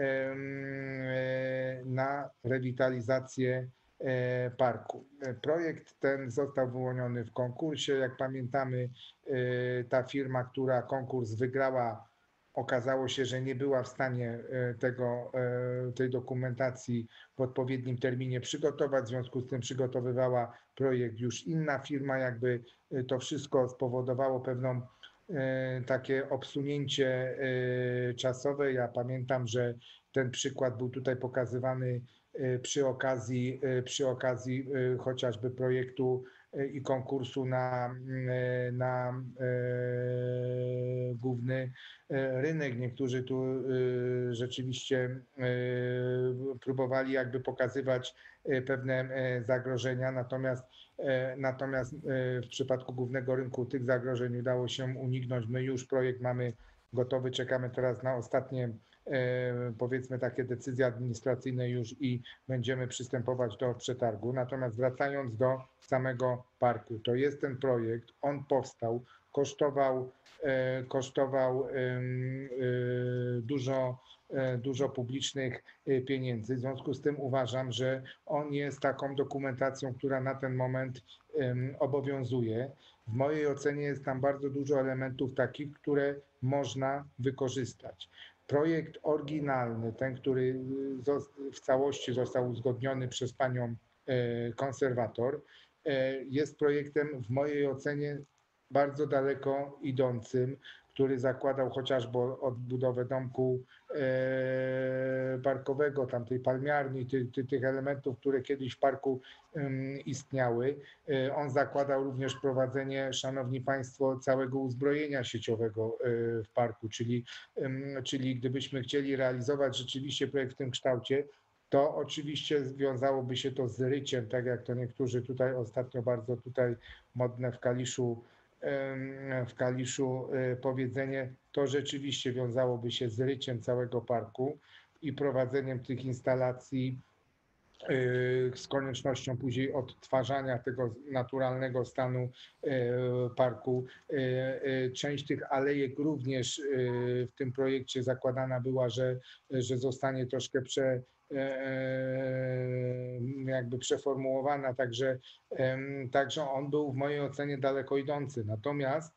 na rewitalizację parku. Projekt ten został wyłoniony w konkursie. Jak pamiętamy, ta firma, która konkurs wygrała, okazało się, że nie była w stanie tej dokumentacji w odpowiednim terminie przygotować. W związku z tym przygotowywała projekt już inna firma. Jakby to wszystko spowodowało pewną takie obsunięcie czasowe. Ja pamiętam, że ten przykład był tutaj pokazywany przy okazji chociażby projektu i konkursu na główny rynek. Niektórzy tu rzeczywiście próbowali jakby pokazywać pewne zagrożenia, natomiast w przypadku głównego rynku tych zagrożeń udało się uniknąć. My już projekt mamy gotowy, czekamy teraz na ostatnie, powiedzmy, takie decyzje administracyjne już i będziemy przystępować do przetargu. Natomiast wracając do samego parku, to jest ten projekt, on powstał, kosztował dużo publicznych pieniędzy. W związku z tym uważam, że on jest taką dokumentacją, która na ten moment obowiązuje. W mojej ocenie jest tam bardzo dużo elementów takich, które można wykorzystać. Projekt oryginalny, ten, który w całości został uzgodniony przez panią konserwator, jest projektem w mojej ocenie bardzo daleko idącym, który zakładał chociażby odbudowę domku parkowego, tamtej palmiarni, tych elementów, które kiedyś w parku istniały. On zakładał również prowadzenie, szanowni państwo, całego uzbrojenia sieciowego w parku, czyli gdybyśmy chcieli realizować rzeczywiście projekt w tym kształcie, to oczywiście wiązałoby się to z ryciem, tak jak to niektórzy tutaj ostatnio bardzo tutaj modne w Kaliszu powiedzenie, to rzeczywiście wiązałoby się z ryciem całego parku i prowadzeniem tych instalacji z koniecznością później odtwarzania tego naturalnego stanu parku. Część tych alejek również w tym projekcie zakładana była, że zostanie troszkę jakby przeformułowana, także on był w mojej ocenie daleko idący. Natomiast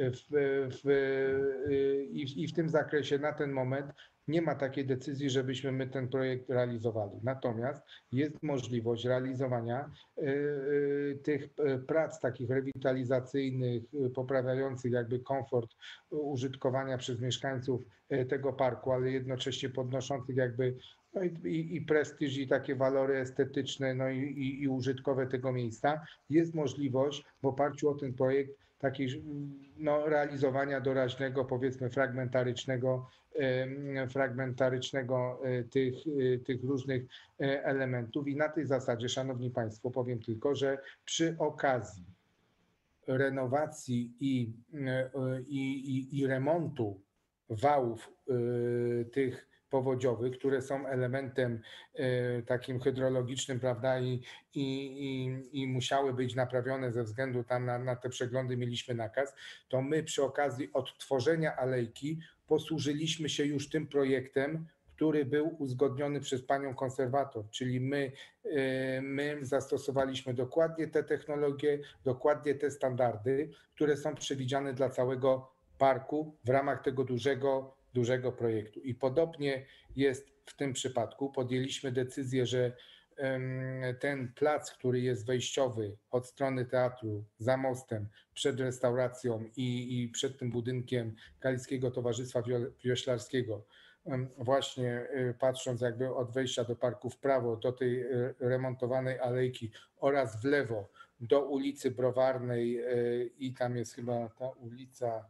w tym zakresie na ten moment nie ma takiej decyzji, żebyśmy my ten projekt realizowali. Natomiast jest możliwość realizowania tych prac takich rewitalizacyjnych, poprawiających jakby komfort użytkowania przez mieszkańców tego parku, ale jednocześnie podnoszących jakby no i prestiż, i takie walory estetyczne, no i użytkowe tego miejsca. Jest możliwość w oparciu o ten projekt takiej no, realizowania doraźnego, powiedzmy fragmentarycznego tych różnych elementów. I na tej zasadzie, Szanowni Państwo, powiem tylko, że przy okazji renowacji i remontu wałów tych powodziowych, które są elementem takim hydrologicznym, prawda, i musiały być naprawione ze względu tam na te przeglądy mieliśmy nakaz, to my przy okazji odtworzenia alejki posłużyliśmy się już tym projektem, który był uzgodniony przez panią konserwator, czyli my zastosowaliśmy dokładnie te technologie, dokładnie te standardy, które są przewidziane dla całego parku w ramach tego dużego projektu. I podobnie jest w tym przypadku. Podjęliśmy decyzję, że ten plac, który jest wejściowy od strony teatru za mostem, przed restauracją i przed tym budynkiem Kaliskiego Towarzystwa Wioślarskiego, właśnie patrząc jakby od wejścia do parku w prawo, do tej remontowanej alejki oraz w lewo do ulicy Browarnej i tam jest chyba ta ulica,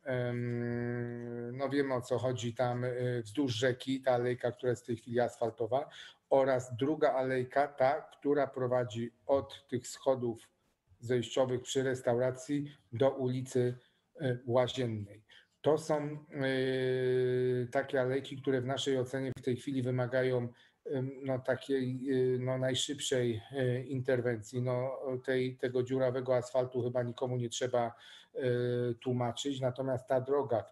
no wiemy o co chodzi, tam wzdłuż rzeki, ta alejka, która jest w tej chwili asfaltowa, oraz druga alejka, ta, która prowadzi od tych schodów zejściowych przy restauracji do ulicy Łaziennej. To są takie alejki, które w naszej ocenie w tej chwili wymagają no, takiej no, najszybszej interwencji. No, tego dziurawego asfaltu chyba nikomu nie trzeba tłumaczyć, natomiast ta droga,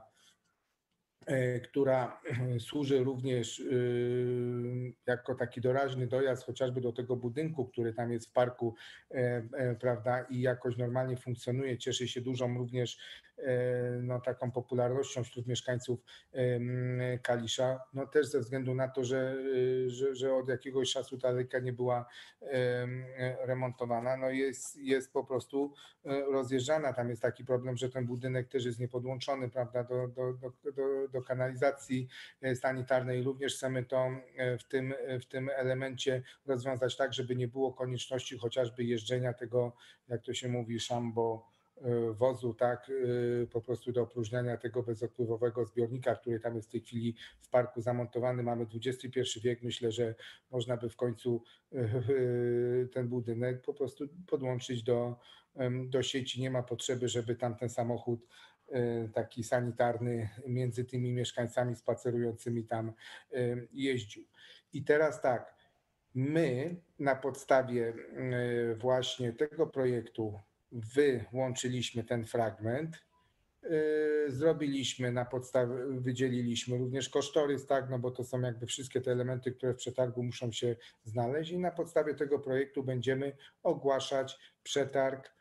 która służy również jako taki doraźny dojazd chociażby do tego budynku, który tam jest w parku, prawda, i jakoś normalnie funkcjonuje, cieszy się dużą również no, taką popularnością wśród mieszkańców Kalisza, no też ze względu na to, że od jakiegoś czasu ta alejka nie była remontowana, no jest po prostu rozjeżdżana. Tam jest taki problem, że ten budynek też jest niepodłączony, prawda, do kanalizacji sanitarnej. Również chcemy to w tym elemencie rozwiązać tak, żeby nie było konieczności chociażby jeżdżenia tego, jak to się mówi, szambo wozu, tak, po prostu do opróżniania tego bezodpływowego zbiornika, który tam jest w tej chwili w parku zamontowany. Mamy XXI wiek, myślę, że można by w końcu ten budynek po prostu podłączyć do sieci. Nie ma potrzeby, żeby tam ten samochód taki sanitarny między tymi mieszkańcami spacerującymi tam jeździł. I teraz tak, my na podstawie właśnie tego projektu wyłączyliśmy ten fragment, zrobiliśmy na podstawie, wydzieliliśmy również kosztorys, tak, no bo to są jakby wszystkie te elementy, które w przetargu muszą się znaleźć i na podstawie tego projektu będziemy ogłaszać przetarg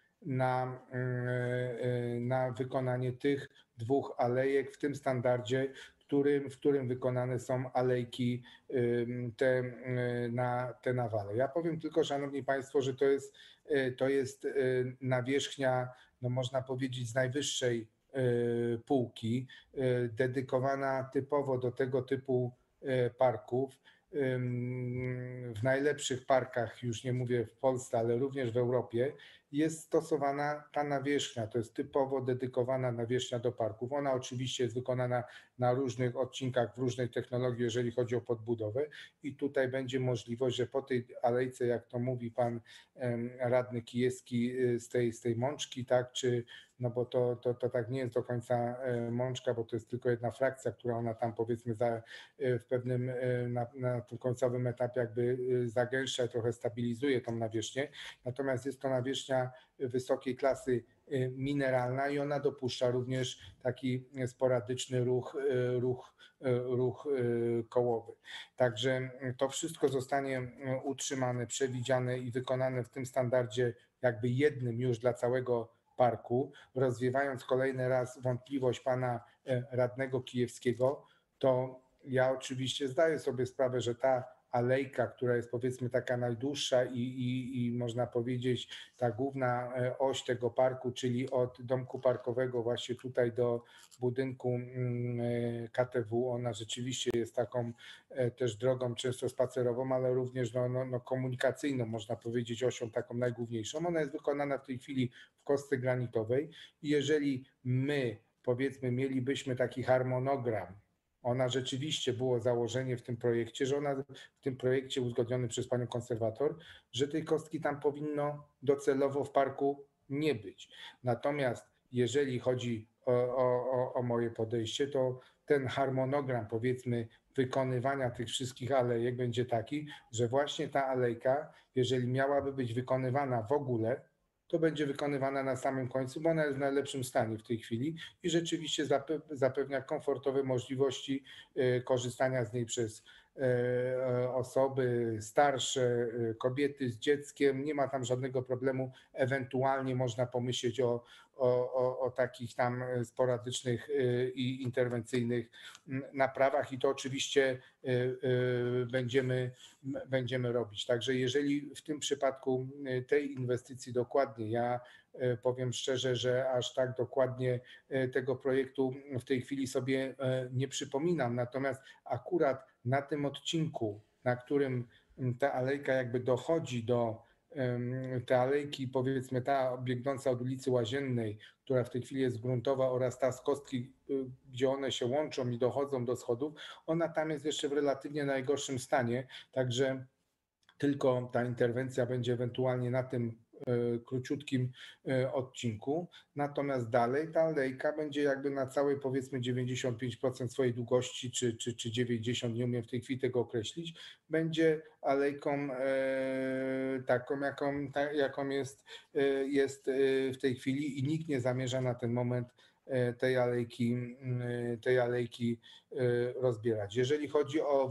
na wykonanie tych dwóch alejek w tym standardzie, w którym wykonane są alejki te nawale. Ja powiem tylko, Szanowni Państwo, że to jest nawierzchnia, no można powiedzieć, z najwyższej półki, dedykowana typowo do tego typu parków. W najlepszych parkach, już nie mówię w Polsce, ale również w Europie, jest stosowana ta nawierzchnia. To jest typowo dedykowana nawierzchnia do parków. Ona oczywiście jest wykonana na różnych odcinkach, w różnej technologii, jeżeli chodzi o podbudowę i tutaj będzie możliwość, że po tej alejce, jak to mówi pan radny Kijewski, z tej mączki, tak, czy no bo to tak nie jest do końca mączka, bo to jest tylko jedna frakcja, która ona tam powiedzmy w pewnym, na tym końcowym etapie jakby zagęszcza i trochę stabilizuje tą nawierzchnię. Natomiast jest to nawierzchnia woda wysokiej klasy mineralna i ona dopuszcza również taki sporadyczny ruch kołowy. Także to wszystko zostanie utrzymane, przewidziane i wykonane w tym standardzie jakby jednym już dla całego parku. Rozwiewając kolejny raz wątpliwość pana radnego Kijewskiego, to ja oczywiście zdaję sobie sprawę, że ta alejka, która jest powiedzmy taka najdłuższa i można powiedzieć ta główna oś tego parku, czyli od domku parkowego właśnie tutaj do budynku KTW, ona rzeczywiście jest taką też drogą często spacerową, ale również komunikacyjną, można powiedzieć osią taką najgłówniejszą. Ona jest wykonana w tej chwili w kostce granitowej i jeżeli my powiedzmy mielibyśmy taki harmonogram, ona rzeczywiście było założenie w tym projekcie, że ona w tym projekcie uzgodnionym przez panią konserwator, że tej kostki tam powinno docelowo w parku nie być. Natomiast jeżeli chodzi o moje podejście, to ten harmonogram powiedzmy wykonywania tych wszystkich alejek będzie taki, że właśnie ta alejka, jeżeli miałaby być wykonywana w ogóle, to będzie wykonywana na samym końcu, bo ona jest w najlepszym stanie w tej chwili i rzeczywiście zapewnia komfortowe możliwości korzystania z niej przez osoby starsze, kobiety z dzieckiem. Nie ma tam żadnego problemu. Ewentualnie można pomyśleć o takich tam sporadycznych i interwencyjnych naprawach i to oczywiście będziemy robić. Także jeżeli w tym przypadku tej inwestycji dokładnie, ja powiem szczerze, że aż tak dokładnie tego projektu w tej chwili sobie nie przypominam, natomiast akurat na tym odcinku, na którym ta alejka jakby dochodzi do te alejki, powiedzmy ta biegnąca od ulicy Łaziennej, która w tej chwili jest gruntowa oraz ta z kostki, gdzie one się łączą i dochodzą do schodów, ona tam jest jeszcze w relatywnie najgorszym stanie, także tylko ta interwencja będzie ewentualnie na tym króciutkim odcinku, natomiast dalej ta alejka będzie jakby na całej powiedzmy 95% swojej długości, czy 90%, nie umiem w tej chwili tego określić, będzie alejką taką, jaką jest w tej chwili i nikt nie zamierza na ten moment tej alejki rozbierać. Jeżeli chodzi o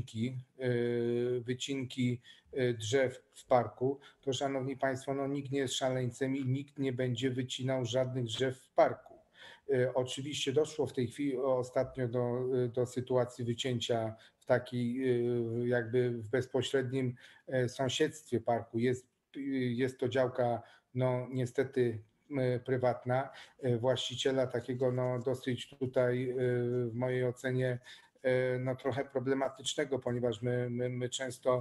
wycinki drzew w parku, to szanowni państwo, no nikt nie jest szaleńcem i nikt nie będzie wycinał żadnych drzew w parku. Oczywiście doszło w tej chwili ostatnio do sytuacji wycięcia w takiej jakby w bezpośrednim sąsiedztwie parku. Jest to działka no niestety prywatna, właściciela takiego no dosyć tutaj w mojej ocenie no trochę problematycznego, ponieważ my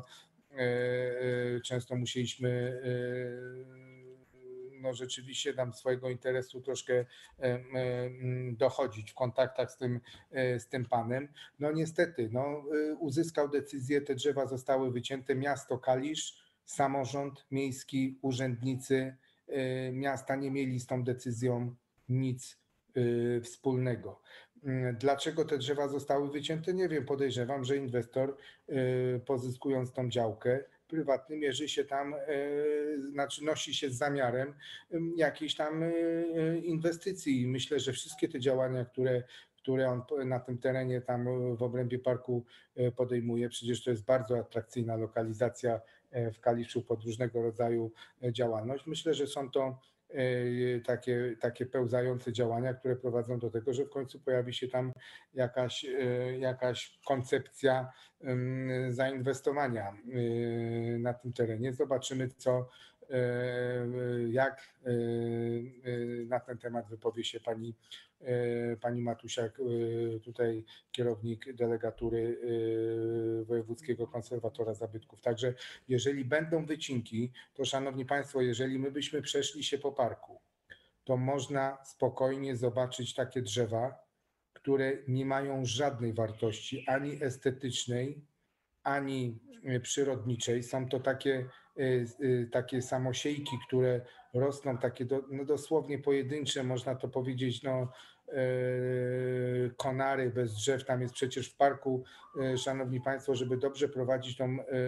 często musieliśmy no rzeczywiście tam swojego interesu troszkę dochodzić w kontaktach z tym panem. No niestety, no uzyskał decyzję, te drzewa zostały wycięte, miasto Kalisz, samorząd miejski, urzędnicy miasta nie mieli z tą decyzją nic wspólnego. Dlaczego te drzewa zostały wycięte? Nie wiem, podejrzewam, że inwestor pozyskując tą działkę prywatny mierzy się tam, znaczy nosi się z zamiarem jakiejś tam inwestycji i myślę, że wszystkie te działania, które on na tym terenie tam w obrębie parku podejmuje, przecież to jest bardzo atrakcyjna lokalizacja w Kaliszu pod różnego rodzaju działalność. Myślę, że są to takie pełzające działania, które prowadzą do tego, że w końcu pojawi się tam jakaś koncepcja zainwestowania na tym terenie. Zobaczymy, jak na ten temat wypowie się pani Matusiak, tutaj kierownik delegatury Wojewódzkiego Konserwatora Zabytków. Także jeżeli będą wycinki, to szanowni państwo, jeżeli my byśmy przeszli się po parku, to można spokojnie zobaczyć takie drzewa, które nie mają żadnej wartości ani estetycznej, ani przyrodniczej. Są to takie samosiejki, które rosną takie no dosłownie pojedyncze, można to powiedzieć, no, konary bez drzew. Tam jest przecież w parku, szanowni państwo, żeby dobrze prowadzić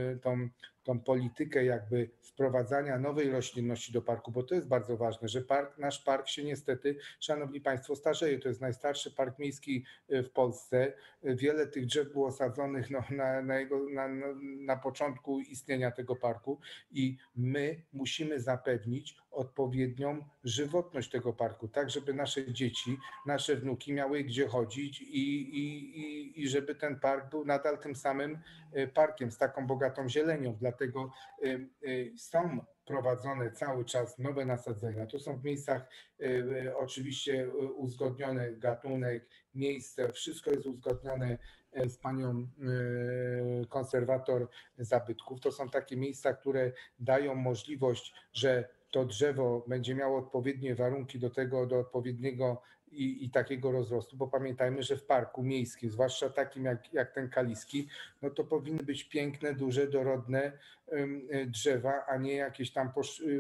tą politykę jakby wprowadzania nowej roślinności do parku, bo to jest bardzo ważne, że nasz park się niestety, szanowni państwo, starzeje. To jest najstarszy park miejski w Polsce. Wiele tych drzew było sadzonych no, na początku istnienia tego parku i my musimy zapewnić odpowiednią żywotność tego parku, tak żeby nasze dzieci, nasze wnuki miały gdzie chodzić i żeby ten park był nadal tym samym parkiem z taką bogatą zielenią. Dlatego są prowadzone cały czas nowe nasadzenia. To są w miejscach oczywiście uzgodnione gatunek, miejsce, wszystko jest uzgodnione z panią konserwator zabytków. To są takie miejsca, które dają możliwość, że to drzewo będzie miało odpowiednie warunki do tego, do odpowiedniego i takiego rozrostu, bo pamiętajmy, że w parku miejskim, zwłaszcza takim jak ten kaliski, no to powinny być piękne, duże, dorodne drzewa, a nie jakieś tam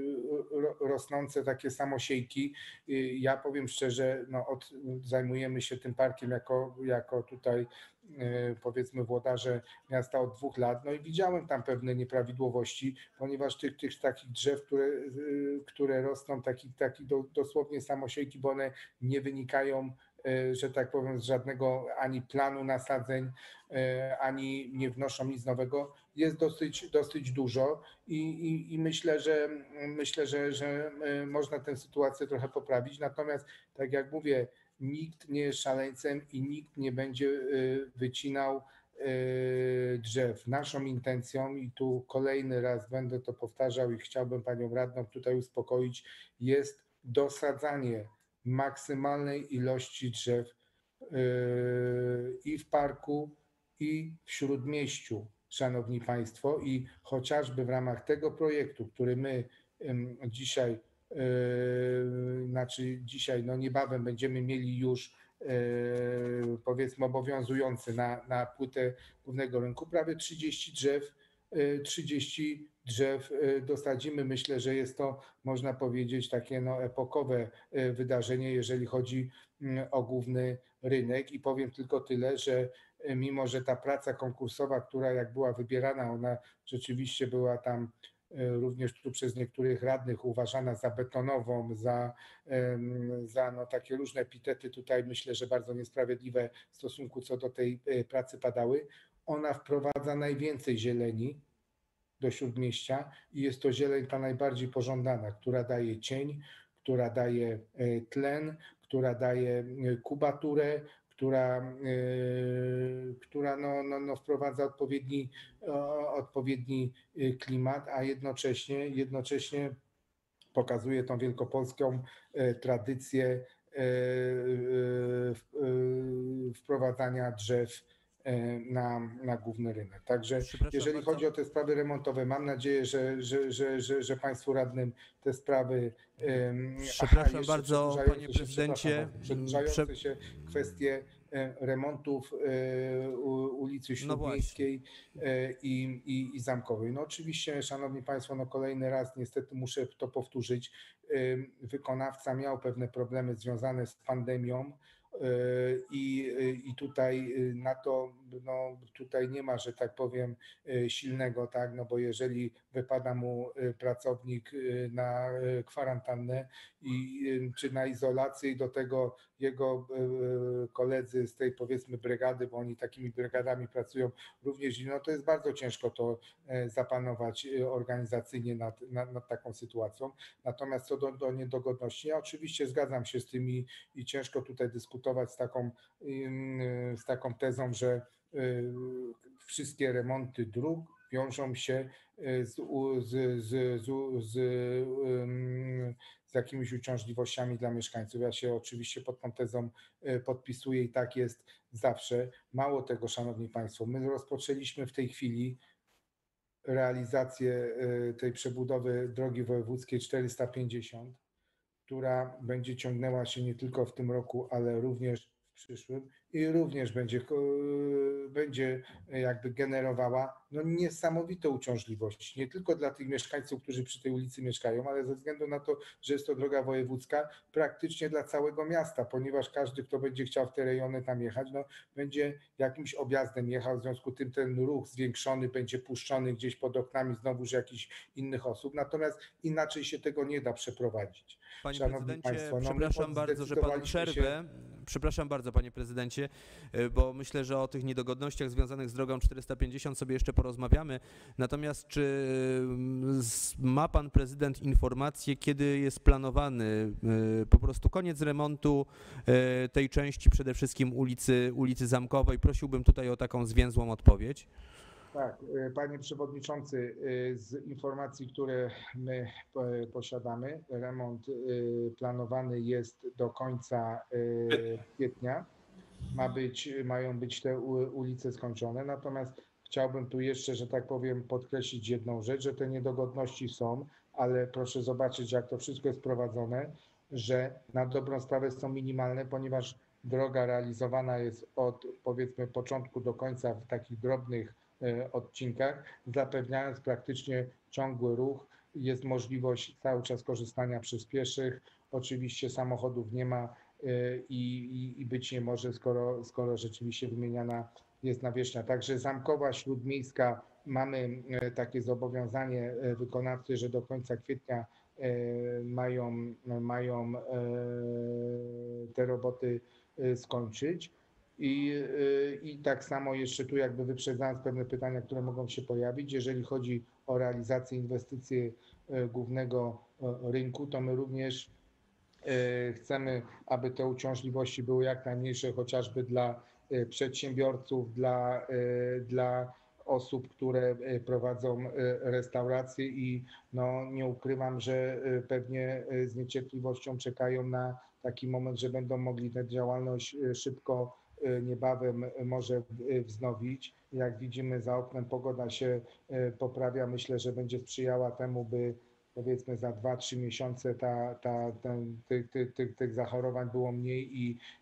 rosnące takie samosiejki. Ja powiem szczerze, no zajmujemy się tym parkiem jako tutaj powiedzmy włodarze miasta od 2 lat, no i widziałem tam pewne nieprawidłowości, ponieważ tych takich drzew, które rosną, dosłownie samosiejki, bo one nie wynikają, że tak powiem, z żadnego ani planu nasadzeń, ani nie wnoszą nic nowego, jest dosyć dużo i myślę, że można tę sytuację trochę poprawić. Natomiast tak jak mówię, nikt nie jest szaleńcem i nikt nie będzie wycinał drzew. Naszą intencją, i tu kolejny raz będę to powtarzał i chciałbym panią radną tutaj uspokoić, jest dosadzanie maksymalnej ilości drzew i w parku, i w śródmieściu, szanowni państwo, i chociażby w ramach tego projektu, który my dzisiaj, no niebawem będziemy mieli już powiedzmy obowiązujący na płytę głównego rynku, prawie 30 drzew dosadzimy. Myślę, że jest to, można powiedzieć, takie no epokowe wydarzenie, jeżeli chodzi o główny rynek, i powiem tylko tyle, że mimo że ta praca konkursowa, która jak była wybierana, ona rzeczywiście była tam również tu przez niektórych radnych uważana za betonową, za no, takie różne epitety tutaj myślę, że bardzo niesprawiedliwe w stosunku co do tej pracy padały. Ona wprowadza najwięcej zieleni do śródmieścia i jest to zieleń ta najbardziej pożądana, która daje cień, która daje tlen, która daje kubaturę, która no wprowadza odpowiedni klimat, a jednocześnie pokazuje tą wielkopolską tradycję wprowadzania drzew na główny rynek. Także jeżeli chodzi o te sprawy remontowe, mam nadzieję, że Państwu radnym te sprawy... Przepraszam bardzo, panie prezydencie. Przedłużające się kwestie remontów ulicy Śródmiejskiej i Zamkowej. No oczywiście, szanowni państwo, no kolejny raz niestety muszę to powtórzyć. Wykonawca miał pewne problemy związane z pandemią, i tutaj na to, no tutaj nie ma, że tak powiem, silnego, tak, no bo jeżeli wypada mu pracownik na kwarantannę czy na izolację i do tego jego koledzy z tej powiedzmy brygady, bo oni takimi brygadami pracują również, no to jest bardzo ciężko to zapanować organizacyjnie nad taką sytuacją. Natomiast co do niedogodności, ja oczywiście zgadzam się z tym i ciężko tutaj dyskutować z taką tezą, że wszystkie remonty dróg wiążą się z jakimiś uciążliwościami dla mieszkańców. Ja się oczywiście pod tą tezą podpisuję i tak jest zawsze. Mało tego, szanowni państwo, my rozpoczęliśmy w tej chwili realizację tej przebudowy drogi wojewódzkiej 450, która będzie ciągnęła się nie tylko w tym roku, ale również w przyszłym i również będzie jakby generowała no niesamowite uciążliwości, nie tylko dla tych mieszkańców, którzy przy tej ulicy mieszkają, ale ze względu na to, że jest to droga wojewódzka, praktycznie dla całego miasta, ponieważ każdy, kto będzie chciał w te rejony tam jechać, no będzie jakimś objazdem jechał, w związku z tym ten ruch zwiększony będzie puszczony gdzieś pod oknami znowuż jakichś innych osób, natomiast inaczej się tego nie da przeprowadzić. Panie Szanowni prezydencie, Państwo, no my przepraszam bardzo, że panu zdecydowaliśmy przerwę. Przepraszam bardzo, panie prezydencie, bo myślę, że o tych niedogodnościach związanych z drogą 450 sobie jeszcze porozmawiamy. Natomiast czy ma pan prezydent informację, kiedy jest planowany po prostu koniec remontu tej części, przede wszystkim ulicy Zamkowej? Prosiłbym tutaj o taką zwięzłą odpowiedź. Tak, panie przewodniczący, z informacji, które my posiadamy, remont planowany jest do końca kwietnia. Mają być te ulice skończone, natomiast chciałbym tu jeszcze, że tak powiem, podkreślić jedną rzecz, że te niedogodności są, ale proszę zobaczyć, jak to wszystko jest prowadzone, że na dobrą sprawę są minimalne, ponieważ droga realizowana jest od powiedzmy początku do końca w takich drobnych odcinkach, zapewniając praktycznie ciągły ruch. Jest możliwość cały czas korzystania przez pieszych. Oczywiście samochodów nie ma i być nie może, skoro rzeczywiście wymieniana jest nawierzchnia. Także Zamkowa, Śródmiejska, mamy takie zobowiązanie wykonawcy, że do końca kwietnia mają te roboty skończyć. I tak samo jeszcze tu jakby wyprzedzając pewne pytania, które mogą się pojawić, jeżeli chodzi o realizację inwestycji głównego rynku, to my również chcemy, aby te uciążliwości były jak najmniejsze, chociażby dla przedsiębiorców, dla osób, które prowadzą restauracje i no, nie ukrywam, że pewnie z niecierpliwością czekają na taki moment, że będą mogli tę działalność szybko niebawem może wznowić. Jak widzimy, za oknem pogoda się poprawia. Myślę, że będzie sprzyjała temu, by powiedzmy za 2-3 miesiące tych zachorowań było mniej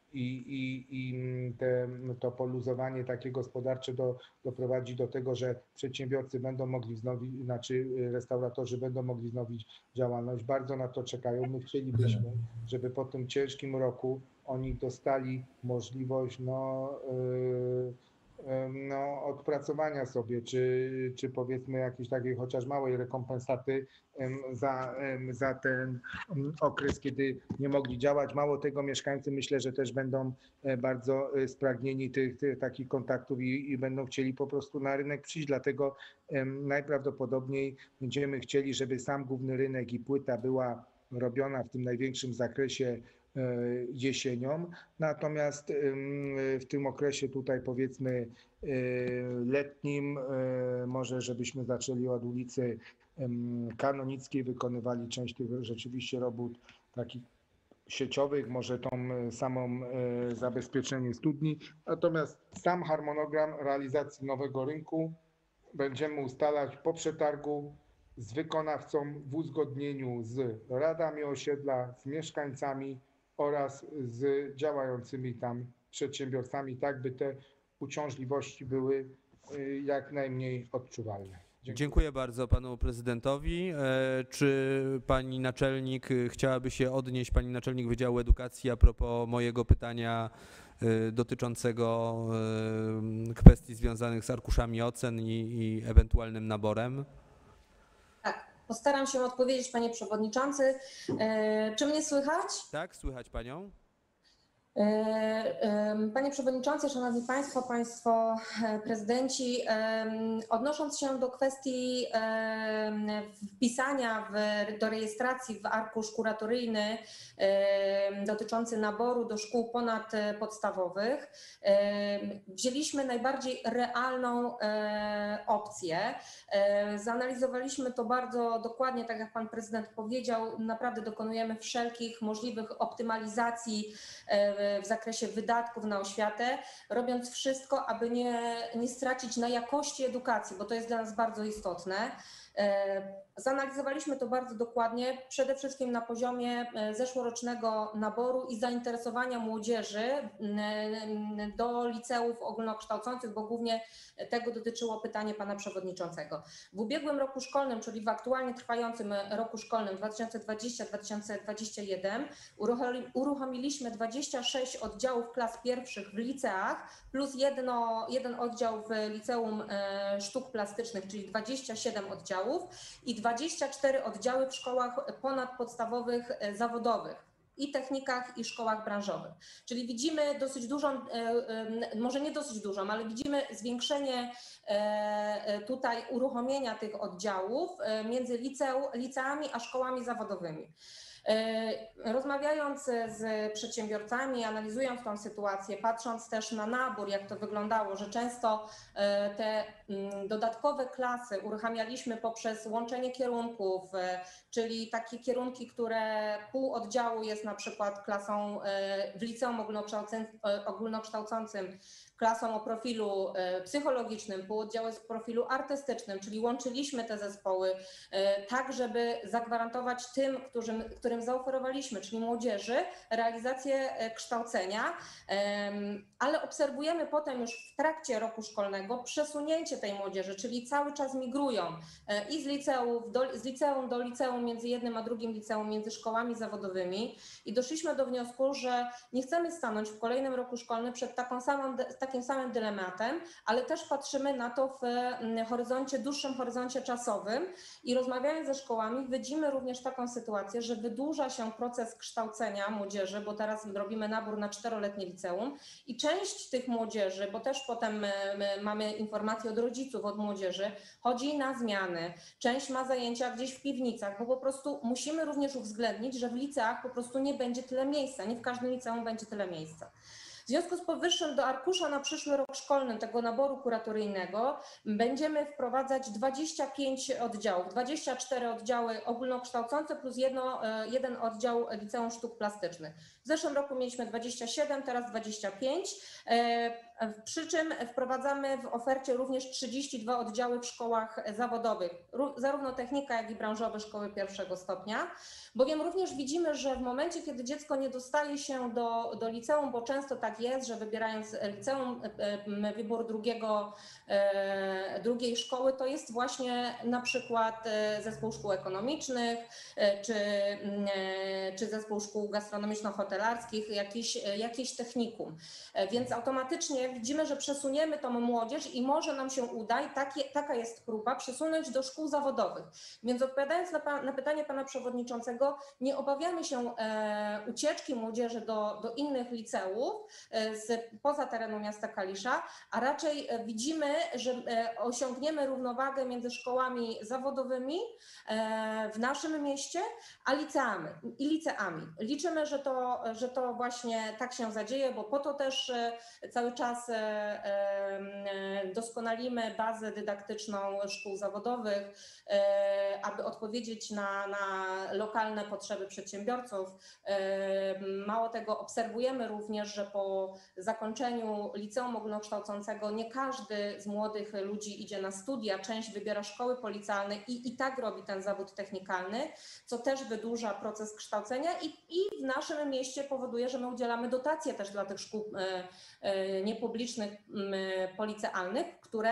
i to poluzowanie takie gospodarcze doprowadzi do tego, że przedsiębiorcy będą mogli wznowić, znaczy restauratorzy będą mogli wznowić działalność. Bardzo na to czekają. My chcielibyśmy, żeby po tym ciężkim roku oni dostali możliwość odpracowania sobie, czy powiedzmy jakiejś takiej chociaż małej rekompensaty za ten okres, kiedy nie mogli działać. Mało tego, mieszkańcy myślę, że też będą bardzo spragnieni tych takich kontaktów i będą chcieli po prostu na rynek przyjść, dlatego najprawdopodobniej będziemy chcieli, żeby sam główny rynek i płyta była robiona w tym największym zakresie jesienią, natomiast w tym okresie tutaj powiedzmy letnim może żebyśmy zaczęli od ulicy Kanonickiej, wykonywali część tych rzeczywiście robót takich sieciowych, może tą samą zabezpieczenie studni, natomiast sam harmonogram realizacji nowego rynku będziemy ustalać po przetargu z wykonawcą w uzgodnieniu z radami osiedla, z mieszkańcami oraz z działającymi tam przedsiębiorcami, tak by te uciążliwości były jak najmniej odczuwalne. Dziękuję bardzo panu prezydentowi. Czy pani naczelnik chciałaby się odnieść, pani naczelnik Wydziału Edukacji, a propos mojego pytania dotyczącego kwestii związanych z arkuszami ocen i ewentualnym naborem? Tak, postaram się odpowiedzieć, panie przewodniczący. Czy mnie słychać? Tak, słychać panią. Panie przewodniczący, szanowni państwo, państwo prezydenci, odnosząc się do kwestii wpisania do rejestracji w arkusz kuratoryjny dotyczący naboru do szkół ponadpodstawowych, wzięliśmy najbardziej realną opcję. Zanalizowaliśmy to bardzo dokładnie, tak jak pan prezydent powiedział, naprawdę dokonujemy wszelkich możliwych optymalizacji w zakresie wydatków na oświatę, robiąc wszystko, aby nie stracić na jakości edukacji, bo to jest dla nas bardzo istotne. Zanalizowaliśmy to bardzo dokładnie, przede wszystkim na poziomie zeszłorocznego naboru i zainteresowania młodzieży do liceów ogólnokształcących, bo głównie tego dotyczyło pytanie pana przewodniczącego. W ubiegłym roku szkolnym, czyli w aktualnie trwającym roku szkolnym 2020-2021 uruchomiliśmy 26 oddziałów klas pierwszych w liceach plus jeden oddział w Liceum Sztuk Plastycznych, czyli 27 oddziałów i 24 oddziały w szkołach ponadpodstawowych zawodowych i technikach i szkołach branżowych. Czyli widzimy dosyć dużą, może nie dosyć dużą, ale widzimy zwiększenie tutaj uruchomienia tych oddziałów między liceami a szkołami zawodowymi. Rozmawiając z przedsiębiorcami, analizując tą sytuację, patrząc też na nabór, jak to wyglądało, że często te dodatkowe klasy uruchamialiśmy poprzez łączenie kierunków, czyli takie kierunki, które pół oddziału jest na przykład klasą w liceum ogólnokształcącym, klasą o profilu psychologicznym, pół oddziału jest w profilu artystycznym, czyli łączyliśmy te zespoły tak, żeby zagwarantować tym, którym zaoferowaliśmy, czyli młodzieży, realizację kształcenia, ale obserwujemy potem już w trakcie roku szkolnego przesunięcie tej młodzieży, czyli cały czas migrują i z liceum do liceum, między jednym a drugim liceum, między szkołami zawodowymi i doszliśmy do wniosku, że nie chcemy stanąć w kolejnym roku szkolnym przed takim samym dylematem, ale też patrzymy na to w dłuższym horyzoncie czasowym i rozmawiając ze szkołami widzimy również taką sytuację, że wydłuża się proces kształcenia młodzieży, bo teraz robimy nabór na 4-letnie liceum i część tych młodzieży, bo też potem mamy informacje od rodziców, od młodzieży, chodzi na zmiany, część ma zajęcia gdzieś w piwnicach, bo po prostu musimy również uwzględnić, że w liceach po prostu nie będzie tyle miejsca, nie w każdym liceum będzie tyle miejsca. W związku z powyższym do arkusza na przyszły rok szkolny tego naboru kuratoryjnego będziemy wprowadzać 25 oddziałów, 24 oddziały ogólnokształcące plus jeden oddział Liceum Sztuk Plastycznych. W zeszłym roku mieliśmy 27, teraz 25, przy czym wprowadzamy w ofercie również 32 oddziały w szkołach zawodowych, zarówno technika, jak i branżowe szkoły pierwszego stopnia, bowiem również widzimy, że w momencie, kiedy dziecko nie dostaje się do liceum, bo często tak jest, że wybierając liceum, wybór drugiej szkoły to jest właśnie na przykład zespół szkół ekonomicznych, czy zespół szkół gastronomiczno-hotelarskich, jakieś technikum. Więc automatycznie widzimy, że przesuniemy tą młodzież i może nam się uda, i taka jest próba, przesunąć do szkół zawodowych. Więc odpowiadając na pytanie pana przewodniczącego, nie obawiamy się ucieczki młodzieży do innych liceów poza terenu miasta Kalisza, a raczej widzimy, że osiągniemy równowagę między szkołami zawodowymi w naszym mieście, a liceami. Liczymy, że to właśnie tak się zadzieje, bo po to też cały czas doskonalimy bazę dydaktyczną szkół zawodowych, aby odpowiedzieć na lokalne potrzeby przedsiębiorców. Mało tego, obserwujemy również, że po zakończeniu liceum ogólnokształcącego nie każdy z młodych ludzi idzie na studia, część wybiera szkoły policjalne i tak robi ten zawód technikalny, co też wydłuża proces kształcenia i w naszym mieście powoduje, że my udzielamy dotacje też dla tych szkół niepublicznych, policealnych,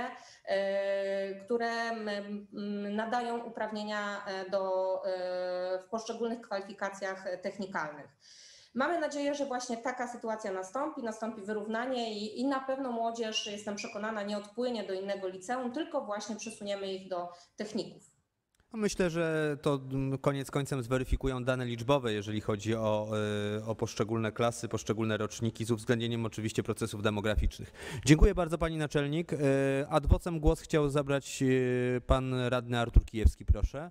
które nadają uprawnienia w poszczególnych kwalifikacjach technikalnych. Mamy nadzieję, że właśnie taka sytuacja nastąpi wyrównanie i na pewno młodzież, jestem przekonana, nie odpłynie do innego liceum, tylko właśnie przesuniemy ich do techników. Myślę, że to koniec końcem zweryfikują dane liczbowe, jeżeli chodzi o poszczególne klasy, poszczególne roczniki, z uwzględnieniem oczywiście procesów demograficznych. Dziękuję bardzo pani naczelnik. Ad vocem głos chciał zabrać pan radny Artur Kijewski, proszę.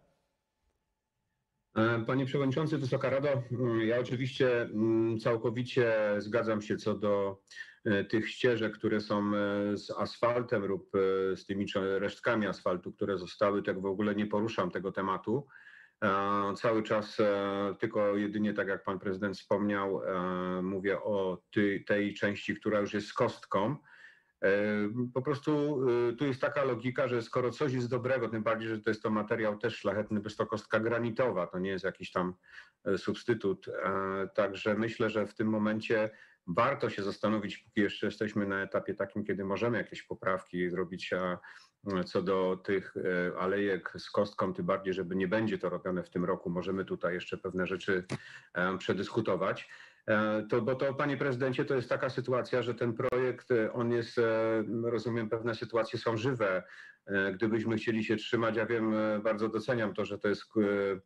Panie Przewodniczący, Wysoka Rado, ja oczywiście całkowicie zgadzam się co do tych ścieżek, które są z asfaltem lub z tymi resztkami asfaltu, które zostały, tak w ogóle nie poruszam tego tematu. Cały czas tylko jedynie, tak jak pan prezydent wspomniał, mówię o tej części, która już jest z kostką. Po prostu tu jest taka logika, że skoro coś jest dobrego, tym bardziej, że to jest to materiał też szlachetny, bo jest to kostka granitowa, to nie jest jakiś tam substytut. Także myślę, że w tym momencie warto się zastanowić, póki jeszcze jesteśmy na etapie takim, kiedy możemy jakieś poprawki zrobić co do tych alejek z kostką, tym bardziej, żeby nie będzie to robione w tym roku. Możemy tutaj jeszcze pewne rzeczy przedyskutować. Bo to, panie prezydencie, to jest taka sytuacja, że ten projekt, on jest, rozumiem, pewne sytuacje są żywe. Gdybyśmy chcieli się trzymać, ja wiem, bardzo doceniam to, że to jest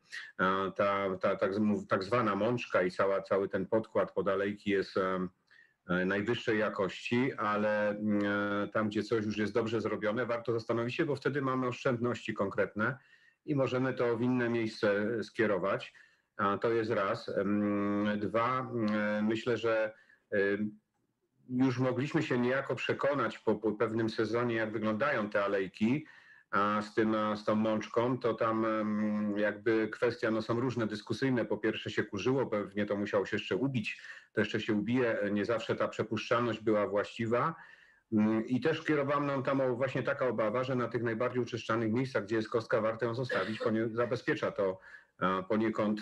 tak zwana mączka i cały ten podkład pod alejki jest najwyższej jakości, ale tam, gdzie coś już jest dobrze zrobione, warto zastanowić się, bo wtedy mamy oszczędności konkretne i możemy to w inne miejsce skierować. To jest raz. Dwa, myślę, że już mogliśmy się niejako przekonać po pewnym sezonie, jak wyglądają te alejki, a z tą mączką, to tam jakby kwestia, no są różne dyskusyjne. Po pierwsze się kurzyło, pewnie to musiało się jeszcze ubić, to jeszcze się ubije, nie zawsze ta przepuszczalność była właściwa. I też kierowała nam tam właśnie taka obawa, że na tych najbardziej uczyszczanych miejscach, gdzie jest kostka, warto ją zostawić, ponieważ zabezpiecza to poniekąd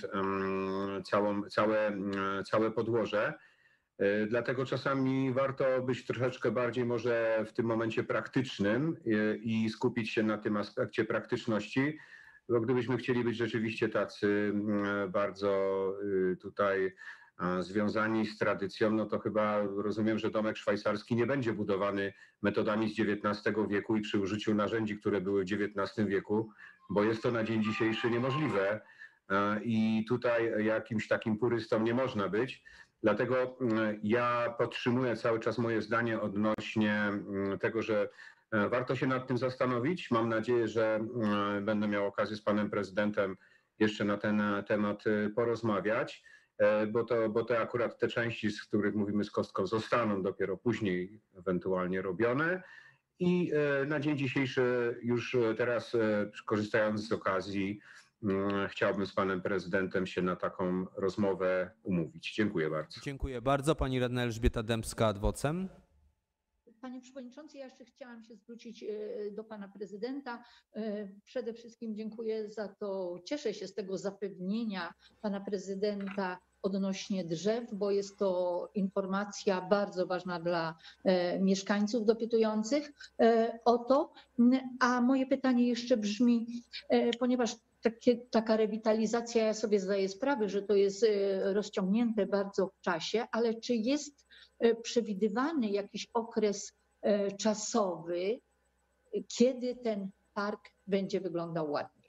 całe podłoże. Dlatego czasami warto być troszeczkę bardziej może w tym momencie praktycznym i skupić się na tym aspekcie praktyczności, bo gdybyśmy chcieli być rzeczywiście tacy bardzo tutaj związani z tradycją, no to chyba rozumiem, że domek szwajcarski nie będzie budowany metodami z XIX wieku i przy użyciu narzędzi, które były w XIX wieku, bo jest to na dzień dzisiejszy niemożliwe i tutaj jakimś takim purystą nie można być. Dlatego ja podtrzymuję cały czas moje zdanie odnośnie tego, że warto się nad tym zastanowić. Mam nadzieję, że będę miał okazję z panem prezydentem jeszcze na ten temat porozmawiać, bo te akurat te części, z których mówimy z kostką, zostaną dopiero później ewentualnie robione. I na dzień dzisiejszy już teraz, korzystając z okazji, chciałbym z panem prezydentem się na taką rozmowę umówić. Dziękuję bardzo. Dziękuję bardzo. Pani radna Elżbieta Dębska-Adwocem. Panie Przewodniczący, ja jeszcze chciałam się zwrócić do Pana Prezydenta. Przede wszystkim dziękuję za to, cieszę się z tego zapewnienia Pana Prezydenta odnośnie drzew, bo jest to informacja bardzo ważna dla mieszkańców dopytujących o to. A moje pytanie jeszcze brzmi, ponieważ taka rewitalizacja, ja sobie zdaję sprawę, że to jest rozciągnięte bardzo w czasie, ale czy jest przewidywany jakiś okres czasowy, kiedy ten park będzie wyglądał ładniej?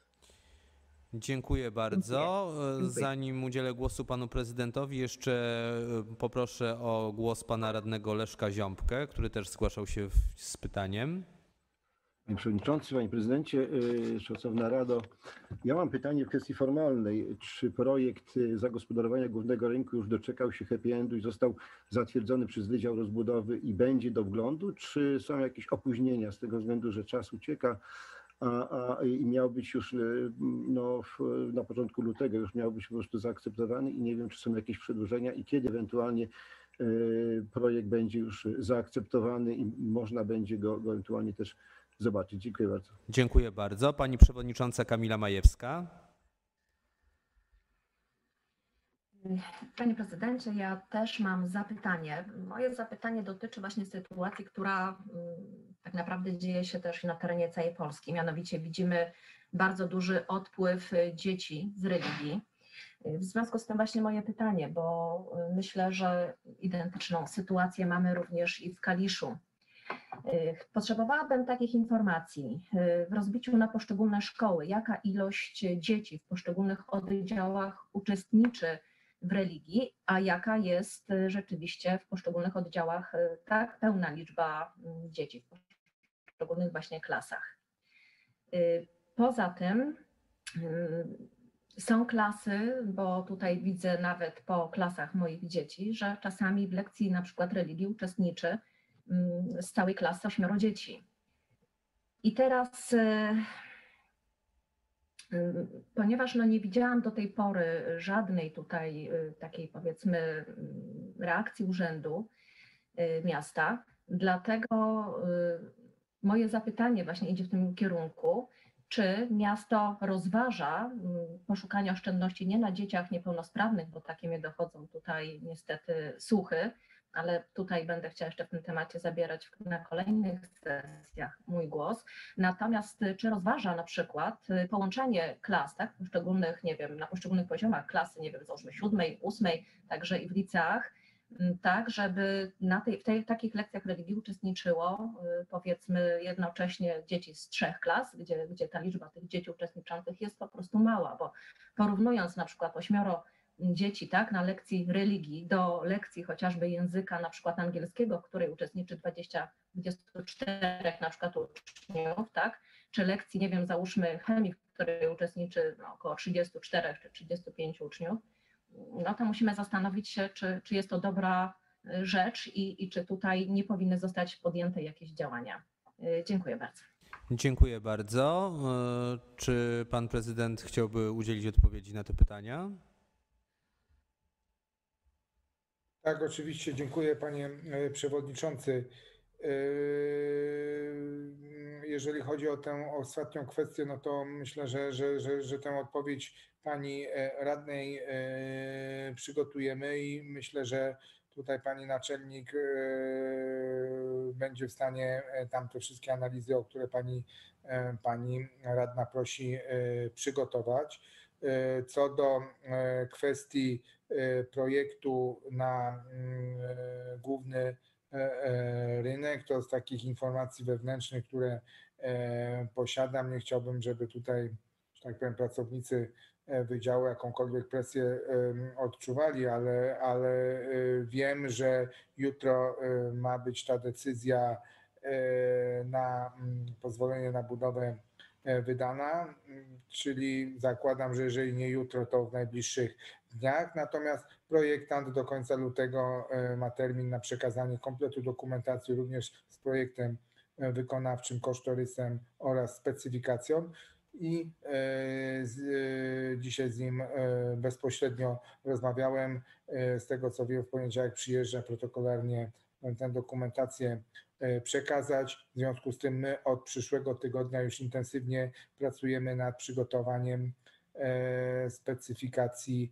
Dziękuję bardzo. Dziękuję. Zanim udzielę głosu panu prezydentowi, jeszcze poproszę o głos pana radnego Leszka Ziąbkę, który też zgłaszał się z pytaniem. Panie Przewodniczący, Panie Prezydencie, Szacowna Rado, ja mam pytanie w kwestii formalnej. Czy projekt zagospodarowania głównego rynku już doczekał się happy endu i został zatwierdzony przez Wydział Rozbudowy i będzie do wglądu, czy są jakieś opóźnienia z tego względu, że czas ucieka, i miał być już na początku lutego, już miał być po prostu zaakceptowany i nie wiem, czy są jakieś przedłużenia i kiedy ewentualnie projekt będzie już zaakceptowany i można będzie go ewentualnie też zobaczyć. Dziękuję bardzo. Dziękuję bardzo. Pani przewodnicząca Kamila Majewska. Panie prezydencie, ja też mam zapytanie. Moje zapytanie dotyczy właśnie sytuacji, która tak naprawdę dzieje się też na terenie całej Polski. Mianowicie widzimy bardzo duży odpływ dzieci z religii. W związku z tym właśnie moje pytanie, bo myślę, że identyczną sytuację mamy również i w Kaliszu. Potrzebowałabym takich informacji w rozbiciu na poszczególne szkoły, jaka ilość dzieci w poszczególnych oddziałach uczestniczy w religii, a jaka jest rzeczywiście w poszczególnych oddziałach tak pełna liczba dzieci w poszczególnych właśnie klasach. Poza tym są klasy, bo tutaj widzę nawet po klasach moich dzieci, że czasami w lekcji na przykład religii uczestniczy z całej klasy 8 dzieci. I teraz, ponieważ nie widziałam do tej pory żadnej tutaj takiej, powiedzmy, reakcji Urzędu Miasta, Dlatego moje zapytanie właśnie idzie w tym kierunku, czy miasto rozważa poszukanie oszczędności nie na dzieciach niepełnosprawnych, bo takie mnie dochodzą tutaj niestety słuchy, ale tutaj będę chciała jeszcze w tym temacie zabierać na kolejnych sesjach mój głos. Natomiast czy rozważa na przykład połączenie klas, tak, poszczególnych, nie wiem, na poszczególnych poziomach klasy, nie wiem, załóżmy 7., 8., także i w liceach, tak, żeby w takich lekcjach religii uczestniczyło powiedzmy jednocześnie dzieci z 3 klas, gdzie ta liczba tych dzieci uczestniczących jest po prostu mała, bo porównując na przykład 8 dzieci, tak, na lekcji religii do lekcji chociażby języka na przykład angielskiego, w której uczestniczy 24 na przykład uczniów, tak, czy lekcji, nie wiem, załóżmy chemii, w której uczestniczy około 34 czy 35 uczniów, no to musimy zastanowić się, czy jest to dobra rzecz i czy tutaj nie powinny zostać podjęte jakieś działania. Dziękuję bardzo. Dziękuję bardzo. Czy pan prezydent chciałby udzielić odpowiedzi na te pytania? Tak, oczywiście. Dziękuję, panie przewodniczący. Jeżeli chodzi o tę ostatnią kwestię, no to myślę, że tę odpowiedź pani radnej przygotujemy i myślę, że tutaj pani naczelnik będzie w stanie tam te wszystkie analizy, o które pani radna prosi, przygotować. Co do kwestii projektu na główny rynek, to z takich informacji wewnętrznych, które posiadam, nie chciałbym, żeby tutaj, że tak powiem, pracownicy wydziału jakąkolwiek presję odczuwali, ale wiem, że jutro ma być ta decyzja na pozwolenie na budowę wydana, czyli zakładam, że jeżeli nie jutro, to w najbliższych dniach. Natomiast projektant do końca lutego ma termin na przekazanie kompletu dokumentacji, również z projektem wykonawczym, kosztorysem oraz specyfikacją. I dzisiaj z nim bezpośrednio rozmawiałem. Z tego co wiem, w poniedziałek przyjeżdża protokolarnie tę dokumentację przekazać. W związku z tym my od przyszłego tygodnia już intensywnie pracujemy nad przygotowaniem specyfikacji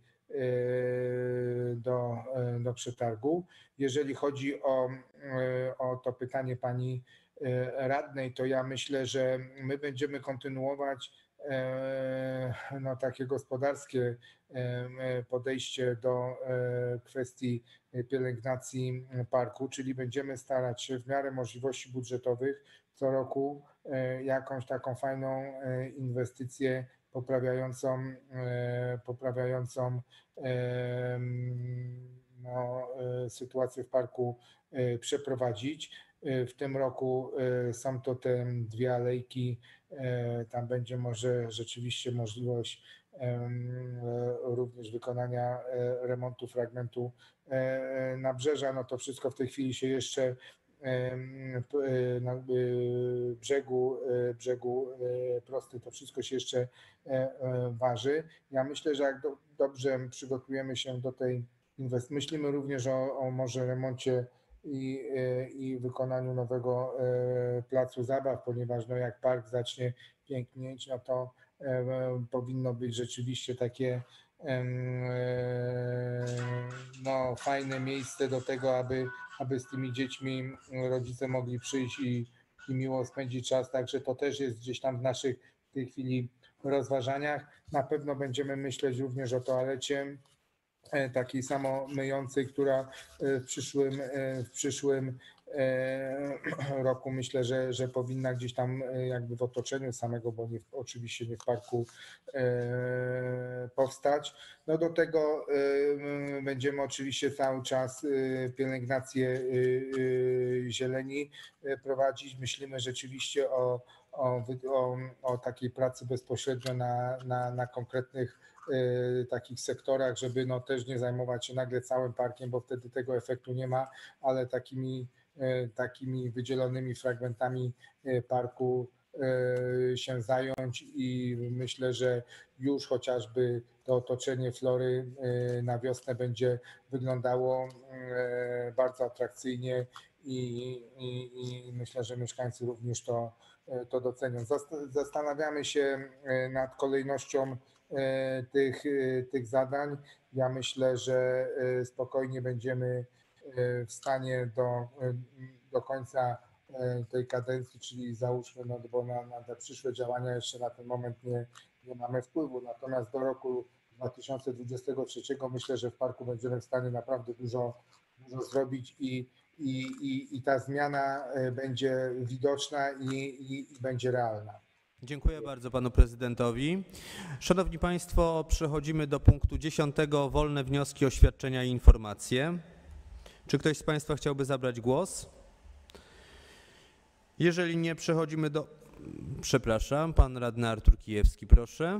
do przetargu. Jeżeli chodzi o to pytanie pani radnej, to ja myślę, że my będziemy kontynuować takie gospodarskie podejście do kwestii pielęgnacji parku, czyli będziemy starać się w miarę możliwości budżetowych co roku jakąś taką fajną inwestycję poprawiającą sytuację w parku przeprowadzić. W tym roku są to te 2 alejki, tam będzie może rzeczywiście możliwość również wykonania remontu fragmentu nabrzeża. No to wszystko w tej chwili się jeszcze na brzegu Prosty, to wszystko się jeszcze waży. Ja myślę, że jak dobrze przygotujemy się do tej inwestycji, myślimy również o może remoncie i wykonaniu nowego placu zabaw, ponieważ no jak park zacznie pięknieć, no to powinno być rzeczywiście takie fajne miejsce do tego, aby z tymi dziećmi rodzice mogli przyjść i miło spędzić czas. Także to też jest gdzieś tam w naszych w tej chwili rozważaniach. Na pewno będziemy myśleć również o toalecie takiej samomyjącej, która w przyszłym roku myślę, że powinna gdzieś tam jakby w otoczeniu samego, bo oczywiście nie w parku powstać. No do tego będziemy oczywiście cały czas pielęgnację zieleni prowadzić. Myślimy rzeczywiście o takiej pracy bezpośrednio na konkretnych takich sektorach, żeby no też nie zajmować się nagle całym parkiem, bo wtedy tego efektu nie ma, ale takimi wydzielonymi fragmentami parku się zająć i myślę, że już chociażby to otoczenie flory na wiosnę będzie wyglądało bardzo atrakcyjnie i myślę, że mieszkańcy również to docenią. Zastanawiamy się nad kolejnością tych zadań. Ja myślę, że spokojnie będziemy w stanie do końca tej kadencji, czyli załóżmy, no bo na te przyszłe działania jeszcze na ten moment nie mamy wpływu. Natomiast do roku 2023 myślę, że w parku będziemy w stanie naprawdę dużo zrobić i ta zmiana będzie widoczna i będzie realna. Dziękuję bardzo panu prezydentowi. Szanowni Państwo, przechodzimy do punktu 10. Wolne wnioski, oświadczenia i informacje. Czy ktoś z Państwa chciałby zabrać głos? Jeżeli nie, przechodzimy do... Przepraszam, pan radny Artur Kijewski, proszę.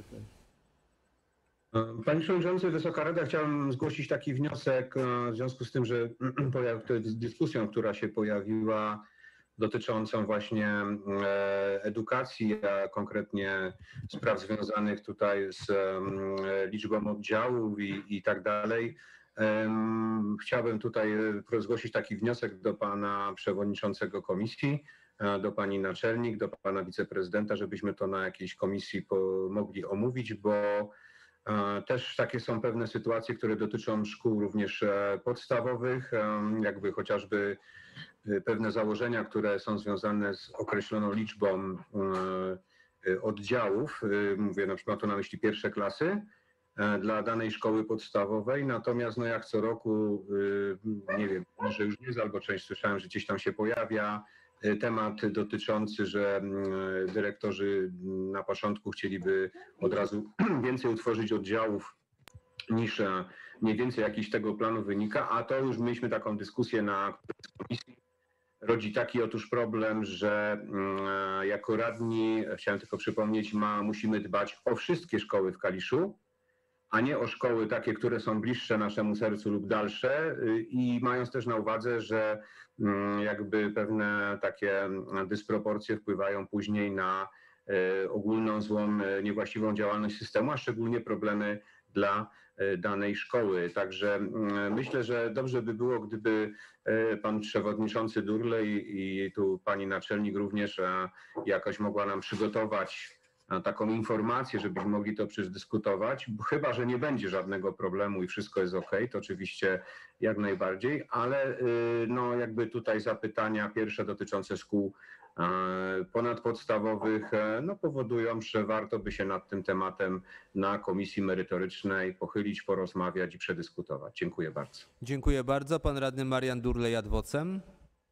Panie Przewodniczący, Wysoka Rada, chciałem zgłosić taki wniosek w związku z tym, że to jest dyskusją, która się pojawiła dotyczącą właśnie edukacji, a konkretnie spraw związanych tutaj z liczbą oddziałów i tak dalej. Chciałbym tutaj zgłosić taki wniosek do pana przewodniczącego komisji, do pani naczelnik, do pana wiceprezydenta, żebyśmy to na jakiejś komisji mogli omówić, bo też takie są pewne sytuacje, które dotyczą szkół również podstawowych, jakby chociażby pewne założenia, które są związane z określoną liczbą oddziałów, mówię na przykład na myśli pierwsze klasy, dla danej szkoły podstawowej, natomiast no jak co roku, nie wiem, może już jest, albo część słyszałem, że gdzieś tam się pojawia temat dotyczący, że dyrektorzy na początku chcieliby od razu więcej utworzyć oddziałów niż mniej więcej jakiś tego planu wynika, a to już mieliśmy taką dyskusję na komisji. Rodzi taki otóż problem, że jako radni, chciałem tylko przypomnieć, musimy dbać o wszystkie szkoły w Kaliszu, a nie o szkoły takie, które są bliższe naszemu sercu lub dalsze i mając też na uwadze, że jakby pewne takie dysproporcje wpływają później na ogólną złą, niewłaściwą działalność systemu, a szczególnie problemy dla danej szkoły. Także myślę, że dobrze by było, gdyby pan przewodniczący Durlej i tu pani naczelnik również jakoś mogła nam przygotować taką informację, żebyśmy mogli to przedyskutować, chyba że nie będzie żadnego problemu i wszystko jest ok, to oczywiście jak najbardziej, ale no jakby tutaj zapytania pierwsze dotyczące szkół ponadpodstawowych no powodują, że warto by się nad tym tematem na komisji merytorycznej pochylić, porozmawiać i przedyskutować. Dziękuję bardzo. Dziękuję bardzo. Pan radny Marian Durlej-Adwocem.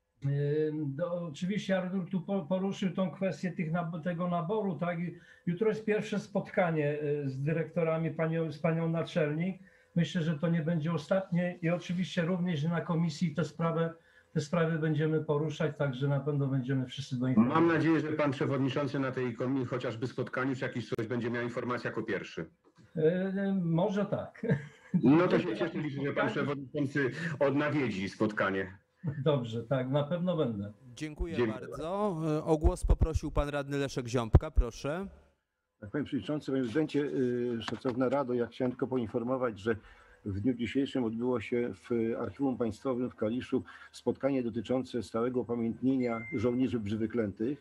Oczywiście Artur tu poruszył tą kwestię tego naboru, tak? Jutro jest pierwsze spotkanie z dyrektorami, z panią naczelnik. Myślę, że to nie będzie ostatnie i oczywiście również na komisji te sprawy będziemy poruszać, także na pewno będziemy wszyscy doinformowani. Mam nadzieję, że pan przewodniczący na tej komisji, chociażby spotkaniu, czy jakiś coś będzie miał informację jako pierwszy. Może tak. No to się cieszę, że pan przewodniczący nawiedzi spotkanie. Dobrze, tak, na pewno będę. Dziękuję bardzo. O głos poprosił pan radny Leszek Ziąbka, proszę. Tak, panie przewodniczący, panie prezydencie, szacowna Rado, ja chciałem tylko poinformować, że w dniu dzisiejszym odbyło się w Archiwum Państwowym w Kaliszu spotkanie dotyczące stałego upamiętnienia żołnierzy wyklętych.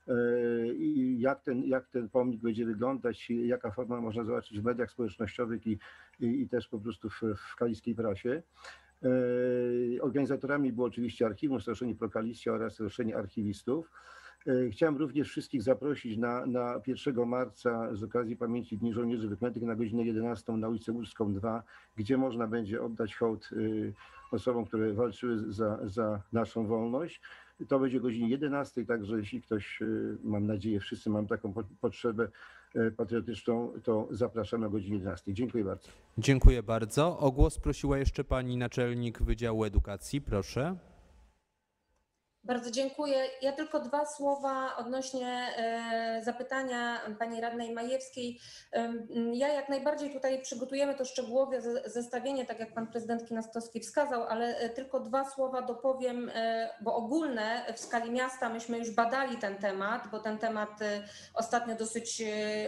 I jak ten pomnik będzie wyglądać, jaka forma można zobaczyć w mediach społecznościowych i też po prostu w kaliskiej prasie. Organizatorami było oczywiście Archiwum, Stowarzyszenie Pro Kalistia oraz Stowarzyszenie Archiwistów. Chciałem również wszystkich zaprosić na 1 marca z okazji pamięci Dni Żołnierzy Wyklętych na godzinę 11 na ulicę Łódzką 2, gdzie można będzie oddać hołd osobom, które walczyły za naszą wolność. To będzie o godzinie 11, także jeśli ktoś, mam nadzieję, wszyscy mam taką potrzebę patriotyczną, to zapraszam na godzinę 11. Dziękuję bardzo. Dziękuję bardzo. O głos prosiła jeszcze pani naczelnik Wydziału Edukacji, proszę. Bardzo dziękuję. Ja tylko 2 słowa odnośnie zapytania pani radnej Majewskiej. Ja jak najbardziej tutaj przygotujemy to szczegółowe zestawienie, tak jak pan prezydent Kinastowski wskazał, ale tylko 2 słowa dopowiem, bo ogólne w skali miasta myśmy już badali ten temat, bo ten temat ostatnio dosyć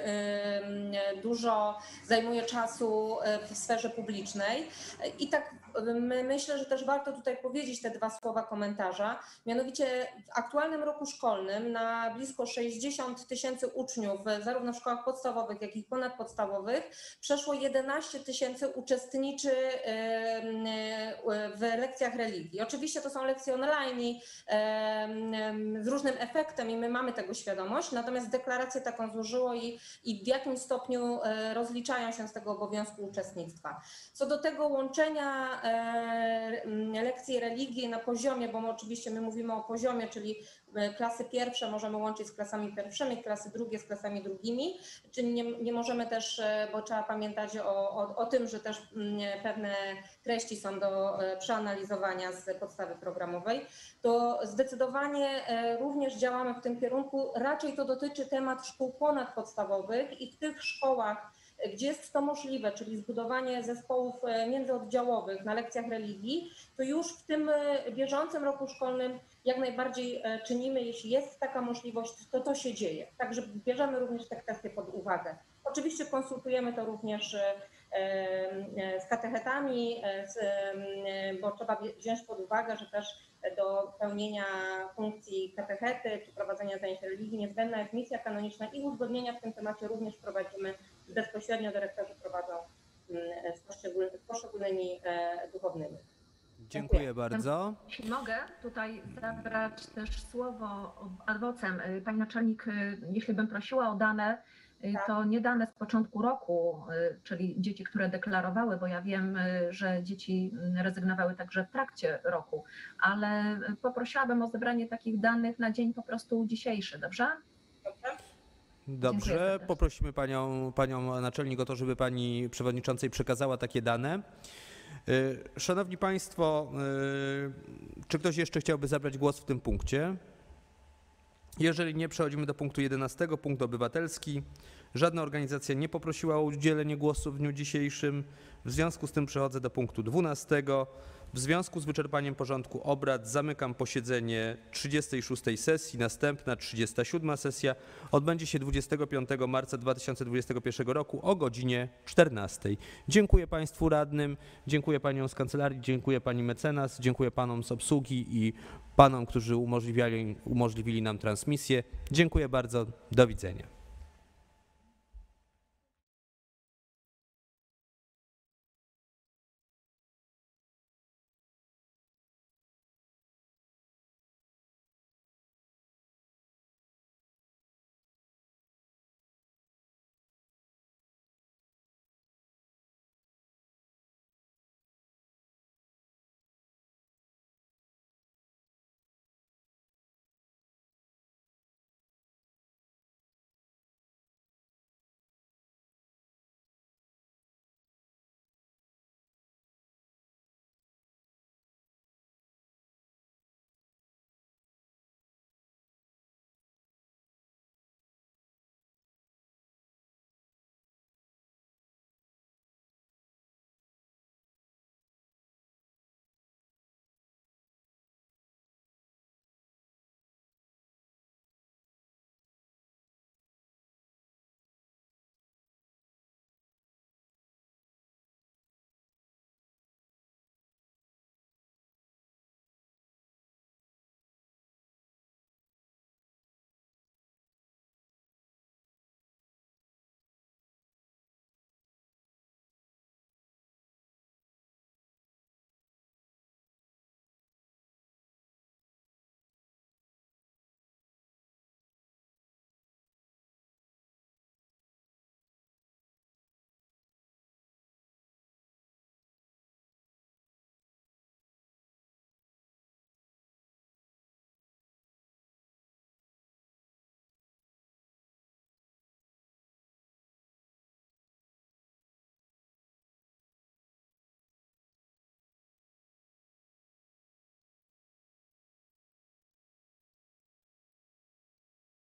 dużo zajmuje czasu w sferze publicznej. I tak myślę, że też warto tutaj powiedzieć te 2 słowa komentarza. Mianowicie w aktualnym roku szkolnym na blisko 60 000 uczniów, zarówno w szkołach podstawowych, jak i ponadpodstawowych, przeszło 11 000 uczestniczy w lekcjach religii. Oczywiście to są lekcje online z różnym efektem i my mamy tego świadomość, natomiast deklarację taką złożyło i w jakim stopniu rozliczają się z tego obowiązku uczestnictwa. Co do tego łączenia lekcji religii na poziomie, bo oczywiście my mówimy o poziomie, czyli klasy pierwsze możemy łączyć z klasami pierwszymi, klasy drugie z klasami drugimi, czyli nie możemy też, bo trzeba pamiętać o tym, że też pewne treści są do przeanalizowania z podstawy programowej, to zdecydowanie również działamy w tym kierunku. Raczej to dotyczy temat szkół ponadpodstawowych i w tych szkołach, gdzie jest to możliwe, czyli zbudowanie zespołów międzyoddziałowych na lekcjach religii, to już w tym bieżącym roku szkolnym jak najbardziej czynimy, jeśli jest taka możliwość, to się dzieje. Także bierzemy również te kwestie pod uwagę. Oczywiście konsultujemy to również z katechetami, bo trzeba wziąć pod uwagę, że też do pełnienia funkcji katechety czy prowadzenia zajęć religii niezbędna jest misja kanoniczna i uzgodnienia w tym temacie również prowadzimy bezpośrednio, dyrektorzy prowadzą z poszczególnymi duchownymi. Dziękuję bardzo. Jeśli mogę tutaj zabrać też słowo ad vocem. Pani naczelnik, jeśli bym prosiła o dane, to nie dane z początku roku, czyli dzieci, które deklarowały, bo ja wiem, że dzieci rezygnowały także w trakcie roku, ale poprosiłabym o zebranie takich danych na dzień po prostu dzisiejszy, dobrze? Dobrze, poprosimy panią naczelnik o to, żeby pani przewodniczącej przekazała takie dane. Szanowni Państwo, czy ktoś jeszcze chciałby zabrać głos w tym punkcie? Jeżeli nie, przechodzimy do punktu 11, punkt obywatelski. Żadna organizacja nie poprosiła o udzielenie głosu w dniu dzisiejszym. W związku z tym przechodzę do punktu 12. W związku z wyczerpaniem porządku obrad zamykam posiedzenie 36. sesji. Następna 37. sesja odbędzie się 25 marca 2021 roku o godzinie 14. Dziękuję Państwu radnym, dziękuję Paniom z kancelarii, dziękuję Pani mecenas, dziękuję Panom z obsługi i Panom, którzy umożliwili nam transmisję. Dziękuję bardzo, do widzenia.